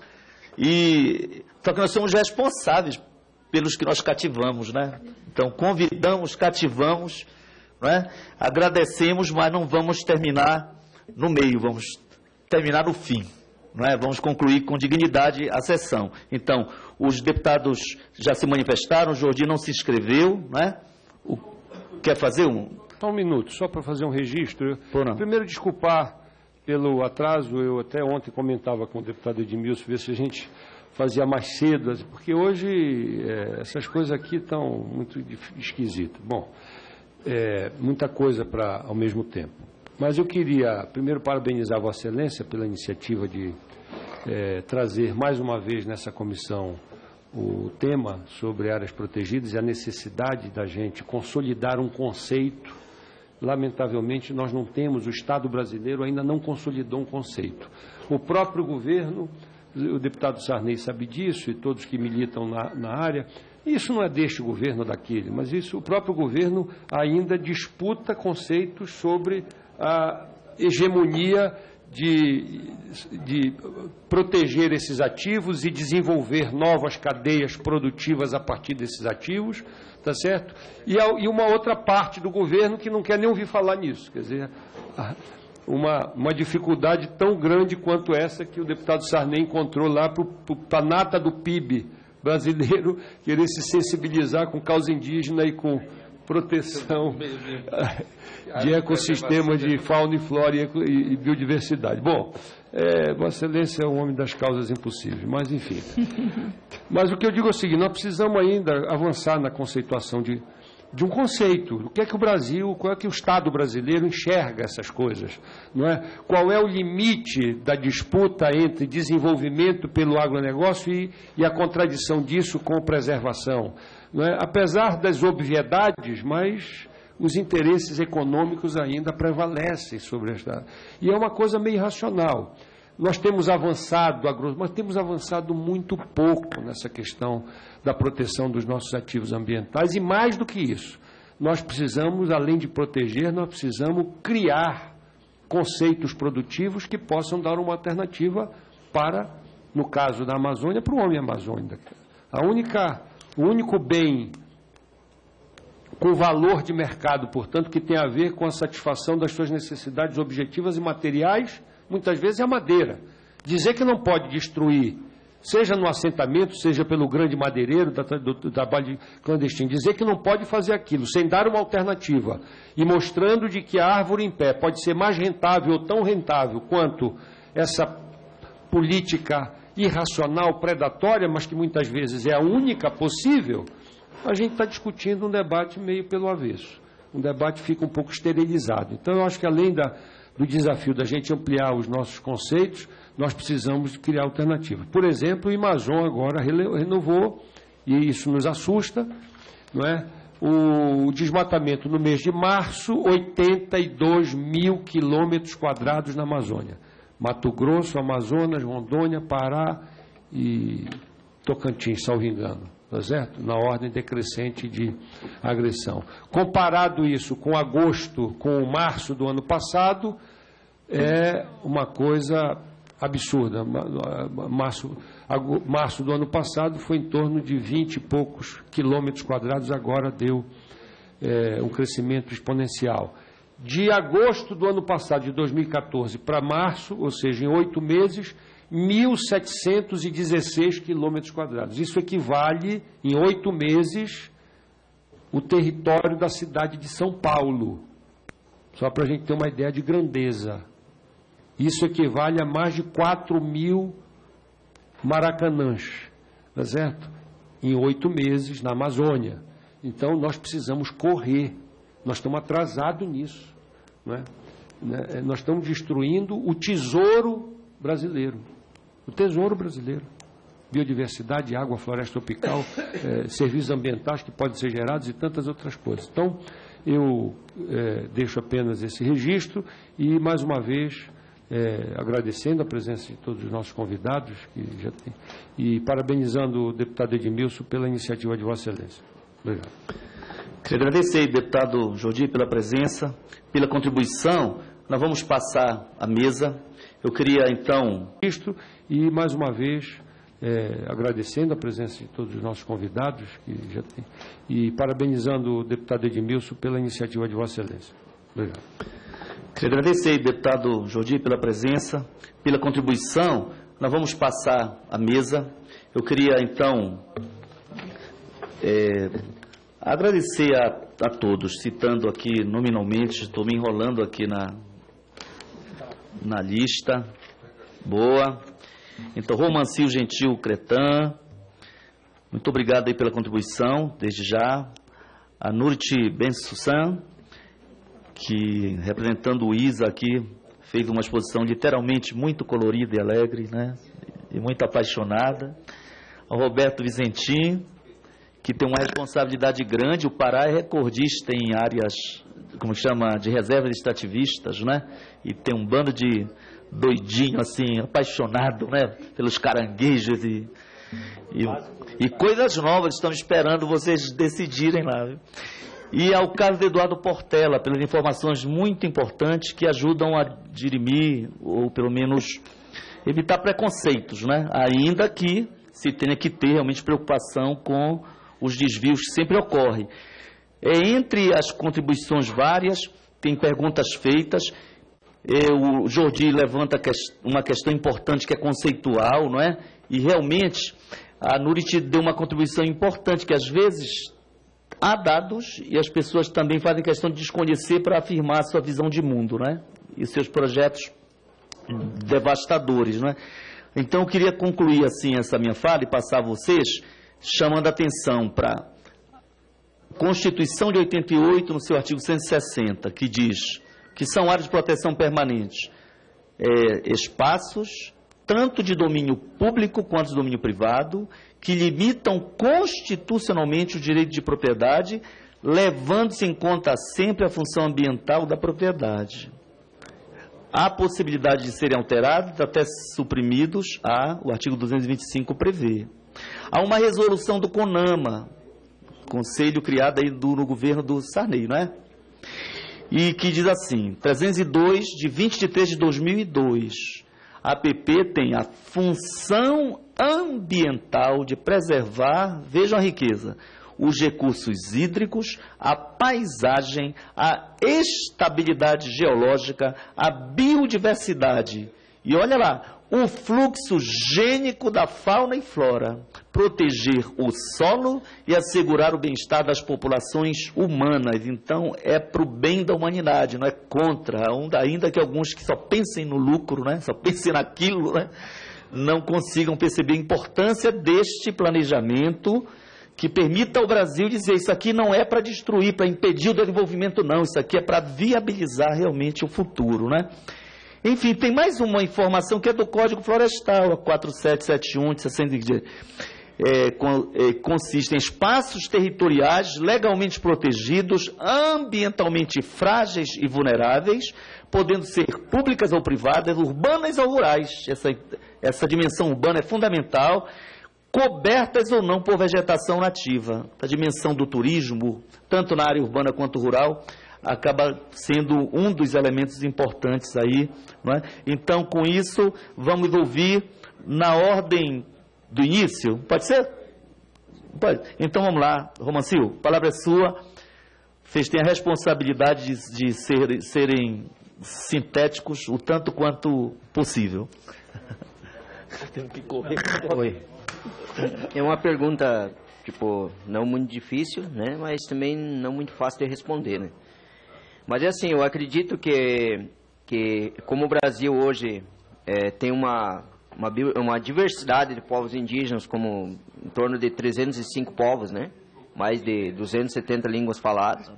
S2: e só que nós somos responsáveis pelos que nós cativamos, né? Então, convidamos, cativamos, né? Agradecemos, mas não vamos terminar no meio, vamos terminar no fim, não é? Vamos concluir com dignidade a sessão. Então, os deputados já se manifestaram, o Jordi não se inscreveu, não é? O, quer fazer um...
S10: Só um minuto, só para fazer um registro.
S2: Por não.
S10: Primeiro, desculpar pelo atraso. Eu até ontem comentava com o deputado Edmilson, ver se a gente fazia mais cedo, porque hoje é, essas coisas aqui estão muito esquisitas. Bom, é, muita coisa para ao mesmo tempo. Mas eu queria, primeiro, parabenizar Vossa Excelência pela iniciativa de é, trazer mais uma vez nessa comissão o tema sobre áreas protegidas e a necessidade da gente consolidar um conceito. Lamentavelmente, nós não temos, o Estado brasileiro ainda não consolidou um conceito. O próprio governo, o deputado Sarney sabe disso, e todos que militam na, na área, isso não é deste governo ou daquele, mas isso o próprio governo ainda disputa conceitos sobre a hegemonia de, de proteger esses ativos e desenvolver novas cadeias produtivas a partir desses ativos, tá certo? E, e uma outra parte do governo que não quer nem ouvir falar nisso, quer dizer, uma, uma dificuldade tão grande quanto essa que o deputado Sarney encontrou lá para a nata do P I B brasileiro, querer se sensibilizar com causa indígena e com proteção de ecossistema de fauna e flora e biodiversidade. Bom, é, Vossa Excelência é o homem das causas impossíveis, mas enfim. Mas o que eu digo é o seguinte, nós precisamos ainda avançar na conceituação de, de um conceito. O que é que o Brasil, qual é que o Estado brasileiro enxerga essas coisas? Não é? Qual é o limite da disputa entre desenvolvimento pelo agronegócio e, e a contradição disso com preservação? Não é? Apesar das obviedades, mas os interesses econômicos ainda prevalecem sobre esta. E é uma coisa meio irracional. Nós temos avançado, mas temos avançado muito pouco nessa questão da proteção dos nossos ativos ambientais, e mais do que isso, nós precisamos, além de proteger, nós precisamos criar conceitos produtivos que possam dar uma alternativa para, no caso da Amazônia, para o homem amazônico. A única, o único bem com valor de mercado, portanto, que tem a ver com a satisfação das suas necessidades objetivas e materiais, muitas vezes é a madeira. Dizer que não pode destruir, seja no assentamento, seja pelo grande madeireiro do, do trabalho clandestino, dizer que não pode fazer aquilo, sem dar uma alternativa, e mostrando de que a árvore em pé pode ser mais rentável ou tão rentável quanto essa política irracional, predatória, mas que muitas vezes é a única possível, a gente está discutindo um debate meio pelo avesso. Um debate fica um pouco esterilizado. Então, eu acho que além da, do desafio da gente ampliar os nossos conceitos, nós precisamos criar alternativas. Por exemplo, o Amazon agora renovou, e isso nos assusta, não é? O desmatamento no mês de março, oitenta e dois mil quilômetros quadrados na Amazônia. Mato Grosso, Amazonas, Rondônia, Pará e Tocantins, salvo engano. Tá certo? Na ordem decrescente de agressão. Comparado isso com agosto, com março do ano passado, é uma coisa absurda. Março, março do ano passado foi em torno de vinte e poucos quilômetros quadrados, agora deu é, um crescimento exponencial. De agosto do ano passado, de dois mil e quatorze, para março, ou seja, em oito meses, mil setecentos e dezesseis quilômetros quadrados. Isso equivale, em oito meses, o território da cidade de São Paulo. Só para a gente ter uma ideia de grandeza. Isso equivale a mais de quatro mil maracanãs, tá certo? Em oito meses, na Amazônia. Então, nós precisamos correr. Nós estamos atrasados nisso. Não é? Nós estamos destruindo o tesouro brasileiro. O tesouro brasileiro. Biodiversidade, água, floresta tropical, é, serviços ambientais que podem ser gerados e tantas outras coisas. Então, eu é, deixo apenas esse registro e, mais uma vez, é, agradecendo a presença de todos os nossos convidados que já tem, e parabenizando o deputado Edmilson pela iniciativa de Vossa Excelência. Obrigado.
S2: Quero agradecer, deputado Jordi, pela presença, pela contribuição. Nós vamos passar a mesa. Eu queria, então...
S10: E, mais uma vez, é, agradecendo a presença de todos os nossos convidados que já tem, e parabenizando o deputado Edmilson pela iniciativa de Vossa Excelência. Obrigado.
S2: Quero agradecer, deputado Jordi, pela presença, pela contribuição. Nós vamos passar a mesa. Eu queria, então... É, agradecer a, a todos, citando aqui nominalmente, estou me enrolando aqui na... na lista. Boa. Então, Romancio Gentil Cretan, muito obrigado aí pela contribuição, desde já. A Nurti Ben-Sussan, que, representando o I S A aqui, fez uma exposição literalmente muito colorida e alegre, né? E muito apaixonada. Ao Roberto Vizentim, que tem uma responsabilidade grande. O Pará é recordista em áreas, como chama, de reservas extrativistas, né? E tem um bando de doidinho, assim, apaixonado, né? Pelos caranguejos e, e, e coisas novas. Estamos esperando vocês decidirem lá, viu? E ao caso de Eduardo Portela, pelas informações muito importantes que ajudam a dirimir, ou pelo menos evitar preconceitos, né? Ainda que se tenha que ter realmente preocupação com os desvios que sempre ocorrem. É, entre as contribuições várias, tem perguntas feitas. É, o Jordi levanta uma questão importante que é conceitual, não é? E realmente a Nurti deu uma contribuição importante, que às vezes há dados e as pessoas também fazem questão de desconhecer para afirmar a sua visão de mundo, né? E seus projetos devastadores, né? Então, eu queria concluir assim essa minha fala e passar a vocês, chamando a atenção para a Constituição de oitenta e oito, no seu artigo cento e sessenta, que diz que são áreas de proteção permanente, é, espaços, tanto de domínio público quanto de domínio privado, que limitam constitucionalmente o direito de propriedade, levando-se em conta sempre a função ambiental da propriedade. Há possibilidade de serem alterados, até suprimidos, há, o artigo duzentos e vinte e cinco prevê. Há uma resolução do CONAMA, conselho criado aí do, no governo do Sarney, não é? E que diz assim, trezentos e dois, de vinte de três de dois mil e dois, a APP tem a função ambiental de preservar, vejam a riqueza, os recursos hídricos, a paisagem, a estabilidade geológica, a biodiversidade. E olha lá, o fluxo gênico da fauna e flora, proteger o solo e assegurar o bem-estar das populações humanas. Então, é para o bem da humanidade, não é contra, ainda que alguns que só pensem no lucro, né? Só pensem naquilo, né? Não consigam perceber a importância deste planejamento que permita ao Brasil dizer, isso aqui não é para destruir, para impedir o desenvolvimento, não, isso aqui é para viabilizar realmente o futuro, né? Enfim, tem mais uma informação que é do Código Florestal, a quatro sete sete um de sessenta, é, com, é, consiste em espaços territoriais legalmente protegidos, ambientalmente frágeis e vulneráveis, podendo ser públicas ou privadas, urbanas ou rurais. Essa, essa dimensão urbana é fundamental, cobertas ou não por vegetação nativa. A dimensão do turismo, tanto na área urbana quanto rural, acaba sendo um dos elementos importantes aí, não é? Então, com isso, vamos ouvir na ordem do início. Pode ser? Pode. Então, vamos lá. Romancio, a palavra é sua. Vocês têm a responsabilidade de, de ser, serem sintéticos o tanto quanto possível.
S3: Tenho que correr. Oi. É uma pergunta, tipo, não muito difícil, né? Mas também não muito fácil de responder, né? Mas é assim, eu acredito que, que como o Brasil hoje é, tem uma, uma, uma diversidade de povos indígenas, como em torno de trezentos e cinco povos, né? Mais de duzentas e setenta línguas faladas.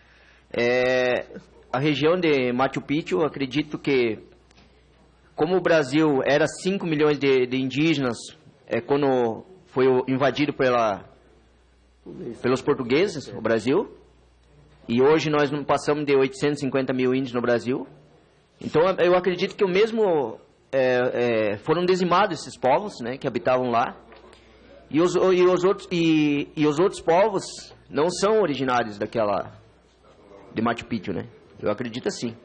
S3: É, a região de Machu Picchu, eu acredito que, como o Brasil era cinco milhões de, de indígenas, é, quando foi invadido pela, pelos portugueses, o Brasil, e hoje nós não passamos de oitocentos e cinquenta mil índios no Brasil. Então, eu acredito que o mesmo é, é, foram dizimados esses povos, né, que habitavam lá. E os, e, os outros, e, e os outros povos não são originários daquela de Machu Picchu, né? Eu acredito assim.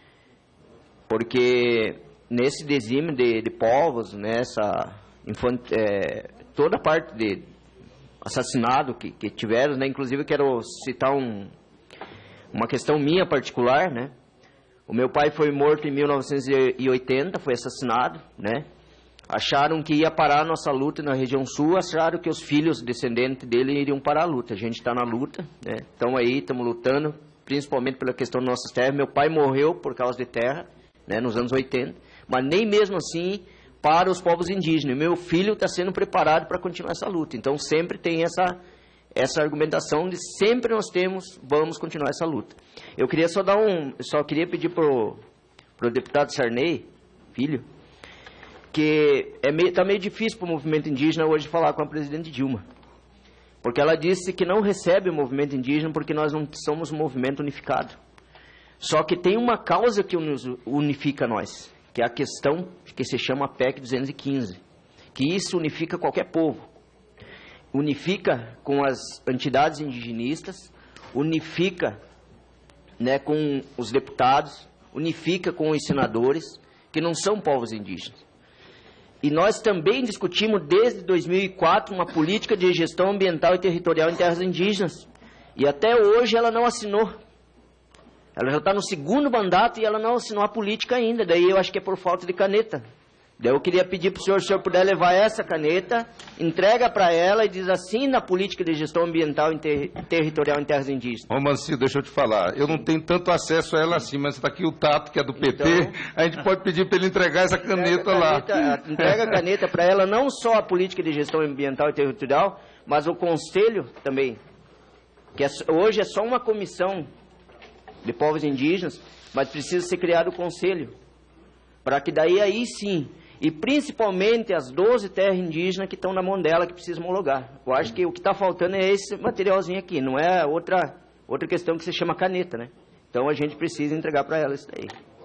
S3: Porque nesse dizime de, de povos, nessa infant, é, toda a parte de assassinado que, que tiveram, né? Inclusive eu quero citar um, uma questão minha particular, né? O meu pai foi morto em mil novecentos e oitenta, foi assassinado, né? Acharam que ia parar a nossa luta na região sul, acharam que os filhos descendentes dele iriam parar a luta. A gente está na luta, né? Estamos aí, estamos lutando, principalmente pela questão das nossas terras. Meu pai morreu por causa de terra, né, nos anos oitenta, mas nem mesmo assim para os povos indígenas. Meu filho está sendo preparado para continuar essa luta. Então, sempre tem essa, essa argumentação de sempre nós temos, vamos continuar essa luta. Eu queria só dar um, só queria pedir para o deputado Sarney, filho, que está é meio, tá meio difícil para o movimento indígena hoje falar com a presidente Dilma. Porque ela disse que não recebe o movimento indígena porque nós não somos um movimento unificado. Só que tem uma causa que nos unifica nós, que é a questão que se chama P E C duzentos e quinze, que isso unifica qualquer povo. Unifica com as entidades indigenistas, unifica, né, com os deputados, unifica com os senadores, que não são povos indígenas. E nós também discutimos desde dois mil e quatro uma política de gestão ambiental e territorial em terras indígenas. E até hoje ela não assinou. Ela já está no segundo mandato e ela não assinou a política ainda. Daí eu acho que é por falta de caneta. Daí eu queria pedir para o senhor, se o senhor puder levar essa caneta, entrega para ela e diz assim na política de gestão ambiental e ter territorial em terras indígenas.
S9: Ô, Mancio, deixa eu te falar. Eu não tenho tanto acesso a ela assim, mas está aqui o Tato, que é do P T. Então, a gente pode pedir para ele entregar essa caneta, a caneta
S3: lá. Entrega a caneta para ela, não só a política de gestão ambiental e territorial, mas o conselho também. Que é, hoje é só uma comissão de povos indígenas, mas precisa ser criado o conselho. Para que daí, aí sim, e principalmente as doze terras indígenas que estão na mão dela, que precisa homologar. Eu acho que o que está faltando é esse materialzinho aqui, não é outra, outra questão que se chama caneta, né? Então a gente precisa entregar para ela isso daí.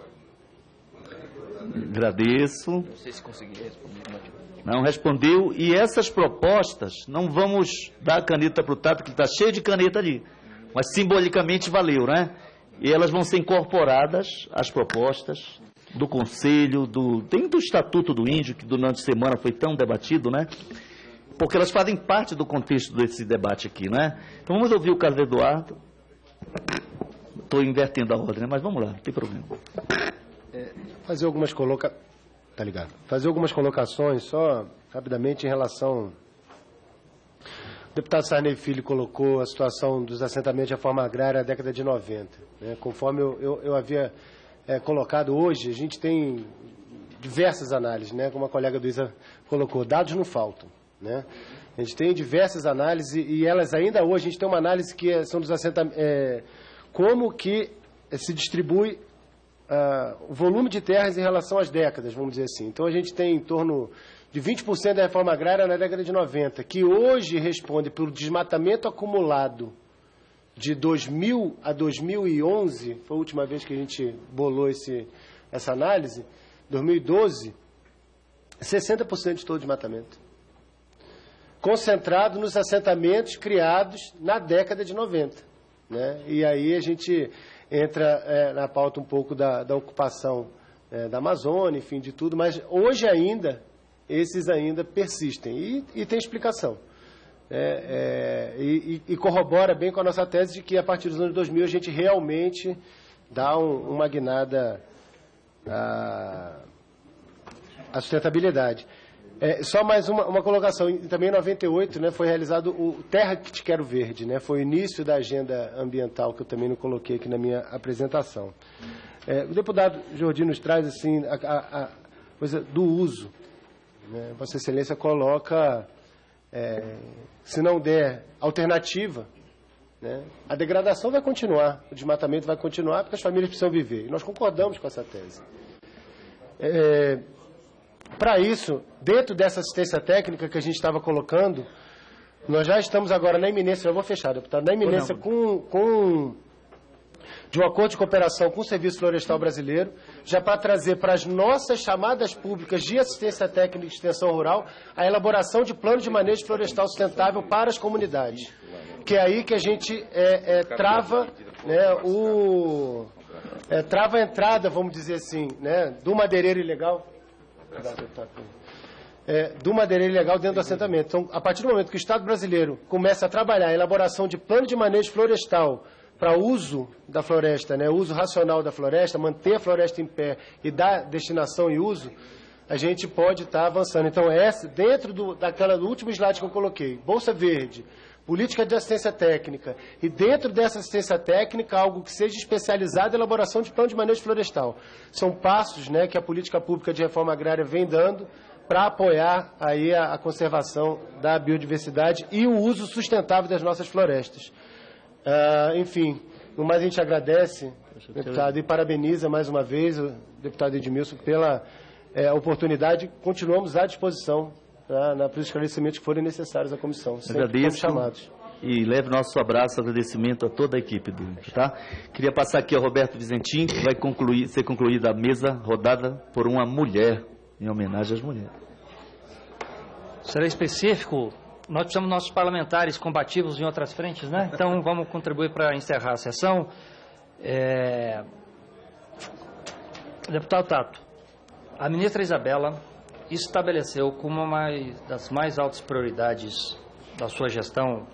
S2: Agradeço.
S3: Não sei se consegui responder.
S2: Não respondeu. E essas propostas, não vamos dar a caneta para o Tato, que está cheio de caneta ali, mas simbolicamente valeu, né? E elas vão ser incorporadas às propostas do Conselho, do, tem do Estatuto do Índio, que durante a semana foi tão debatido, né? Porque elas fazem parte do contexto desse debate aqui, né? Então vamos ouvir o Carlos Eduardo. Estou invertendo a ordem, né? Mas vamos lá, não tem problema.
S6: É, fazer algumas coloca... tá ligado? Fazer algumas colocações só rapidamente em relação... O deputado Sarney Filho colocou a situação dos assentamentos de reforma agrária na década de noventa. Né? Conforme eu, eu, eu havia é, colocado hoje, a gente tem diversas análises, né? Como a colega Luísa colocou, dados não faltam. Né? A gente tem diversas análises e elas ainda hoje, a gente tem uma análise que é, são dos assentamentos, é, como que se distribui uh, o volume de terras em relação às décadas, vamos dizer assim. Então a gente tem em torno de vinte por cento da reforma agrária na década de noventa, que hoje responde pelo desmatamento acumulado de dois mil a dois mil e onze, foi a última vez que a gente bolou esse, essa análise, dois mil e doze, sessenta por cento de todo o desmatamento. Concentrado nos assentamentos criados na década de noventa. Né? E aí a gente entra é, na pauta um pouco da, da ocupação é, da Amazônia, enfim, de tudo, mas hoje ainda... esses ainda persistem. E, e tem explicação. É, é, e, e corrobora bem com a nossa tese de que, a partir dos anos dois mil, a gente realmente dá um, uma guinada à, à sustentabilidade. É, só mais uma, uma colocação. Também em noventa e oito, né, foi realizado o Terra que Te Quero Verde. Né, foi o início da agenda ambiental, que eu também não coloquei aqui na minha apresentação. É, o deputado Jordi nos traz assim, a, a, a coisa do uso. Né? Vossa Excelência coloca, é, se não der alternativa, né, a degradação vai continuar, o desmatamento vai continuar, porque as famílias precisam viver. E nós concordamos com essa tese. É, Para isso, dentro dessa assistência técnica que a gente estava colocando, nós já estamos agora na iminência, eu vou fechar, deputado, na iminência com... com de um acordo de cooperação com o Serviço Florestal Brasileiro, já para trazer para as nossas chamadas públicas de assistência técnica e extensão rural a elaboração de planos de manejo florestal sustentável para as comunidades. Que é aí que a gente é, é, trava, né, o, é, trava a entrada, vamos dizer assim, né, do madeireiro ilegal, é, do madeireiro ilegal dentro do assentamento. Então, a partir do momento que o Estado brasileiro começa a trabalhar a elaboração de plano de manejo florestal para uso da floresta, né, uso racional da floresta, manter a floresta em pé e dar destinação e uso, a gente pode estar avançando. Então, essa, dentro do, daquela, do último slide que eu coloquei, Bolsa Verde, política de assistência técnica, e dentro dessa assistência técnica, algo que seja especializado em elaboração de plano de manejo florestal. São passos, né, que a política pública de reforma agrária vem dando para apoiar aí a, a conservação da biodiversidade e o uso sustentável das nossas florestas. Uh, enfim, no mais a gente agradece, deputado, e parabeniza mais uma vez o deputado Edmilson pela é, oportunidade. Continuamos à disposição, tá, na, para os esclarecimentos que forem necessários à comissão.
S2: Agradeço
S6: chamados.
S2: E leve nosso abraço e agradecimento a toda a equipe do I N P E, tá? Queria passar aqui ao Roberto Vizentim, que vai concluir, ser concluída a mesa rodada por uma mulher, em homenagem às mulheres.
S5: Será específico. Nós precisamos dos nossos parlamentares combativos em outras frentes, né? Então, vamos contribuir para encerrar a sessão. É... Deputado Tato, a ministra Isabela estabeleceu como uma das mais altas prioridades da sua gestão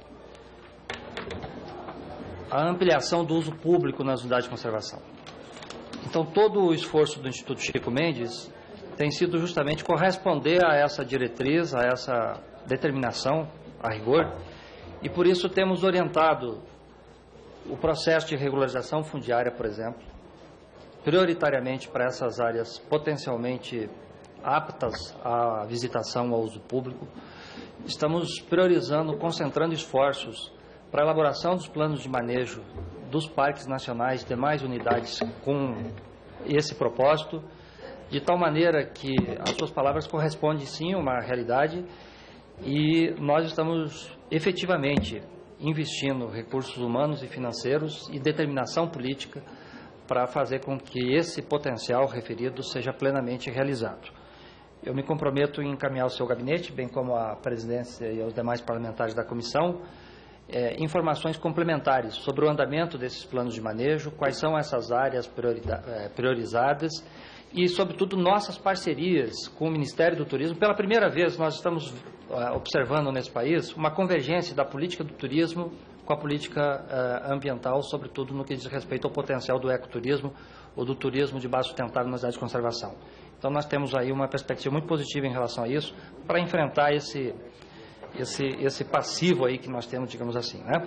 S5: a ampliação do uso público nas unidades de conservação. Então, todo o esforço do Instituto Chico Mendes tem sido justamente corresponder a essa diretriz, a essa determinação, a rigor, e por isso temos orientado o processo de regularização fundiária, por exemplo, prioritariamente para essas áreas potencialmente aptas à visitação ao uso público. Estamos priorizando, concentrando esforços para a elaboração dos planos de manejo dos parques nacionais e demais unidades com esse propósito, de tal maneira que as suas palavras correspondem sim a uma realidade, e nós estamos efetivamente investindo recursos humanos e financeiros e determinação política para fazer com que esse potencial referido seja plenamente realizado. Eu me comprometo em encaminhar ao seu gabinete, bem como à presidência e aos demais parlamentares da comissão, é, informações complementares sobre o andamento desses planos de manejo, quais são essas áreas priorizadas e, sobretudo, nossas parcerias com o Ministério do Turismo. Pela primeira vez, nós estamos uh, observando nesse país uma convergência da política do turismo com a política uh, ambiental, sobretudo no que diz respeito ao potencial do ecoturismo ou do turismo de base sustentável nas áreas de conservação. Então, nós temos aí uma perspectiva muito positiva em relação a isso, para enfrentar esse, esse, esse passivo aí que nós temos, digamos assim, né?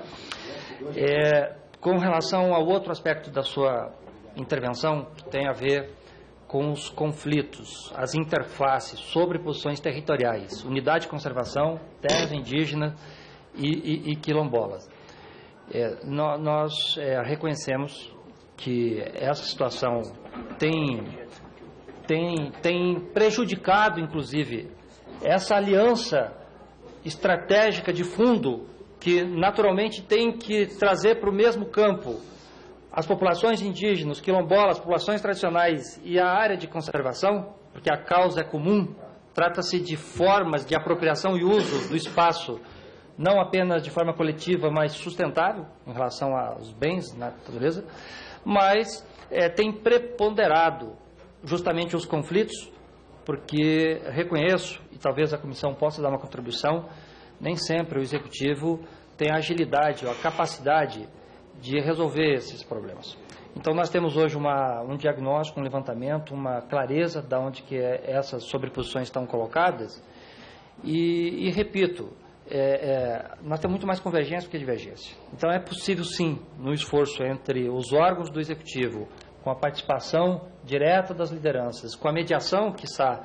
S5: É, com relação ao outro aspecto da sua intervenção, que tem a ver com os conflitos, as interfaces sobre posições territoriais, unidade de conservação, terras indígenas e, e, e quilombolas. É, no, nós é, reconhecemos que essa situação tem, tem, tem prejudicado, inclusive, essa aliança estratégica de fundo que, naturalmente, tem que trazer para o mesmo campo as populações indígenas, quilombolas, populações tradicionais e a área de conservação, porque a causa é comum, trata-se de formas de apropriação e uso do espaço, não apenas de forma coletiva, mas sustentável, em relação aos bens da natureza, mas é, tem preponderado justamente os conflitos, porque reconheço, e talvez a comissão possa dar uma contribuição, nem sempre o executivo tem a agilidade ou a capacidade de resolver esses problemas. Então, nós temos hoje uma, um diagnóstico, um levantamento, uma clareza de onde que é, essas sobreposições estão colocadas. E, e repito, é, é, nós temos muito mais convergência do que divergência. Então, é possível, sim, no esforço entre os órgãos do Executivo, com a participação direta das lideranças, com a mediação, quiçá,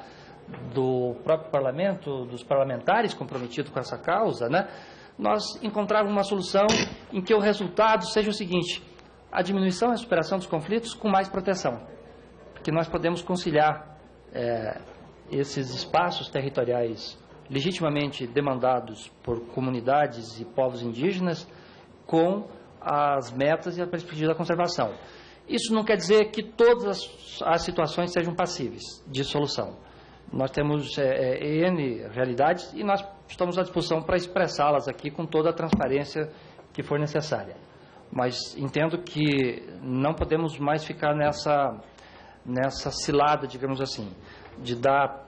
S5: do próprio Parlamento, dos parlamentares comprometidos com essa causa, né? Nós encontrávamos uma solução em que o resultado seja o seguinte: a diminuição e a superação dos conflitos com mais proteção, porque nós podemos conciliar é, esses espaços territoriais legitimamente demandados por comunidades e povos indígenas com as metas e a perspectiva da conservação. Isso não quer dizer que todas as, as situações sejam passíveis de solução. Nós temos é, é, N realidades e nós estamos à disposição para expressá-las aqui com toda a transparência que for necessária. Mas entendo que não podemos mais ficar nessa, nessa cilada, digamos assim, de dar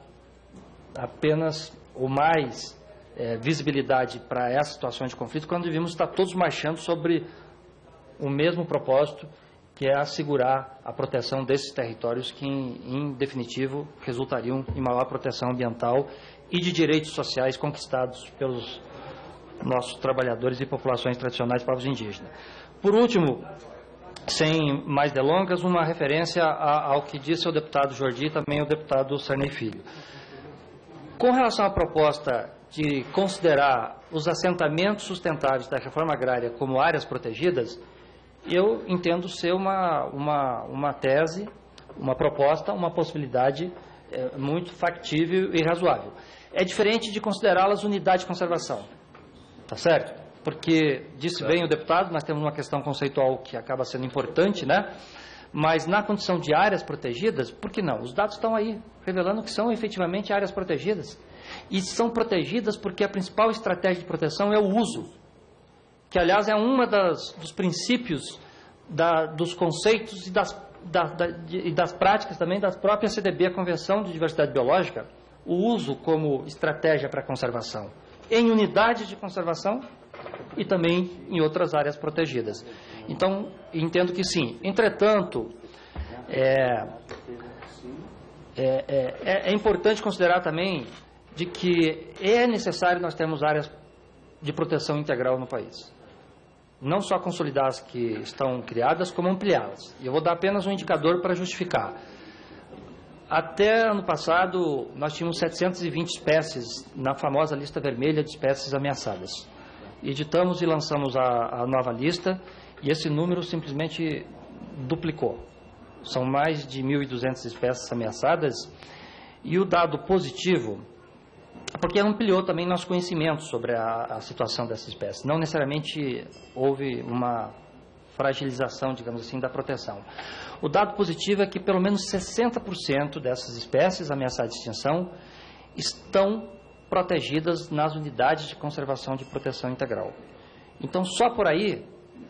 S5: apenas ou mais é, visibilidade para essas situações de conflito, quando devíamos estar todos marchando sobre o mesmo propósito, que é assegurar a proteção desses territórios que, em, em definitivo, resultariam em maior proteção ambiental e de direitos sociais conquistados pelos nossos trabalhadores e populações tradicionais povos indígenas. Por último, sem mais delongas, uma referência ao que disse o deputado Jordi e também o deputado Sarney Filho. Com relação à proposta de considerar os assentamentos sustentáveis da reforma agrária como áreas protegidas, eu entendo ser uma, uma, uma tese, uma proposta, uma possibilidade é, muito factível e razoável. É diferente de considerá-las unidade de conservação, tá certo? Porque, disse bem o deputado, nós temos uma questão conceitual que acaba sendo importante, né? Mas na condição de áreas protegidas, por que não? Os dados estão aí, revelando que são efetivamente áreas protegidas. E são protegidas porque a principal estratégia de proteção é o uso, que, aliás, é uma das, dos princípios da, dos conceitos e das, da, da, de, e das práticas também das próprias C D B, a Convenção de Diversidade Biológica, o uso como estratégia para a conservação, em unidades de conservação e também em outras áreas protegidas. Então, entendo que sim. Entretanto, é, é, é, é importante considerar também de que é necessário nós termos áreas de proteção integral no país. Não só consolidar as que estão criadas, como ampliá-las. E eu vou dar apenas um indicador para justificar. Até ano passado, nós tínhamos setecentas e vinte espécies na famosa lista vermelha de espécies ameaçadas. Editamos e lançamos a, a nova lista e esse número simplesmente duplicou. São mais de mil e duzentas espécies ameaçadas e o dado positivo, porque ampliou também nosso conhecimento sobre a, a situação dessas espécies. Não necessariamente houve uma fragilização, digamos assim, da proteção. O dado positivo é que pelo menos sessenta por cento dessas espécies ameaçadas de extinção estão protegidas nas unidades de conservação de proteção integral. Então, só por aí,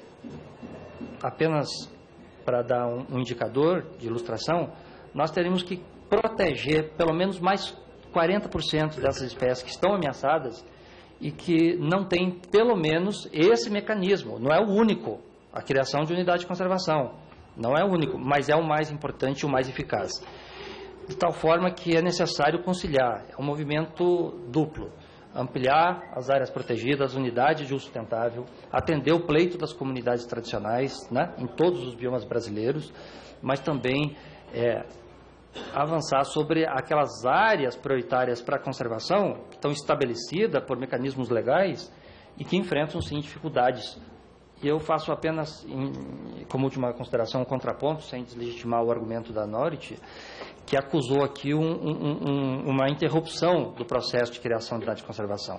S5: apenas para dar um, um indicador de ilustração, nós teríamos que proteger pelo menos mais quarenta por cento dessas espécies que estão ameaçadas e que não têm pelo menos esse mecanismo. Não é o único, a criação de unidade de conservação. Não é o único, mas é o mais importante e o mais eficaz. De tal forma que é necessário conciliar, é um movimento duplo, ampliar as áreas protegidas, as unidades de uso sustentável, atender o pleito das comunidades tradicionais, né, em todos os biomas brasileiros, mas também é, avançar sobre aquelas áreas prioritárias para a conservação que estão estabelecidas por mecanismos legais e que enfrentam, sim, dificuldades. E eu faço apenas, em, como última consideração, um contraponto, sem deslegitimar o argumento da Norit, que acusou aqui um, um, um, uma interrupção do processo de criação de unidade de conservação.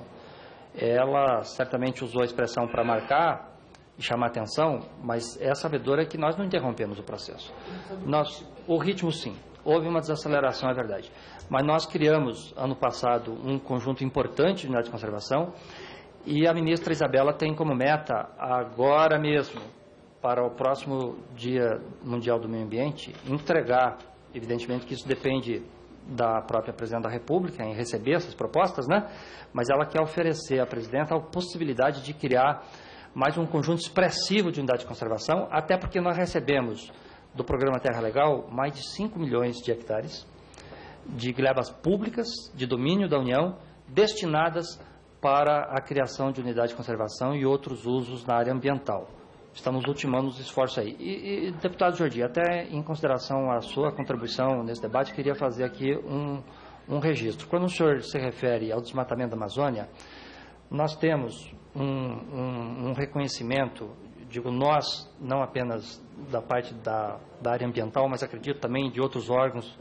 S5: Ela certamente usou a expressão para marcar e chamar atenção, mas é sabedora que nós não interrompemos o processo. Nós, o ritmo, sim. Houve uma desaceleração, é verdade. Mas nós criamos, ano passado, um conjunto importante de unidade de conservação e a ministra Isabela tem como meta, agora mesmo, para o próximo Dia Mundial do Meio Ambiente, entregar, evidentemente que isso depende da própria Presidenta da República em receber essas propostas, né? Mas ela quer oferecer à Presidenta a possibilidade de criar mais um conjunto expressivo de unidade de conservação, até porque nós recebemos do Programa Terra Legal mais de cinco milhões de hectares de glebas públicas de domínio da União destinadas para a criação de unidade de conservação e outros usos na área ambiental. Estamos ultimando os esforços aí. E, e deputado Jordi, até em consideração à sua contribuição nesse debate, queria fazer aqui um, um registro. Quando o senhor se refere ao desmatamento da Amazônia, nós temos um, um, um reconhecimento, digo nós, não apenas da parte da, da área ambiental, mas acredito também de outros órgãos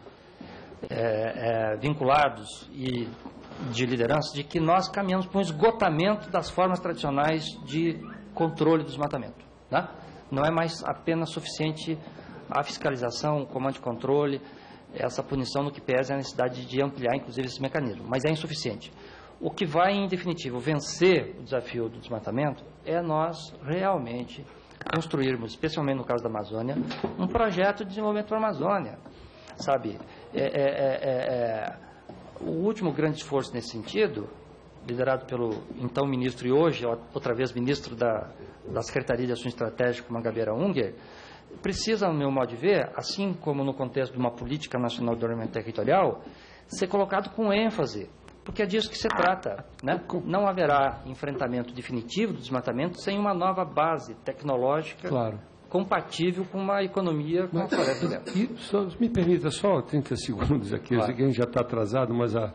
S5: é, é, vinculados e de liderança, de que nós caminhamos para um esgotamento das formas tradicionais de controle do desmatamento. Né? Não é mais apenas suficiente a fiscalização, o comando de controle, essa punição no que pesa a necessidade de ampliar, inclusive, esse mecanismo, mas é insuficiente. O que vai, em definitivo, vencer o desafio do desmatamento é nós realmente construirmos, especialmente no caso da Amazônia, um projeto de desenvolvimento para a Amazônia, sabe? É, é, é, é, o último grande esforço nesse sentido, liderado pelo então ministro e hoje, outra vez ministro da, da Secretaria de Ação Estratégica, Mangabeira Unger, precisa, no meu modo de ver, assim como no contexto de uma política nacional de desenvolvimento territorial, ser colocado com ênfase porque é disso que se trata, né? Não haverá enfrentamento definitivo do desmatamento sem uma nova base tecnológica
S10: Claro.
S5: compatível com uma economia com a floresta dentro.
S10: E só, me permita só trinta segundos aqui, eu sei que a gente já está atrasado, mas a,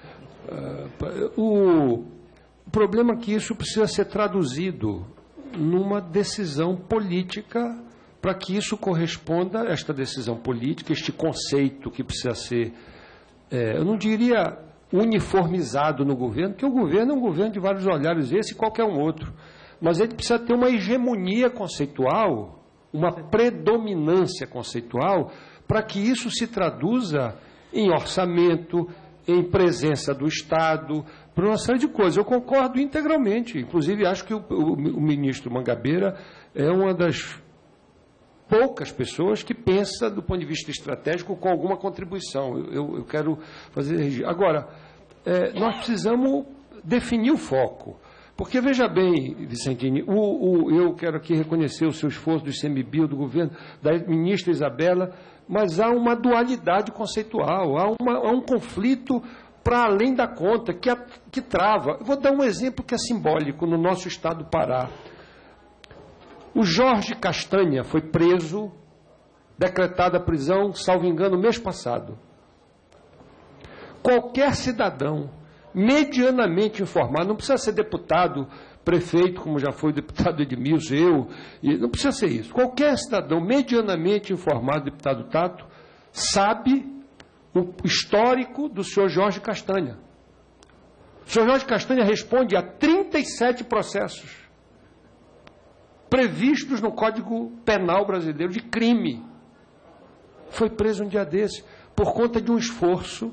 S10: a, o, o problema é que isso precisa ser traduzido numa decisão política para que isso corresponda a esta decisão política, este conceito que precisa ser, é, eu não diria uniformizado no governo, porque o governo é um governo de vários olhares, esse e qualquer um outro, mas ele precisa ter uma hegemonia conceitual, uma predominância conceitual, para que isso se traduza em orçamento, em presença do Estado, para uma série de coisas. Eu concordo integralmente. Inclusive, acho que o, o, o ministro Mangabeira é uma das poucas pessoas que pensa, do ponto de vista estratégico, com alguma contribuição. Eu, eu, eu quero fazer... Agora, é, nós precisamos definir o foco. Porque, veja bem, Vicentini, o, o, eu quero aqui reconhecer o seu esforço do I C M B I, do governo, da ministra Isabela, mas há uma dualidade conceitual, há, uma, há um conflito para além da conta, que, a, que trava. Eu vou dar um exemplo que é simbólico no nosso estado do Pará. O Jorge Castanha foi preso, decretada a prisão, salvo engano, mês passado. Qualquer cidadão medianamente informado, não precisa ser deputado, prefeito, como já foi o deputado Edmilson, eu, e não precisa ser isso. Qualquer cidadão medianamente informado, deputado Tato, sabe o histórico do senhor Jorge Castanha. O senhor Jorge Castanha responde a trinta e sete processos previstos no Código Penal brasileiro de crime. Foi preso um dia desse por conta de um esforço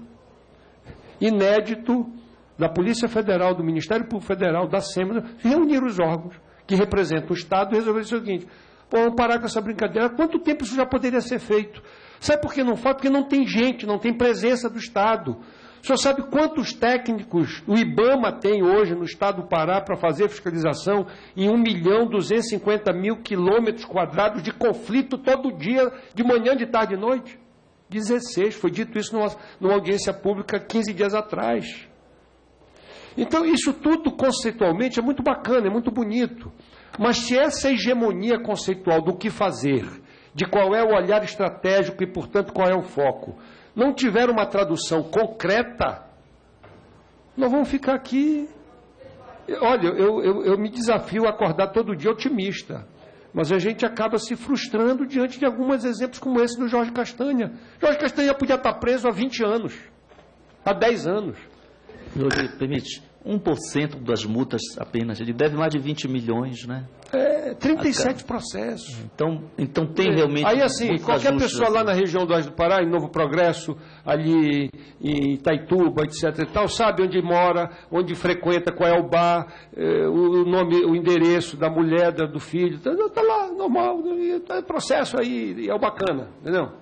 S10: inédito da Polícia Federal, do Ministério Público Federal, da Assembleia, reunir os órgãos que representam o Estado e resolver o seguinte: pô, vamos parar com essa brincadeira. Quanto tempo isso já poderia ser feito? Sabe por que não faz? Porque não tem gente, não tem presença do Estado. O senhor sabe quantos técnicos o IBAMA tem hoje no Estado do Pará para fazer fiscalização em um milhão duzentos e cinquenta mil quilômetros quadrados de conflito todo dia, de manhã, de tarde e de noite? dezesseis, foi dito isso numa, numa audiência pública quinze dias atrás. Então, isso tudo conceitualmente é muito bacana, é muito bonito. Mas se essa hegemonia conceitual do que fazer, de qual é o olhar estratégico e, portanto, qual é o foco, não tiver uma tradução concreta, nós vamos ficar aqui... Olha, eu, eu, eu me desafio a acordar todo dia otimista, mas a gente acaba se frustrando diante de alguns exemplos como esse do Jorge Castanha. Jorge Castanha podia estar preso há vinte anos, há dez anos.
S2: Rodrigo, permite, um por cento das multas apenas, ele deve mais de vinte milhões, né?
S10: É, trinta e sete processos.
S2: Então, então tem realmente...
S10: Aí, assim, qualquer pessoa lá na região do Oeste do Pará, em Novo Progresso, ali em Itaituba, etc e tal, sabe onde mora, onde frequenta, qual é o bar, é, o nome, o endereço da mulher, do filho, está tá lá, normal, é processo aí, é o bacana, entendeu?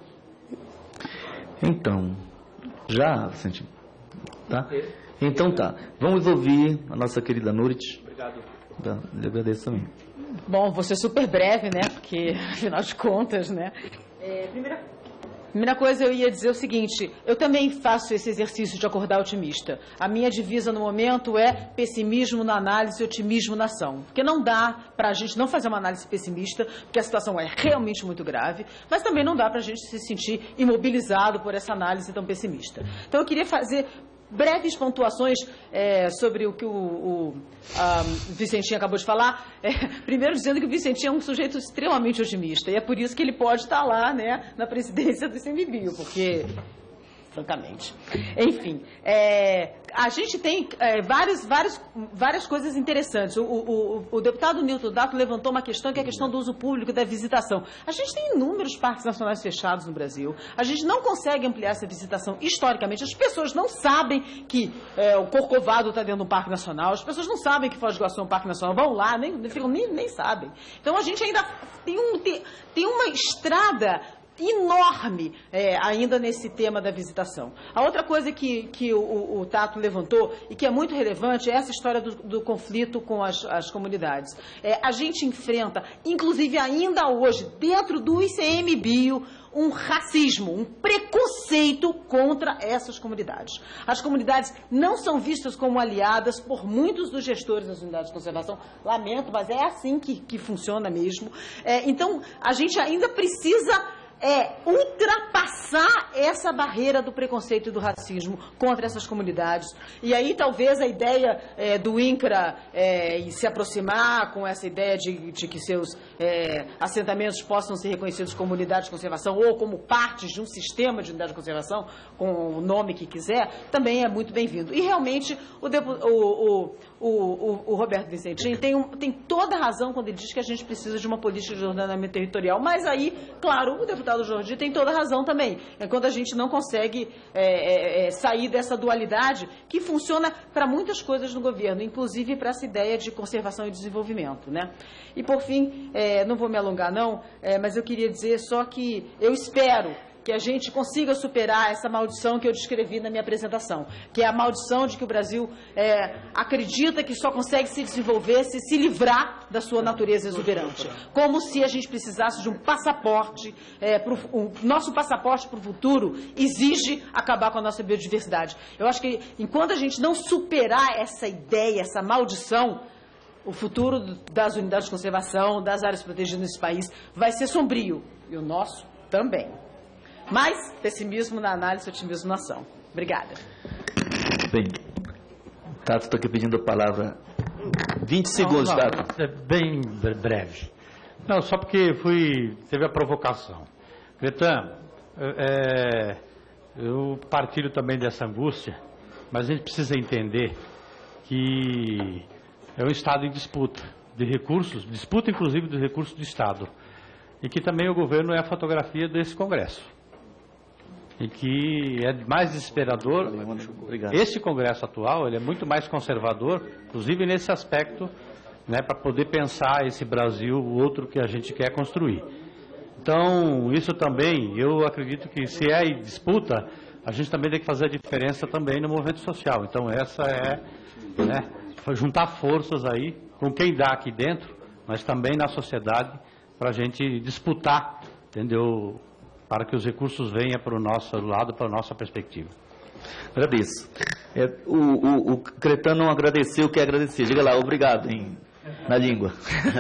S2: Então, já, Vicente, tá? Então tá, vamos ouvir a nossa querida Nurit.
S5: Obrigado.
S2: Tá, eu agradeço também.
S4: Bom, vou ser super breve, né? Porque, afinal de contas, né? É, primeira, primeira coisa, eu ia dizer o seguinte: eu também faço esse exercício de acordar otimista. A minha divisa no momento é pessimismo na análise e otimismo na ação. Porque não dá para a gente não fazer uma análise pessimista, porque a situação é realmente muito grave, mas também não dá para a gente se sentir imobilizado por essa análise tão pessimista. Então, eu queria fazer breves pontuações é, sobre o que o, o a, Vicentinho acabou de falar. É, primeiro, dizendo que o Vicentinho é um sujeito extremamente otimista, e é por isso que ele pode estar lá, né, na presidência do I C M B I, porque, francamente. Enfim, é, a gente tem é, várias, várias, várias coisas interessantes. O, o, o deputado Nilton Dato levantou uma questão, que é a questão do uso público da visitação. A gente tem inúmeros parques nacionais fechados no Brasil. A gente não consegue ampliar essa visitação historicamente. As pessoas não sabem que é, o Corcovado está dentro de um parque nacional. As pessoas não sabem que Foz do Iguaçu é um parque nacional. Vão lá, nem, nem, nem sabem. Então, a gente ainda tem, um, tem, tem uma estrada enorme é, ainda nesse tema da visitação. A outra coisa que, que o, o, o Tato levantou e que é muito relevante é essa história do, do conflito com as, as comunidades. É, a gente enfrenta, inclusive ainda hoje, dentro do I C M B I, um racismo, um preconceito contra essas comunidades. As comunidades não são vistas como aliadas por muitos dos gestores das unidades de conservação. Lamento, mas é assim que, que funciona mesmo. É, então, a gente ainda precisa é, ultrapassar essa barreira do preconceito e do racismo contra essas comunidades. E aí, talvez, a ideia é, do INCRA é, se aproximar com essa ideia de, de que seus é, assentamentos possam ser reconhecidos como unidades de conservação ou como partes de um sistema de unidade de conservação, com o nome que quiser, também é muito bem-vindo. E, realmente, o, depo, o, o, o, o Roberto Vicentim tem, um, tem toda a razão quando ele diz que a gente precisa de uma política de ordenamento territorial. Mas aí, claro, o deputado O Jordi tem toda a razão também. É quando a gente não consegue é, é, sair dessa dualidade que funciona para muitas coisas no governo, inclusive para essa ideia de conservação e desenvolvimento, né? E, por fim, é, não vou me alongar, não, é, mas eu queria dizer só que eu espero que a gente consiga superar essa maldição que eu descrevi na minha apresentação, que é a maldição de que o Brasil é, acredita que só consegue se desenvolver se se livrar da sua natureza exuberante. Como se a gente precisasse de um passaporte, é, pro, o nosso passaporte para o futuro exige acabar com a nossa biodiversidade. Eu acho que enquanto a gente não superar essa ideia, essa maldição, o futuro das unidades de conservação, das áreas protegidas nesse país vai ser sombrio, e o nosso também. Mas pessimismo na análise, otimismo na ação. Obrigada.
S2: Bem, Tato está aqui pedindo a palavra. vinte segundos,
S8: não, não,
S2: Tato.
S8: É bem breve. Não, só porque fui, teve a provocação. Cretan, é, eu partilho também dessa angústia, mas a gente precisa entender que é um Estado em disputa de recursos, disputa inclusive dos recursos do Estado, e que também o governo é a fotografia desse Congresso. E que é mais desesperador. Obrigado. Este Congresso atual, ele é muito mais conservador, inclusive nesse aspecto, né, para poder pensar esse Brasil, o outro que a gente quer construir. Então, isso também, eu acredito que se é disputa, a gente também tem que fazer a diferença também no movimento social. Então, essa é, né, juntar forças aí com quem dá aqui dentro, mas também na sociedade, para a gente disputar, entendeu? Para que os recursos venham para o nosso lado, para a nossa perspectiva.
S2: Agradeço. É, o, o, o Cretan não agradeceu, quer agradecer. Diga lá, obrigado, em, na língua.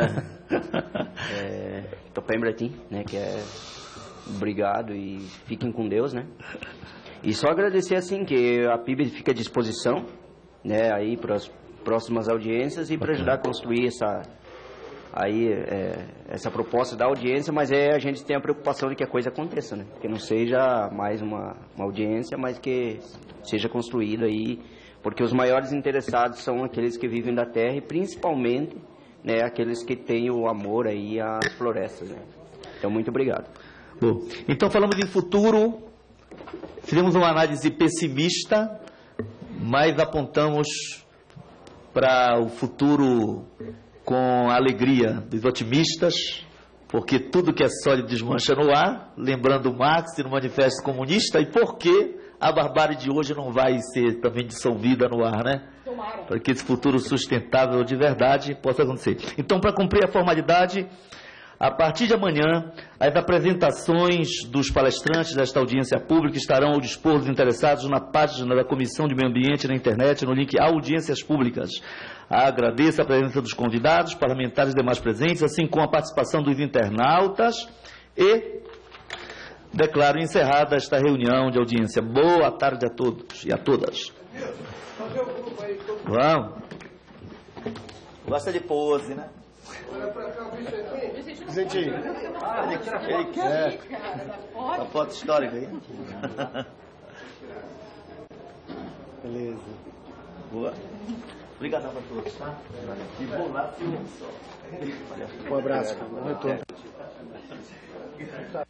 S3: é, Topembratim, né, que é obrigado e fiquem com Deus, né? E só agradecer, assim, que a P I B fica à disposição, né, aí para as próximas audiências e para ajudar a construir essa... aí é, essa proposta da audiência, mas é, a gente tem a preocupação de que a coisa aconteça, né? Que não seja mais uma, uma audiência, mas que seja construída aí, porque os maiores interessados são aqueles que vivem da terra e principalmente, né, aqueles que têm o amor aí às florestas, né? Então, muito obrigado.
S2: Bom, então falamos de futuro, fizemos uma análise pessimista, mas apontamos para o futuro com a alegria dos otimistas, porque tudo que é sólido desmancha no ar, lembrando Marx no Manifesto Comunista, e por que a barbárie de hoje não vai ser também dissolvida no ar, né? Para que esse futuro sustentável de verdade possa acontecer. Então, para cumprir a formalidade, a partir de amanhã, as apresentações dos palestrantes desta audiência pública estarão ao dispor dos interessados na página da Comissão de Meio Ambiente na internet, no link Audiências Públicas. Agradeço a presença dos convidados, parlamentares e demais presentes, assim como a participação dos internautas e declaro encerrada esta reunião de audiência. Boa tarde a todos e a todas. Vamos. Gosta de pose, né?
S6: Vicentinho.
S2: Ah, ele, ele quer. É. A foto histórica aí.
S6: Beleza.
S2: Boa. Obrigado a todos, tá? E vou lá, filme só.
S6: Um abraço. Retorno.